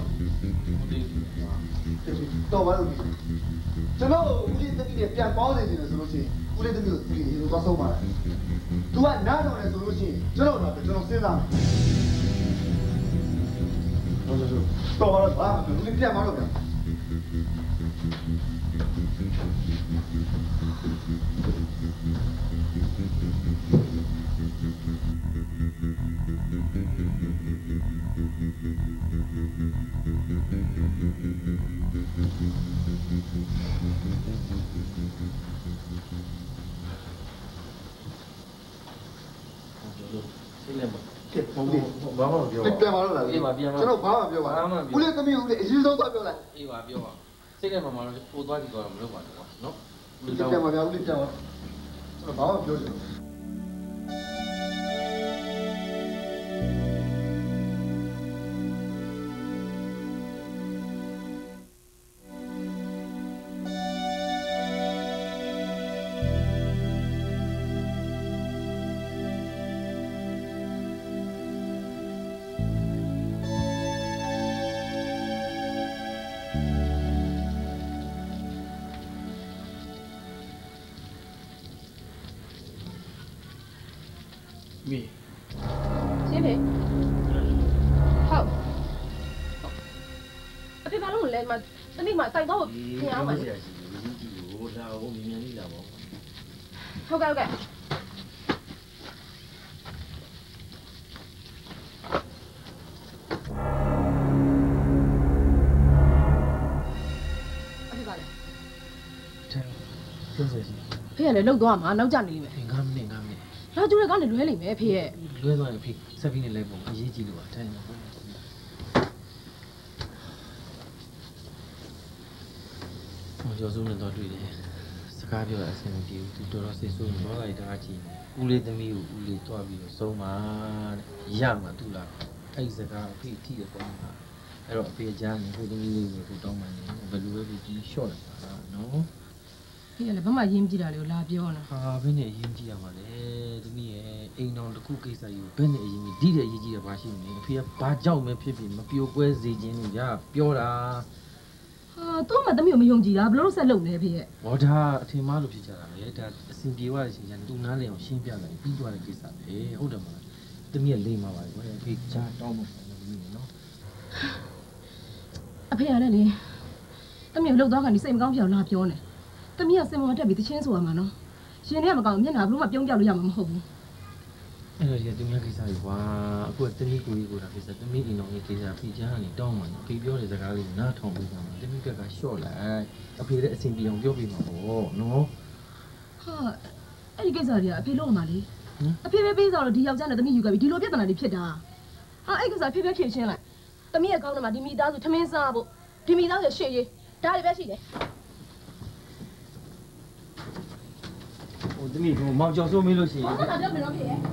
တယ်တော့ဘာလို့ဒီကျွန်တော်ဦးလေးသမီးနဲ့ပြန်ပေါင်းနေတယ်ဆိုလို့ရှိရင်ဦးလေးသမီးကိုဦးလေးရေသွားဆုံးပါလား तू ကနားတော်တယ်ဆိုလို့ရှိရင်ကျွန်တော်တော့ကျွန်တော်စဉ်းစားမယ်တော့ဘာလို့ဘာဦးလေးပြန်မလို့ဗျာဘာမှမပြောပြန်ပါလို့လားအေးပါပြန်ပါကျွန်တော်ဘာမှပြောပါဦးလေးသမီးဦးလေးအရင်ဆုံးသွားပြောလိုက်အေးပါပြောပါစိတ်ထဲမှာမှတော့ပိုသွားပြီးတော့မလုပ်ပါနဲ့ကွာနော်ဦးလေးပြန်ပါဗျာဦးလေးပြန်ပါကျွန်တော်ဘာမှပြောချင်ဘူးရှင်းလေဟုတ်အဖေဘာလို့လဲမတနေ့မှစိုက်တော့ပြင်အောင်ပါလေဟိုလာဟိုမြင်နေလာပေါ့ဟုတ်ကဲ့အဖေပါလေပြောစရာရှိဖေကလည်းလှုပ်သွားမှာနောက်ကျနေလိမ့်မယ်ငါမနေနောက်ကျူတဲ့ကနေလွဲလိမ့်မယ်ဖေရဲ့လွဲသွားရင်ဖေဆက်ပြီးနေလိုက်ပုံအရေးကြီးလို့ပါထိုင်နေပါကျော်စုနဲ့တော့တွေ့တယ်စကားပြောတာအဆင်မပြေဘူးသူတော်တော်စိတ်ဆိုးနေတော့လိုက်တာကြီးဦးလေးသမီးကိုဦးလေးတွားပြီးတော့ဆုံးပါတဲ့ရမှာသူ့လားအဲ့ဒီစကားအဖေထိရသွားမှာအဲ့တော့အဖေကြားနေဟိုသမီးလေးကိုသူတောင်းမှနေဘယ်လိုပဲပြီးရှော့လိုက်ပါနော်ဖေကလည်းဘာမှရင်းကြည့်တာလေလာပြောနေဟာဘယ်နဲ့အရင်ကြည့်ရမှာလဲသမီးရဲ့အိမ်တော်တစ်ခုကိစ္စကြီးကိုဘယ်နဲ့အရင်ကြီးဒီတဲ့အရင်ကြီးတာဘာရှိနေလဲဖေကဘာကြောက်မဲဖြစ်ဖြစ်မပြိုကွဲစေခြင်းလို့ညာပြောတာဟာတော့မှသမီးကိုမယုံကြည်တာဘလို့ဆက်လုပ်လဲဖေရဲ့ဟောဒါအထင်မှားလို့ဖြစ်ကြတာလေဒါအစဉ်ပြေသွားတဲ့အချိန်ကျရင်သူနားလည်အောင်ရှင်းပြလိုက်ပြီးသွားတဲ့ကိစ္စပဲဟုတ်တယ်မလားသမီးကလိမ့်မှာပါလေဖေချာတောင်းမှာသမီးနော်အဖေကလည်းလေသမီးကိုလှုပ်သွားကနေစိတ်မကောင်းပြောင်းလာပြောနေသမီးကစင်မောတက်ပြီးတချင်းဆိုရမှာနော်ရှင်တွေကမကောင်းမျက်နှာဘလို့မှပြုံးပြောက်လို့ရမှာမဟုတ်ဘူးအဲ့ဒါကြီးသမီးကိစ္စကြီးကွာအခုသမီးကိုကြီးကိုတာကိစ္စသမီးအိမ်တော်ကြီးကိစ္စဖေချာကနေတောင်းမှာဖေပြောတဲ့စကားလေးနားထောင်ပြီးသားသမီးကလျှော့လိုက်အဖေလည်းအစဉ်ပြေအောင်ပြောပြမှာပေါ့နော်ဟာအဲ့ဒီကိစ္စကြီးကအဖေလုပ်မှာလေအဖေပဲပေးစားလို့ဒီယောက်ျားနဲ့သမီးယူခဲ့ပြီးဒီလိုပြဿနာတွေဖြစ်တာဟာအဲ့ကိစ္စဖေဖြည့်ရှင်းလိုက်သမီးရဲ့ကောင်းတယ်မှာဒီမိသားစုထမင်းစားဖို့ဒီမိသားစုရှေ့ရေးဒါတွေပဲရှိတယ်ဟိုသမီးကမောင်ကျော်စိုးမေးလို့ရှိရင်ဘာသာပြောမလို့ဖြစ်ရဲ့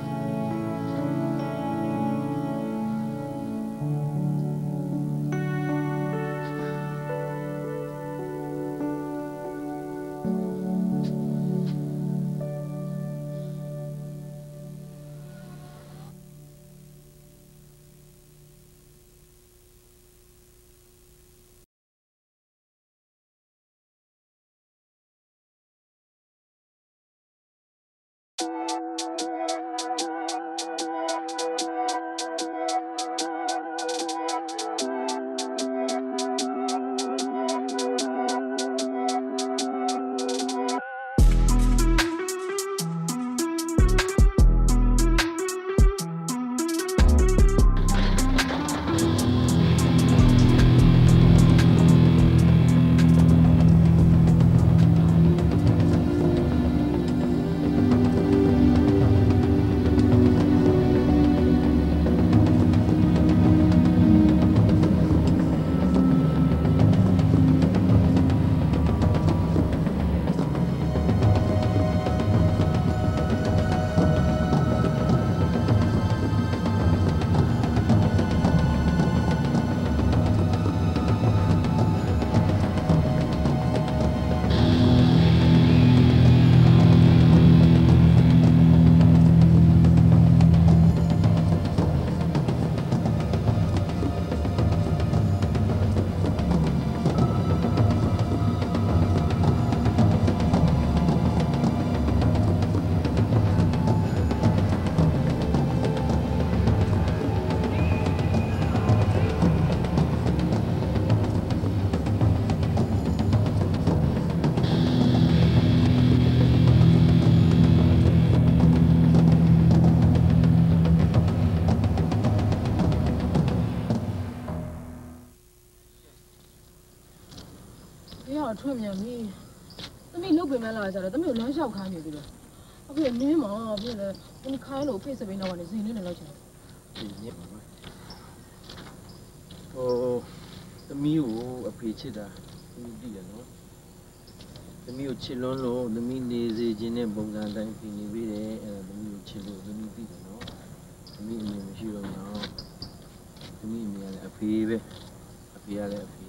ထွက်မြန်ပြီသမီးလုတ်ပင်မလာကြတော့သမီးကိုလမ်းလျှောက်ခိုင်းနေပြီလို့အဖေနင်းမှာအဖေလည်းသမီးခိုင်းလို့ဖေ့စပိန်တော့ကနေဇင်းလေးနဲ့လောက်ချင်တယ်ညစ်ပါမယ်ဟိုသမီးကိုအဖေချစ်တာသမီးသိတယ်နော်သမီးကိုချစ်လွန်းလို့သမီးနေစေခြင်းနဲ့ပုံစံတိုင်းပြင်နေပြီးတယ်အဲ့ဒါသမီးကိုချစ်လို့သမီးသိတယ်နော်သမီးအမေမရှိတော့နော်သမီးအမေကလည်းအဖေပဲအဖေကလည်းအဖေ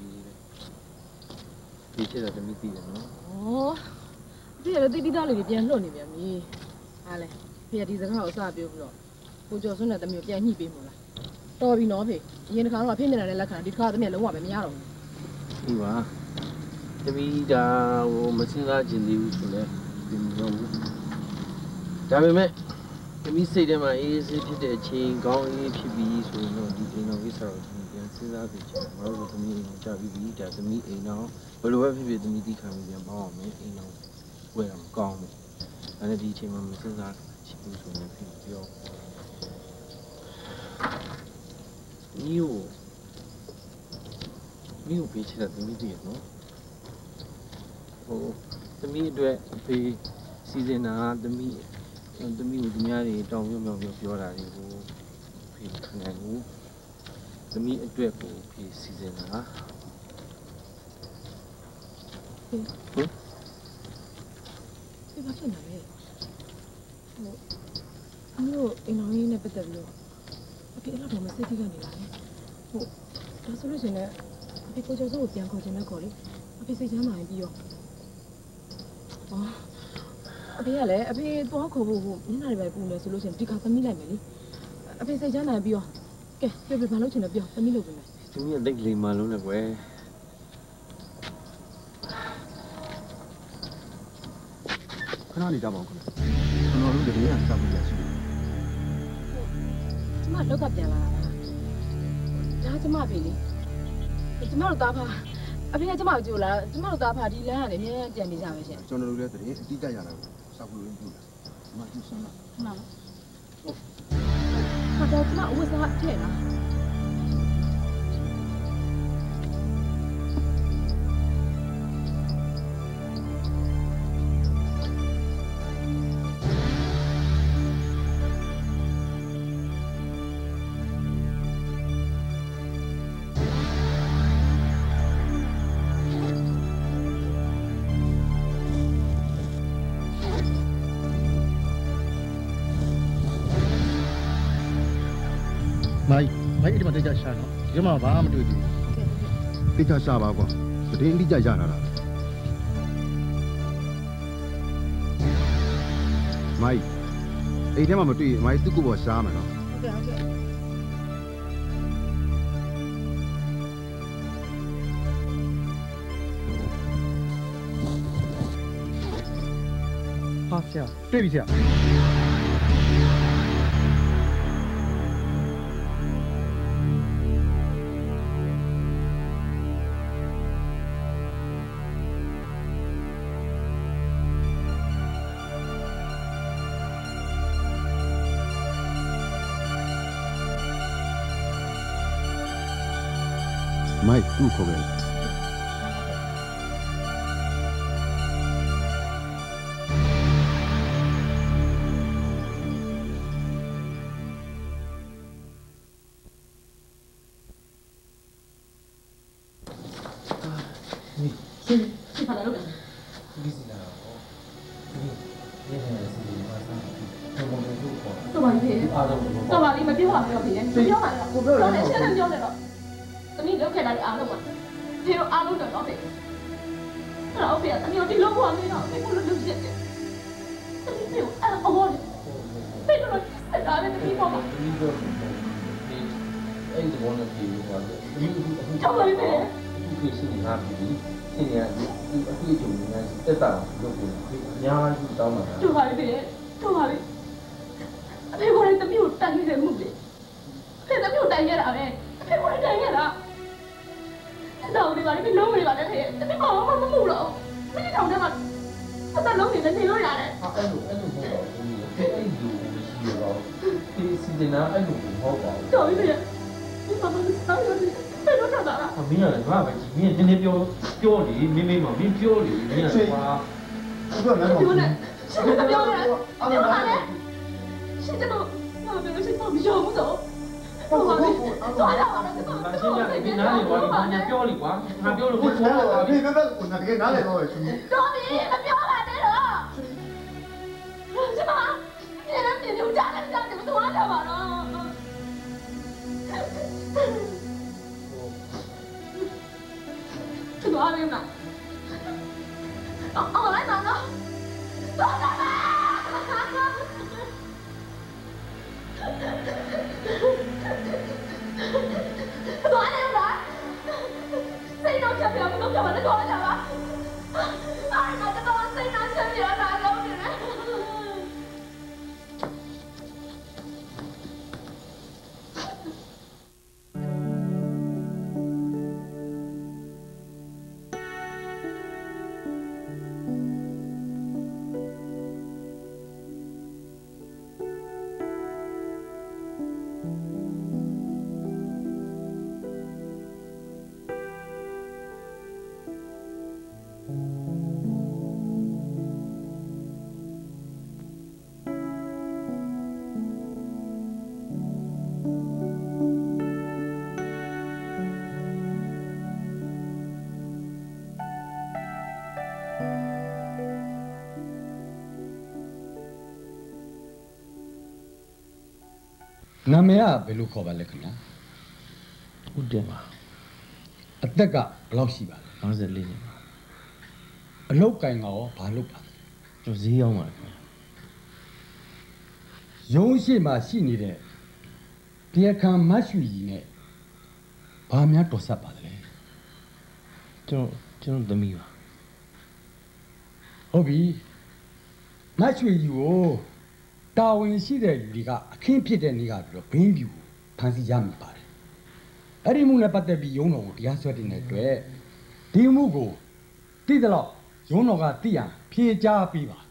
ဒီချစ်တာသမီးသိတယ်နော်ဩဒီရတဲ့တိတိသားလေးတွေပြန်လွတ်နေပြန်ပြီဟာလေဖေကဒီစကားကိုအစပြောပြီးတော့ကိုကျော်စွန်းနဲ့သမီးကိုပြန်ညှိပေးမို့လားတော်ပြီနော်ဖေအရင်တစ်ခါတော့ဖေမျက်နှာနဲ့လက်ခံဒီတစ်ခါသမီးကလုံးဝပဲမရတော့ဘူးဒီပါသမီးဒါဟိုမစင်စားခြင်းသေးဘူးဆိုလဲဒီမလို့ဒါပေမဲ့သမီးစိတ်ထဲမှာအေးဆေးဖြစ်တဲ့အချိန်ကောင်းအေးဖြစ်ပြီးဆိုရင်တော့ဒီအိမ်တော်ကိစ္စကိုပြန်စဉ်းစားပြီးချင်ဘာလို့သမီးအိမ်တော်ကြပြီးပြီဒါသမီးအိမ်တော်ဘယ်လိုပဲဖြစ်ဖြစ်သမီးတိခံပြီးပြန်ပေါအောင်မယ်အိမ်တော်ဝယ်ရမကောင်းဘူးဒါနဲ့ဒီအချိန်မှာမစဉ်းစားချင်ဘူးဆိုရင်ပြန်ပြောမျိုးပေးချင်တဲ့သမီးတည်းနော်ဟိုသမီးအတွက်အဖေစီစဉ်တာသမီးကိုသူများတွေတောင်းပြောတာတွေကိုဖေခံနိုင်ဘူးသမီးအတွက်ကိုဖေစီစဉ်တာဟုတ်ဒီဘာဖြစ်နေလဲဟိုအမျိုးအင်းတော်ကြီးနဲ့ပတ်သက်ပြီးတော့အဖေအဲ့လိုတော့မစိတ်ထိကနေလာတယ်ဟိုဒါဆိုလို့ရှိရင်လည်းအဖေကိုကျော်စိုးကိုပြန်ခေါ်ချင်တဲ့ခေါ်လေအဖေစိတ်ချမ်းသာရင်ပြီးရောအဖေကလည်းအဖေသွားခေါ်ဖို့မျက်နှာတွေပဲပူနေဆိုလို့ရှိရင်ဒီခါသမီးလိုက်မယ်လေအဖေစိတ်ချမ်းသာပြီးတော့ကဲပြောပြဘာလုပ်ချင်လဲပြောသမီးလုပ်ပေးမယ်သမီးကတိတ်လေးမှလုံးနဲ့ကွယ်ခဏနေကြပါဦးခင်ဗျကျွန်တော်တို့တကယ်ကစောင့်နေရရှိတယ်ကျမလောက်ကပြန်လာတာဒါကျမပြီလေကျမတို့သားဖာအဖေကကျမကိုကြိုလာကျမတို့သားဖာဒီလမ်းကနေအမြဲတမ်းပြန်နေကြပဲရှင်ကျွန်တော်တို့လည်းတကယ်အတိအကျရတာစောင့်လို့ပြုတာဒီမှာကျူစမ်းတာမှန်ပါဟာတော့ကျမအဝတ်စားထည့်လားမိုက်ဒီမှာတိကျရှာတော့ဒီမှာဘာမှမတွေ့သေးဘူးတိကျရှာပါကွာတည်င်းတိကျရတာလားမိုက်အိမ်ထဲမှာမတွေ့မိုက်သူ့ကိုပေါ်ရှားမယ်နော်ဟုတ်ကဲ့ဟာဆရာတွေ့ပြီဆရာမိုက်သူ့ခေါ်ခဲ့ဒီဖာလာလို့ဒီစီလာတော့ဒီရဲ့စီလာစားတော့ဘယ်လိုလုပ်ပေါ့တော့ပါလေတော့ပါလေမပြောပါနဲ့တော့ဖေမပြောပါနဲ့ကိုပြောတယ်ရှင်းနေပြောနေတော့သမီးလောက်ခဲ့တာအားလုံးပါဒီလိုအားလုံးတော့တော့ဖေအဲ့တော့ဖေသမီးတို့ဒီလိုပေါ်နေတော့ဖေကိုလို့လုပ်ချက်တယ်သမီးတို့အော်ဖေတို့ဆက်တာလည်းသမီးပေါ်ပါဒီတော့ဒီအဲ့ဒီဘောနဲ့ပြေသွားတယ်ဒီအခုတော့ပါလေဖေဒီစီနေဟာပြီးစီနေဒီအခုကြုံနေတက်တာလုပ်ပြီးအများကြီးတောင်းတာတော့ပါလေဖေတော့ပါလေအဖေကိုလည်းသမီးကိုတိုင်နေတယ်မှုလေအဖေသမီးကိုတိုင်ရတာပဲအဖေကိုလည်းတိုင်ရတာတော့ဒီပါလေလုံးနေပါနဲ့ဖေသမီးဘာမှမမှုတော့မင်းတောင်ထဲမှာအသက်လုံးနေနေလို့ရတယ်အဲ့လိုမဟုတ်ပါဘူးအဲ့လိုမရှိတော့ဒီစီနေတာအဲ့လိုမဟုတ်ပါဘူးတော်ပြီဖေဒီမှာမစားရဘူးဖေတော့တာလားမင်းရတယ်ငါပဲကြီးမင်းနည်းနည်းပြောလေမင်းမမင်းပြောလေမင်းကကွာအခုတော့လည်းမဟုတ်ဘူးရှင်ကပြောနေတာပြောပါနဲ့ရှင်ကတော့ဘာပြောရှင်တော့မရောဘူးတော့တော့ပါလေတော့လာပါတော့ရှင်ကဒီနားလေကွာဒီနားပြောလေကွာငါပြောလို့ကိုပြောတော့ဒီဘက်ကကိုနားတကယ်နားလေတော့ရှင်တော်ပြီမပြောပါနဲ့တော့ရှင်မနေရတဲ့လူကြားတယ်ကြားတယ်မသွားကြပါတော့သွားပြီမလားအော်လိုက်ပါတော့သွားပါသွားနေလားစိတ်တော့ချက်ပြမလို့ပြောတယ်သွားကြပါအားမတော့စိတ်နဲ့ချက်ပြလာတော့နေတယ်နာမည်ကဘယ်လိုခေါ်ပါလဲခင်ဗျာဟုတ်တယ်ပါအသက်ကဘယ်လောက်ရှိပါလဲ 54နှစ်အလောက်ကင်ကရောဘာလုပ်ပါလဲ就这样嘛。 ရုံးရှိမှရှိနေတဲ့တရားခံမတ်ရွှေကြီးနဲ့ဘာများတော်ဆက်ပါလဲကျွန်တော်သမီးပါဟုတ်ပြီမတ်ရွှေကြီးကိုတာဝန်ရှိတဲ့လူတွေကအခင်းဖြစ်တဲ့နေ့ကပြီးတော့ဘင်းပြူကိုဖမ်းဆီးရမိပါတယ်အဲ့ဒီမှုနဲ့ပတ်သက်ပြီးရုံးတော်ကိုတရားစွဲတင်တဲ့အတွက်ဒီမှုကိုသိသလောက်ရုံးတော်ကသိရန်ဖြေကြားပေးပါ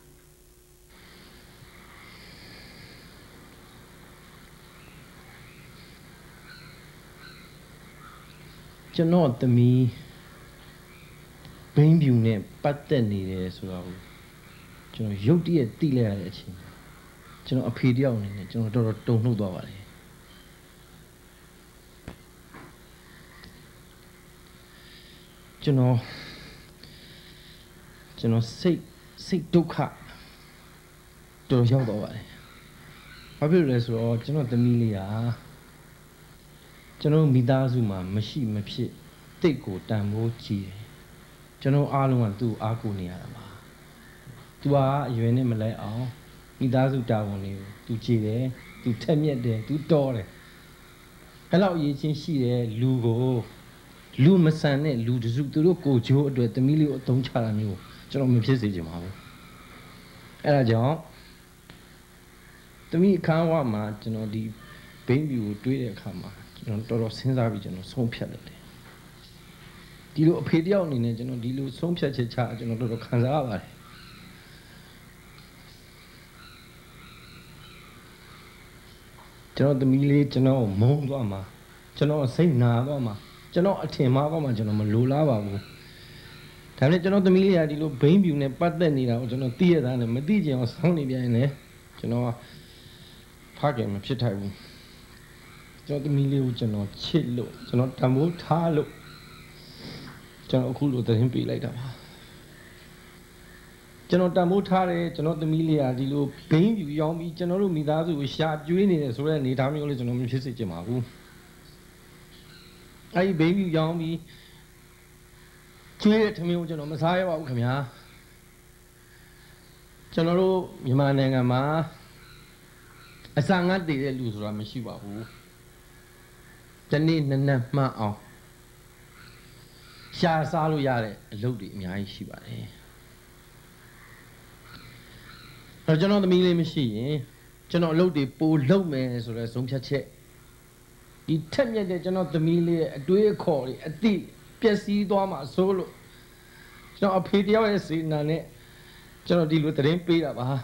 ကျွန်တော်သမီးဘင်းပြူနဲ့ပတ်သက်နေတယ်ဆိုတော့ကျွန်တော်ရုတ်တရက်သိလိုက်ရတဲ့အချိန်ကျွန်တော်အဖေတယောက်အနေနဲ့ကျွန်တော်တော်တော်တုန်လှုပ်သွားပါတယ်ကျွန်တော်စိတ်ဒုက္ခတော်ရောက်သွားပါတယ်ဘာဖြစ်လို့လဲဆိုတော့ကျွန်တော်သမီးလေးဟာကျွန်တော်မိသားစုမှာမရှိမဖြစ်တိတ်ကိုတန်ဖိုးကြီးတယ်ကျွန်တော်အားလုံးကသူ့အားကိုနေရတာပါသူကအရွယ်နဲ့မလဲအောင်မိသားစုတာဝန်တွေကိုသူကြည်တယ်သူထက်မြက်တယ်သူတော်တယ်အဲ့လောက်အရေးချင်းရှိတဲ့လူကိုလူမဆန်တဲ့လူတစုသူတို့ကိုဂျိုးအတွက်သမီးလေးကိုအသုံးချတာမျိုးကျွန်တော်မဖြစ်စေချင်ပါဘူးအဲ့ဒါကြောင့်သမီးအခန်းဝမှာကျွန်တော်ဒီဘိန်းပြူကိုတွေးတဲ့အခါမှာကျွန်တော်တော်တော်စဉ်းစားပြီးကျွန်တော်ဆုံးဖြတ်လိုက်တယ်ဒီလိုအဖေတယောက်အနေနဲ့ကျွန်တော်ဒီလိုဆုံးဖြတ်ချက်ချကျွန်တော်တော်တော်ခံစားရပါတယ်ကျွန်တော်သမီးလေးကျွန်တော်မုန်းသွားမှာကျွန်တော်စိတ်နာသွားမှာကျွန်တော်အထင်မှားသွားမှာကျွန်တော်မလိုလားပါဘူးဒါနဲ့ကျွန်တော်သမီးလေးကဒီလိုဘိန်းပြူနဲ့ပတ်သက်နေတာကိုကျွန်တော်သိရတာနဲ့မသိကြအောင်စောင်းနေပြန်နေကျွန်တော်ဖားကြမဖြစ်ထိုက်ဘူးကျွန်တော်သမီးလေးကိုကျွန်တော်ချစ်လို့ကျွန်တော်တံမိုးထားလို့ကျွန်တော်အခုလိုသတင်းပေးလိုက်တာပါကျွန်တော်တံမိုးထားတယ်ကျွန်တော်သမီးလေးကဒီလိုဘိန်းပြူရောင်းပြီးကျွန်တော်တို့မိသားစုကိုရှာကျွေးနေတယ်ဆိုတဲ့အနေအထားမျိုးလေးကျွန်တော်မဖြစ်စေချင်ပါဘူးအဲ့ဒီဘိန်းပြူရောင်းပြီးကျွေးတဲ့ထမင်းကိုကျွန်တော်မစားရပါဘူးခင်ဗျာကျွန်တော်တို့မြန်မာနိုင်ငံမှာအစာငတ်တည်တဲ့လူဆိုတာမရှိပါဘူးတနေ့နနက်မှန်အောင်ရှာစားလို့ရတဲ့အလုပ်တွေအများကြီးရှိပါတယ်အဲ့ကျွန်တော်သမီးလေးမရှိရင်ကျွန်တော်အလုပ်တွေပိုလုပ်မယ်ဆိုတဲ့ဆုံးဖြတ်ချက်ဒီထက်မြက်တဲ့ကျွန်တော်သမီးလေးရဲ့အတွေးအခေါ်တွေအတိပျက်စီးသွားမှာဆိုလို့ကျွန်တော်အဖေတယောက်ရဲ့စေနာနဲ့ကျွန်တော်ဒီလိုသတင်းပေးတာပါ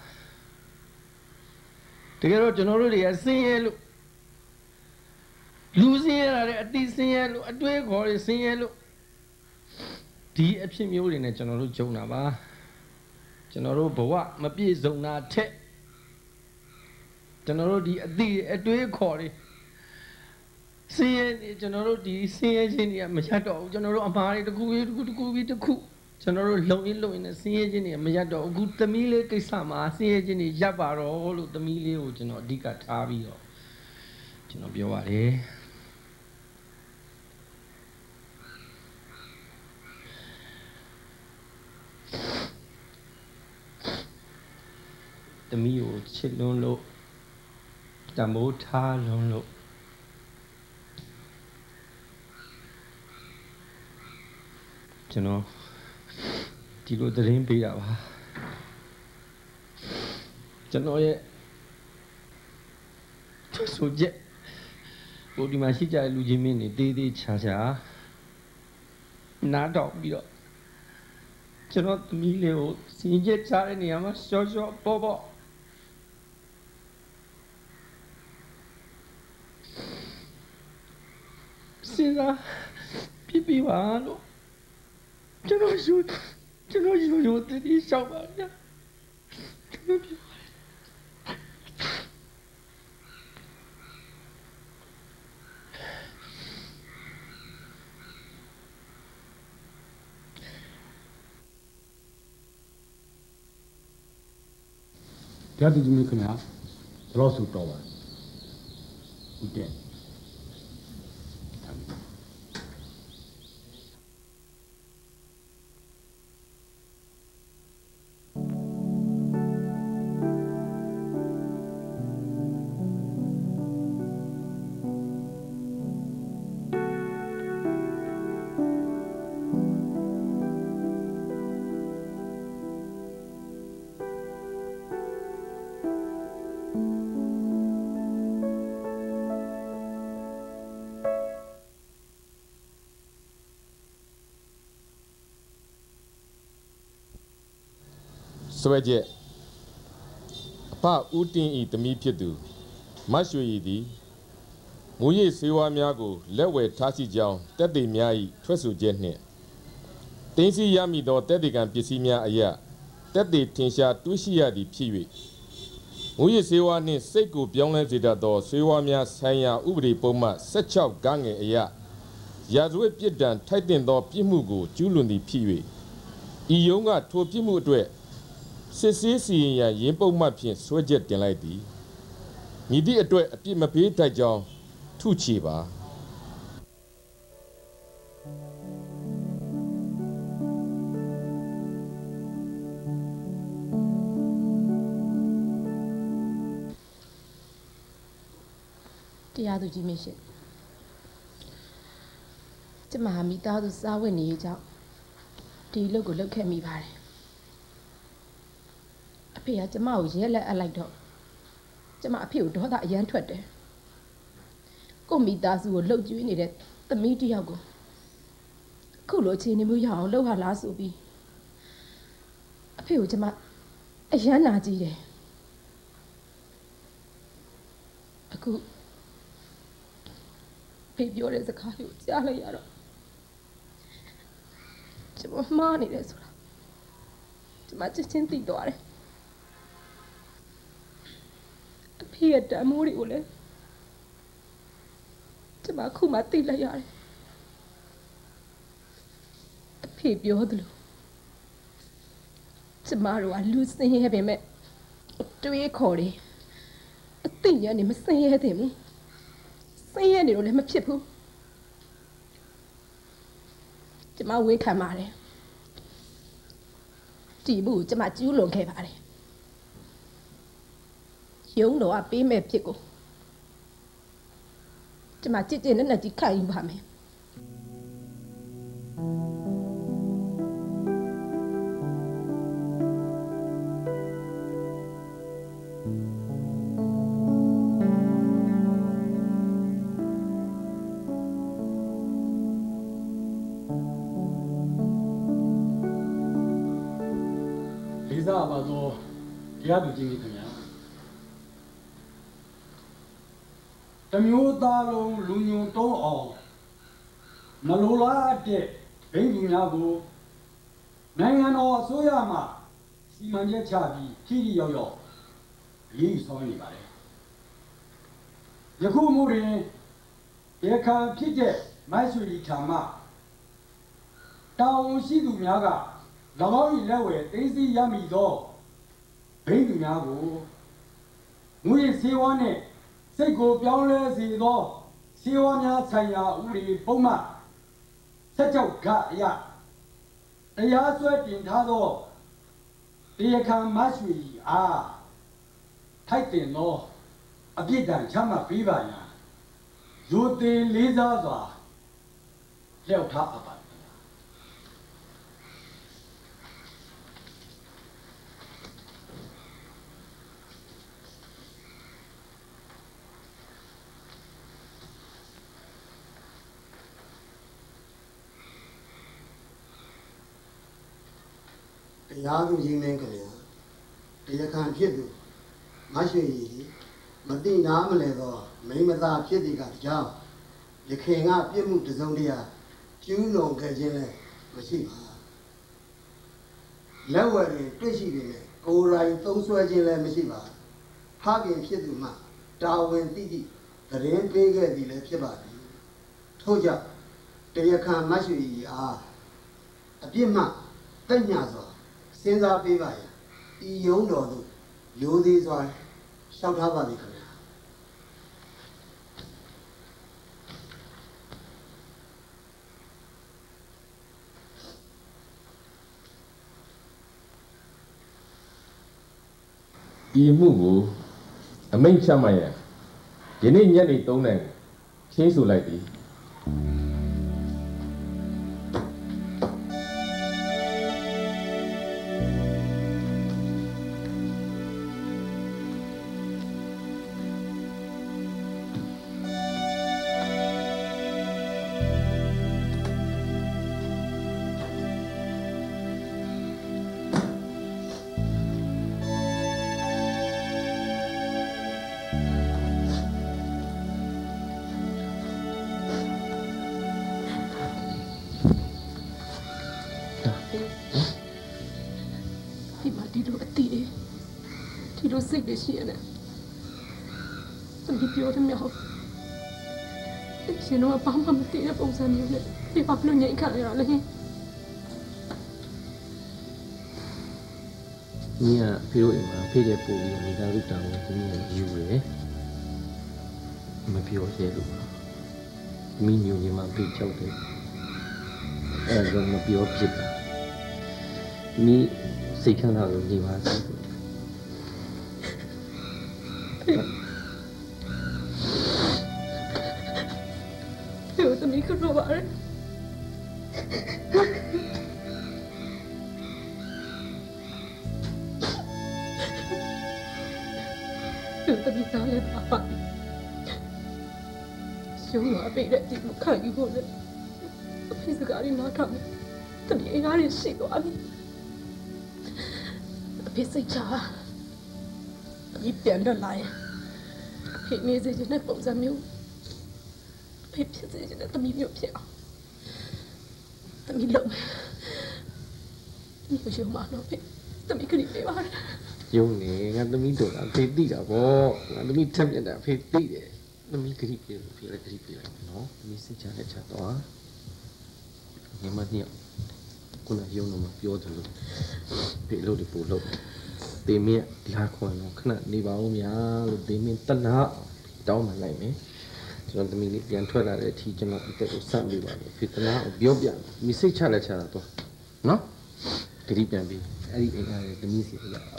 တကယ်တော့ကျွန်တော်တို့တွေကဆင်းရဲလို့လူဆင်းရဲတာတဲ့အတိဆင်းရဲလို့အတွေးခေါ်တွေဆင်းရဲလို့ဒီအဖြစ်မျိုးတွေနဲ့ကျွန်တော်တို့ကြုံတာပါကျွန်တော်တို့ဘဝမပြည့်စုံတာထက်ကျွန်တော်တို့ဒီအတိအတွေးခေါ်တွေဆင်းရဲနေကျွန်တော်တို့ဒီဆင်းရဲခြင်းတွေကမရတော့ဘူးကျွန်တော်တို့အမှားတွေတစ်ခုပြီးတစ်ခုကျွန်တော်တို့လုံရင်းနဲ့ဆင်းရဲခြင်းတွေမရတော့အခုသမီးလေးကိစ္စမှာဆင်းရဲခြင်းတွေရပ်ပါတော့လို့သမီးလေးကိုကျွန်တော်အဓိကထားပြီးတော့ကျွန်တော်ပြောပါတယ်သမီးကိုချစ်လွန်းလို့တမိုးထားလွန်းလို့ကျွန်တော်ဒီလိုသတင်းပေးတာပါကျွန်တော်ရဲ့ဆိုချက်ဟိုဒီမှာရှိကြတဲ့လူချင်းမင်းတွေတေးသေးချာချာနားတော့ပြီးတော့ကျွန်တော်သမီးလေးကိုစီးချက်ချတဲ့နေရာမှာရှော့ပေါ့စဉ်းစားပြပါလို့ကျွန်တော်ယူတည်ရှောက်ပါဗျာကျွန်တော်ပြောတရားသူကြီးမင်းခင်ဗျာဘယ်တော့ဆိုတော့ပါဟုတ်တယ်စွဲချက်အဖဦးတင်ဤသမီးဖြစ်သူမတ်ရွှေရည်သည်ငွေရည်စေဝါများကိုလက်ဝယ်ထားရှိကြောင်းတက်သေးများ၏ထွက်ဆိုချက်နှင့်တင်းစီရမိသောတက်သေးကံပစ္စည်းများအရာတက်သေးထင်ရှားတွေးရှိရသည်ဖြစ်၍ငွေရည်စေဝါနှင့်စိတ်ကိုပြောင်းလဲစေတတ်သောစေဝါများဆိုင်ရာဥပဒေပုံမှန်16 ဂငယ်အရာရာဇဝတ်ပြစ်ဒဏ်ထိုက်တင်သောပြစ်မှုကိုကျူးလွန်သည်ဖြစ်၍ဤယုံကထိုပြစ်မှုအတွက်စစ်ဆေးစီရင်ရန်ရင်းပုတ်မှတ်ဖြင့်ဆွဲချက်တင်လိုက်သည်မြည်သည့်အတွက်အပြစ်မပေးထိုက်ကြောင်းထုချေပါတရားသူကြီးမရှိကျမမိသားစုစားဝတ်နေကြောင်းဒီအလုပ်ကိုလုပ်ခဲ့မိပါတယ်အဖေကကျမကိုရဲလက်အပ်လိုက်တော့ကျမအဖေကိုဒေါသအရမ်းထွက်တယ်ကိုမိသားစုကိုလှုပ်ကြွေးနေတဲ့သမီးတစ်ယောက်ကိုအခုလိုအခြေအနေမျိုးရအောင်လုပ်ဟာလားဆိုပြီးအဖေကိုကျမအရမ်းနာကြည့်တယ်အခုဖေပြောတဲ့စကားကိုကြားလိုက်ရတော့ကျမမှားနေတယ်ဆိုတာကျမချက်ချင်းသိသွားတယ်အဖေရဲ့တမိုးတွေကိုလည်းကျမခုမှသိလိုက်ရတယ်အဖေပြောသလိုကျမတို့ကလူစင်းရဲပေမဲ့တွေးခေါ်တယ်အသိဉာဏ်နဲ့မစင်းရဲတယ်ဘူးစင်းရဲနေတော့လည်းမဖြစ်ဘူးကျမဝေးခံပါတယ်ဒီဘူးကျမကျူးလွန်ခဲ့ပါတယ်ရုံးတော်ကပေးမဲ့ဖြစ်ကိုကျမကြည်နဲ့ကြီးခံယူပါမယ်လေးစားပါသောတရားသူကြီးခင်ဗျာတမျိုးသားလုံးလူညုံတုံးအောင်မလိုလားတဲ့ဘိန်းကြီးများကိုနိုင်ငံတော်အစိုးရမှစီမံချက်ချပြီးထိထိရောက်ရောက်ရေးဆောင်နေပါတယ်ယခုမှုတွင်ရခိုင်ဖြစ်တဲ့မိုက်ဆွေလီဌာနတာဝန်ရှိသူများက၎င်း၏လက်ဝဲသိသိရမိသောဘိန်းကြီးများကိုငွေစေဝါနှင့်စိတ်ကိုပြောင်းလဲစေသောစေဝါများဆိုင်ရာဥပဒေပုံမှန်16 ဂအရတရားစွဲတင်ထားသောတရားခံမဆွေအားထိုက်တင်သောအပြစ်ဒဏ်ချမှတ်ပေးပါရန်ရိုသေလေးစားစွာလျှောက်ထားအပ်ပါတရားသူကြီးမင်းခင်ဗျာတရားခံဖြစ်သူမရွှေရည်မတိနာမလဲသောမိမသားဖြစ်သည်ကကြောင်းရခင်ကပြစ်မှုတစုံတရာကျူးလွန်ခဲ့ခြင်းလည်းမရှိပါလက်ဝဲတွင်တွေ့ရှိပေမဲ့ကိုယ်တိုင်သုံးဆွဲခြင်းလည်းမရှိပါဖခင်ဖြစ်သူမှတာဝန်သိသည့်သတင်းပေးခဲ့သည်လည်းဖြစ်ပါသည်ထို့ကြောင့်တရားခံမရွှေရည်အားအပြစ်မှတက်ညစွာစဉ်းစားပေးပါရဲ့ဤယုံတော်သို့ရိုသေစွာလျှောက်ထားပါသည်ခင်ဗျာဤမှုကိုအမိန့်ချမှတ်ရန်ယနေ့ညနေ3 နာရီချင်းဆိုလိုက်သည်လိုက်လို့ရှိရတယ်သမီးပြောတယ်မြောက်ရှင်တော့ဘာမှမသိတဲ့ပုံစံမျိုးနဲ့ဒီဘာလို့ငြိမ်ခါရလဲ你啊，比如嘛，配的不一样，你到时当我这边有嘞，没比我些路，没有你嘛比较的，个没比我比的，你谁看到有你嘛是？ 有这么一个说法人。 တမီးသားလည်းပါပါရှုံးသွားပြီတဲ့ဒီမခံယူဖို့လည်းအဖေစကားလေးနားထောင်တမီးအင်အားရရှိသွားပြီအဖေစိတ်ချဒီပြန်တော့လာရင်အဖေနေစေချင်တဲ့ပုံစံမျိုးအဖေဖြစ်စေချင်တဲ့တမီးမျိုးဖြစ်အောင်တမီးလုံးဒီရှုံးမတော့ဖေတမီးခရီးပေးပါယုံနေငါသမီးတို့အဖေသိတာပေါ့ငါသမီးထက်မြက်တာအဖေသိတယ်သမီးခရီးပြေလို့ဖေလည်းခရီးပြေလိုက်နော်သမီးစိတ်ချလက်ချတော့ညီမညခုနယုံတော့မပြောတယ်လို့ဖေလို့ဒီပို့လို့တေမင်းလာခွန်တော့ခဏနေပါဦးများလို့တေမင်းတနာတောင်းမှလိုက်မယ်ကျွန်တော်သမီးလေးပြန်ထွက်လာတဲ့အထိကျွန်တော်အသက်ကိုစပ်ပြီးပါလို့ဖေတနာကိုပြောပြမိစိတ်ချလက်ချတာတော့နော်ခရီးပြန်ပြီးအဲ့ဒီအိမ်ကလည်းသမီးစီရအောင်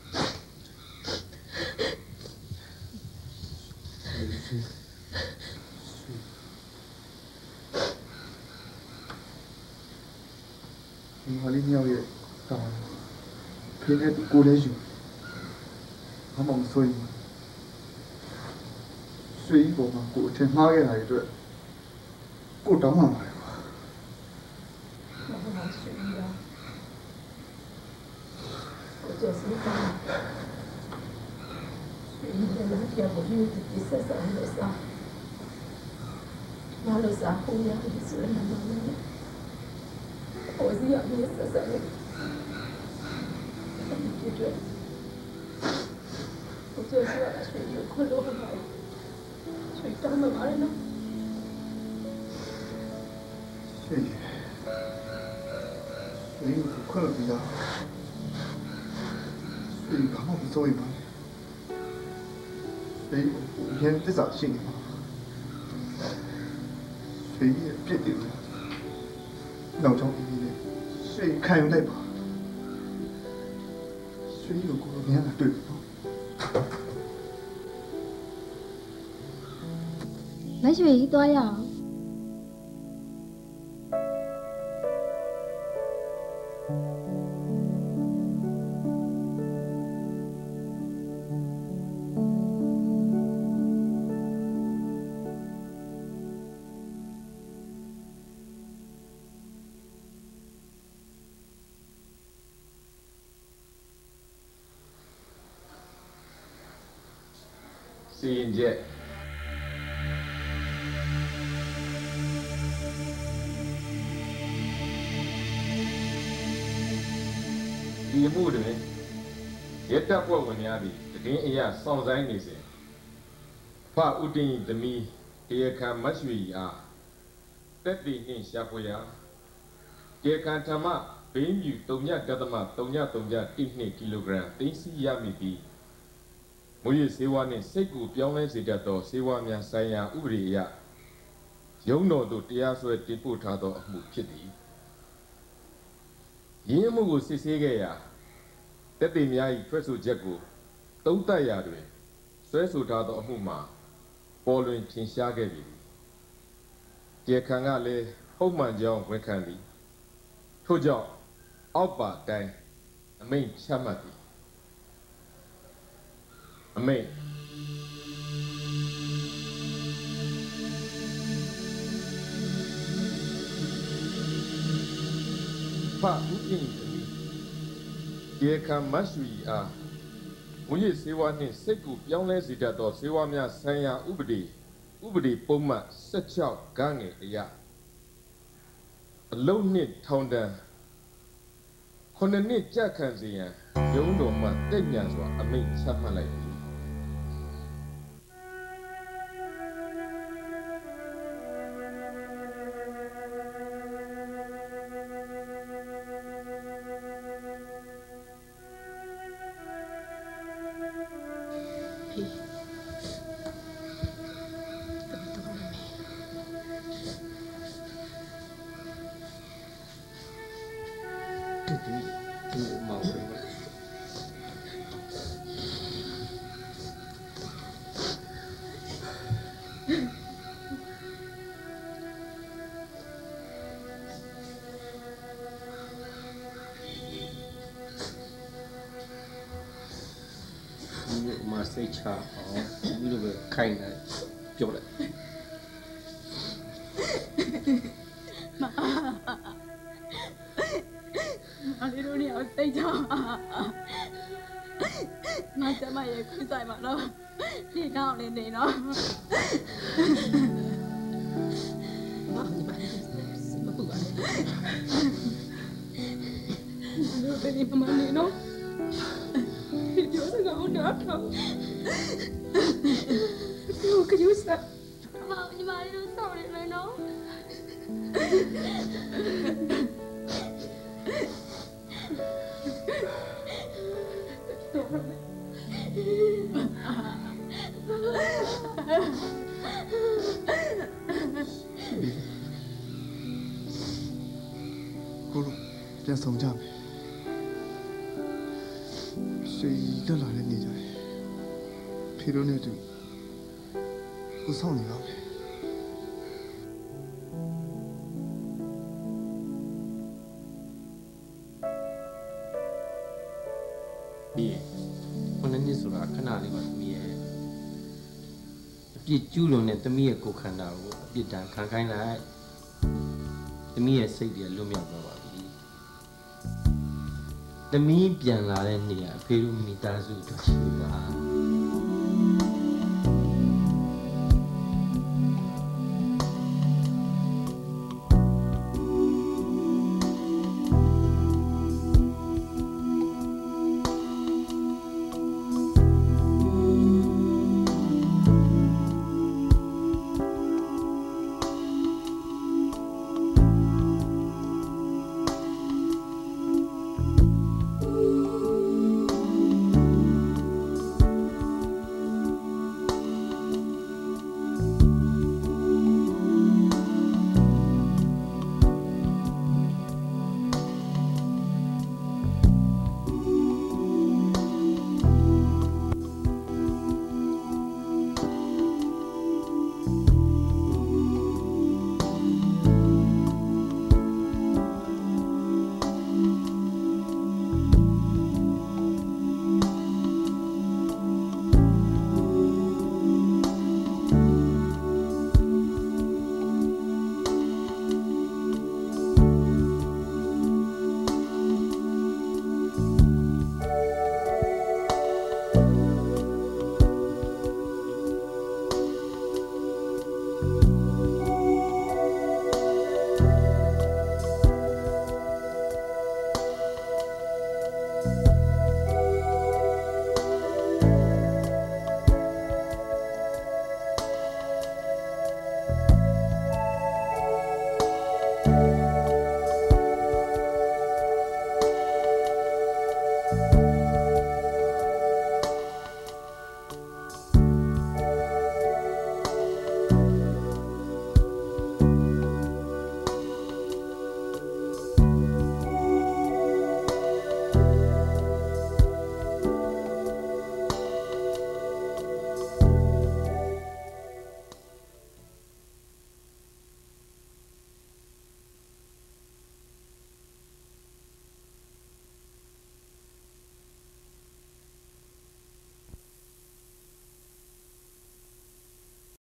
ဒီဟာလေးမြောက်ရဲ့တောင်းဖေးနဲ့ကိုလည်းယူဘာမှမဆိုရင်ဆွေးပေါ်မှာကိုအထင်မှားခဲ့တာတွေအတွက်ကိုတောင်းမှပါတယ်ကွာဘာမှမဆွေးရကိုကျစီကဆွေးနေတဲ့လက်ပြကိုယူဒီဆက်ဆက်လို့စားမလို့စားဟိုရဒီဆိုရင်မမနဲ့ 我是要你死死的，记住，我就是要来水有困路很好，水长得哪里呢？谢谢，水有困了比较好，水干嘛不做一把？水一天至少信嘛，水也别丢了。 နောက်ကြောင်းပြီးလေရွှေခံယူလိုက်ပါရွှေကိုကိုယ်ကတွေ့နော်မရွှေကြီးသွားရအောင်စီရင်ချက်ဒီမှုတွင်ရတ္တဘွယ်ဝင်များသည်တည်င်းအရာစောင့်ဆိုင်နေစဉ်ဖဥတည်သမီးတရားခံမတ်ရွှေအားတက်တည်နှင့်ရှာဖွေရာတရားခံဓမ္မဘိန်းမြူ3.3.3.2 ကီလိုဂရမ်သိမ်းဆည်းရမည်ပြီးမူရစေဝါနှင့်စိတ်ကိုပြောင်းလဲစေတတ်သောစေဝါများဆိုင်ရာဥပဒေအရရုံးတော်သို့တရားစွဲတင်ပို့ထားသောအမှုဖြစ်သည်ရင်းမှုကိုစစ်ဆေးခဲ့ရာတက်သေးများ၏ထွက်ဆိုချက်ကိုသုံးသပ်ရာတွင်ဆွဲဆိုထားသောအမှုမှာပေါ်လွင်ထင်ရှားခဲ့ပြီတရားခံကလည်းဟုတ်မှန်ကြောင်းဝန်ခံသည်ထို့ကြောင့်အောက်ပါတိုင်းအမိန့်ချမှတ်သည်အမိန့်ဖဥပင်းသမီးတရားခံမတ်ရွှေအားမူရစေဝါနှင့်စိတ်ကိုပြောင်းလဲစေတတ်သောစေဝါများဆိုင်ရာဥပဒေပုံမှန်16 ဂန်းငယ်အရာအလုံးနှင့်ထောင်ဒဏ်9နှစ်ကြာခံစေရန်ရုံးတော်မှတိတ်မြန်စွာအမိန့်ချမှတ်လိုက်သည်စိတ်ချအောင်ဒီလိုပဲခိုင်းတယ်ပြောလိုက်မလေးတို့နေအောင်စိတ်ချငါကျမရဲ့ခွင့်ဆိုင်ပါတော့နေတော့နေနေတော့မပူပါနဲ့တို့ပဲဒီမမနေနော်ဒီပြောစကားကိုနားထောင်တို့ကယူစားညီမလေးတို့စောင့်နေမယ်နော်ကိုလိုပြန်ဆောင်ကြမယ်ဆွေတက်လာတဲ့နေကြတယ်ဖေတို့နဲ့တူကိုဆောင်နေပါမယ်ဒီခုနှစ်ဆိုတာခဏလေးပါသမီးရဲ့အပြစ်ကျူးလွန်တဲ့သမီးရဲ့ကိုယ်ခန္ဓာကိုအပြစ်ဒဏ်ခံခိုင်းလိုက်သမီးရဲ့စိတ်တွေလွတ်မြောက်သွားပါပြီသမီးပြန်လာတဲ့နေ့ကအဖေတို့မိသားစုတို့ရှိပါ